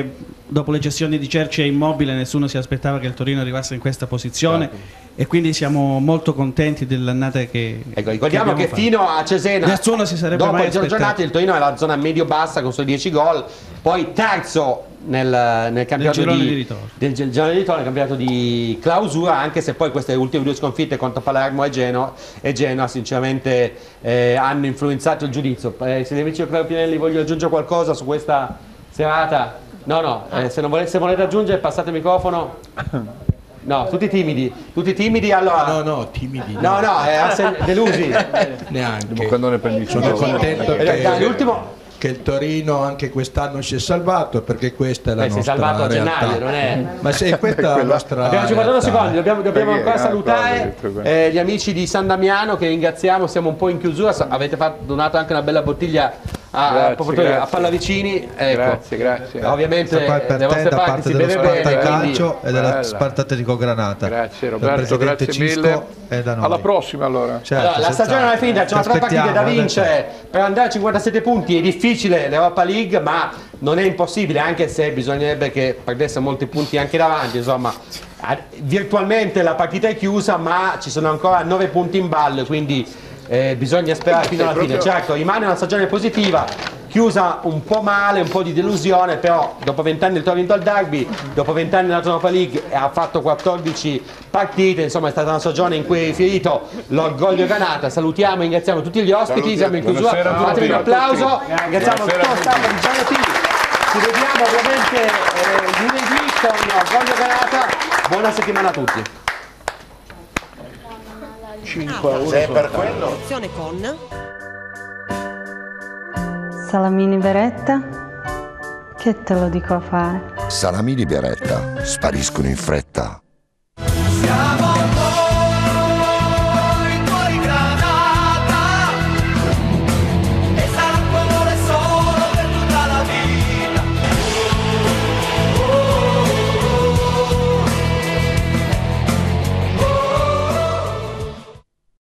dopo le cessioni di Cerci e Immobile nessuno si aspettava che il Torino arrivasse in questa posizione, Certo. e quindi siamo molto contenti dell'annata che Ecco, ricordiamo che, abbiamo fatto. fino a Cesena, nessuno si sarebbe dopo mai le giornate, aspettato. il Torino è la zona medio-bassa con i suoi dieci gol, poi terzo nel, nel campionato girone di, di ritorno. del gi- girone di ritorno, nel campionato di clausura, anche se poi queste ultime due sconfitte contro Palermo e Genoa, e Genoa sinceramente eh, hanno influenzato il giudizio. Eh, se amici del Club Pinelli voglio aggiungere qualcosa su questa serata? No, no, eh, se, non volete, se volete aggiungere passate il microfono. No, tutti timidi, tutti timidi, allora... No, no, timidi. No, no, eh, assen- delusi. Neanche. Quando ne prendi Sono contento Eh, che, dai, l'ultimo- che il Torino anche quest'anno si è salvato, perché questa è la Eh, si è nostra salvato a realtà. gennaio, non è- Ma se questa è la nostra Abbiamo cinquantadue realtà. secondi, dobbiamo, dobbiamo Perché? ancora Ah, salutare cosa, eh, gli amici di San Damiano che ringraziamo, siamo un po' in chiusura, so- avete fatto, donato anche una bella bottiglia a, Grazie, a, proprio a grazie. Pallavicini, ecco. Grazie, grazie. Ovviamente Questa qua è per le te vostre da parti parte si dello beve bene, Sparta quindi... Calcio e della Bella. Sparta Atletico Granata. Grazie Del Roberto, presidente grazie Cisco mille. e da noi. Alla prossima allora. Certo, Allora, la stagione non è finita, ci sono tre partite da vincere per andare a cinquantasette punti, è difficile l'Europa League, ma non è impossibile, anche se bisognerebbe che perdesse molti punti anche davanti, insomma. Ah, virtualmente la partita è chiusa, ma ci sono ancora nove punti in ballo, quindi eh, bisogna sperare fino alla fine. Certo, rimane una stagione positiva, chiusa un po' male, un po' di delusione, però dopo vent'anni il Torino ha vinto il derby, dopo vent'anni nella Europa League ha fatto quattordici partite, insomma è stata una stagione in cui è riferito l'orgoglio Granata. Salutiamo e ringraziamo tutti gli ospiti, Saluti. siamo in chiusura, Buonasera a tutti. fatemi un applauso, Grazie. ringraziamo tutto Buonasera a lo staff di Giano T V. Ci vediamo ovviamente eh, lunedì con Orgoglio Granata, buona settimana a tutti. cinque a uno. Se è per quello. Con Salamini Beretta? Che te lo dico a fare? Salamini Beretta spariscono in fretta. Siamo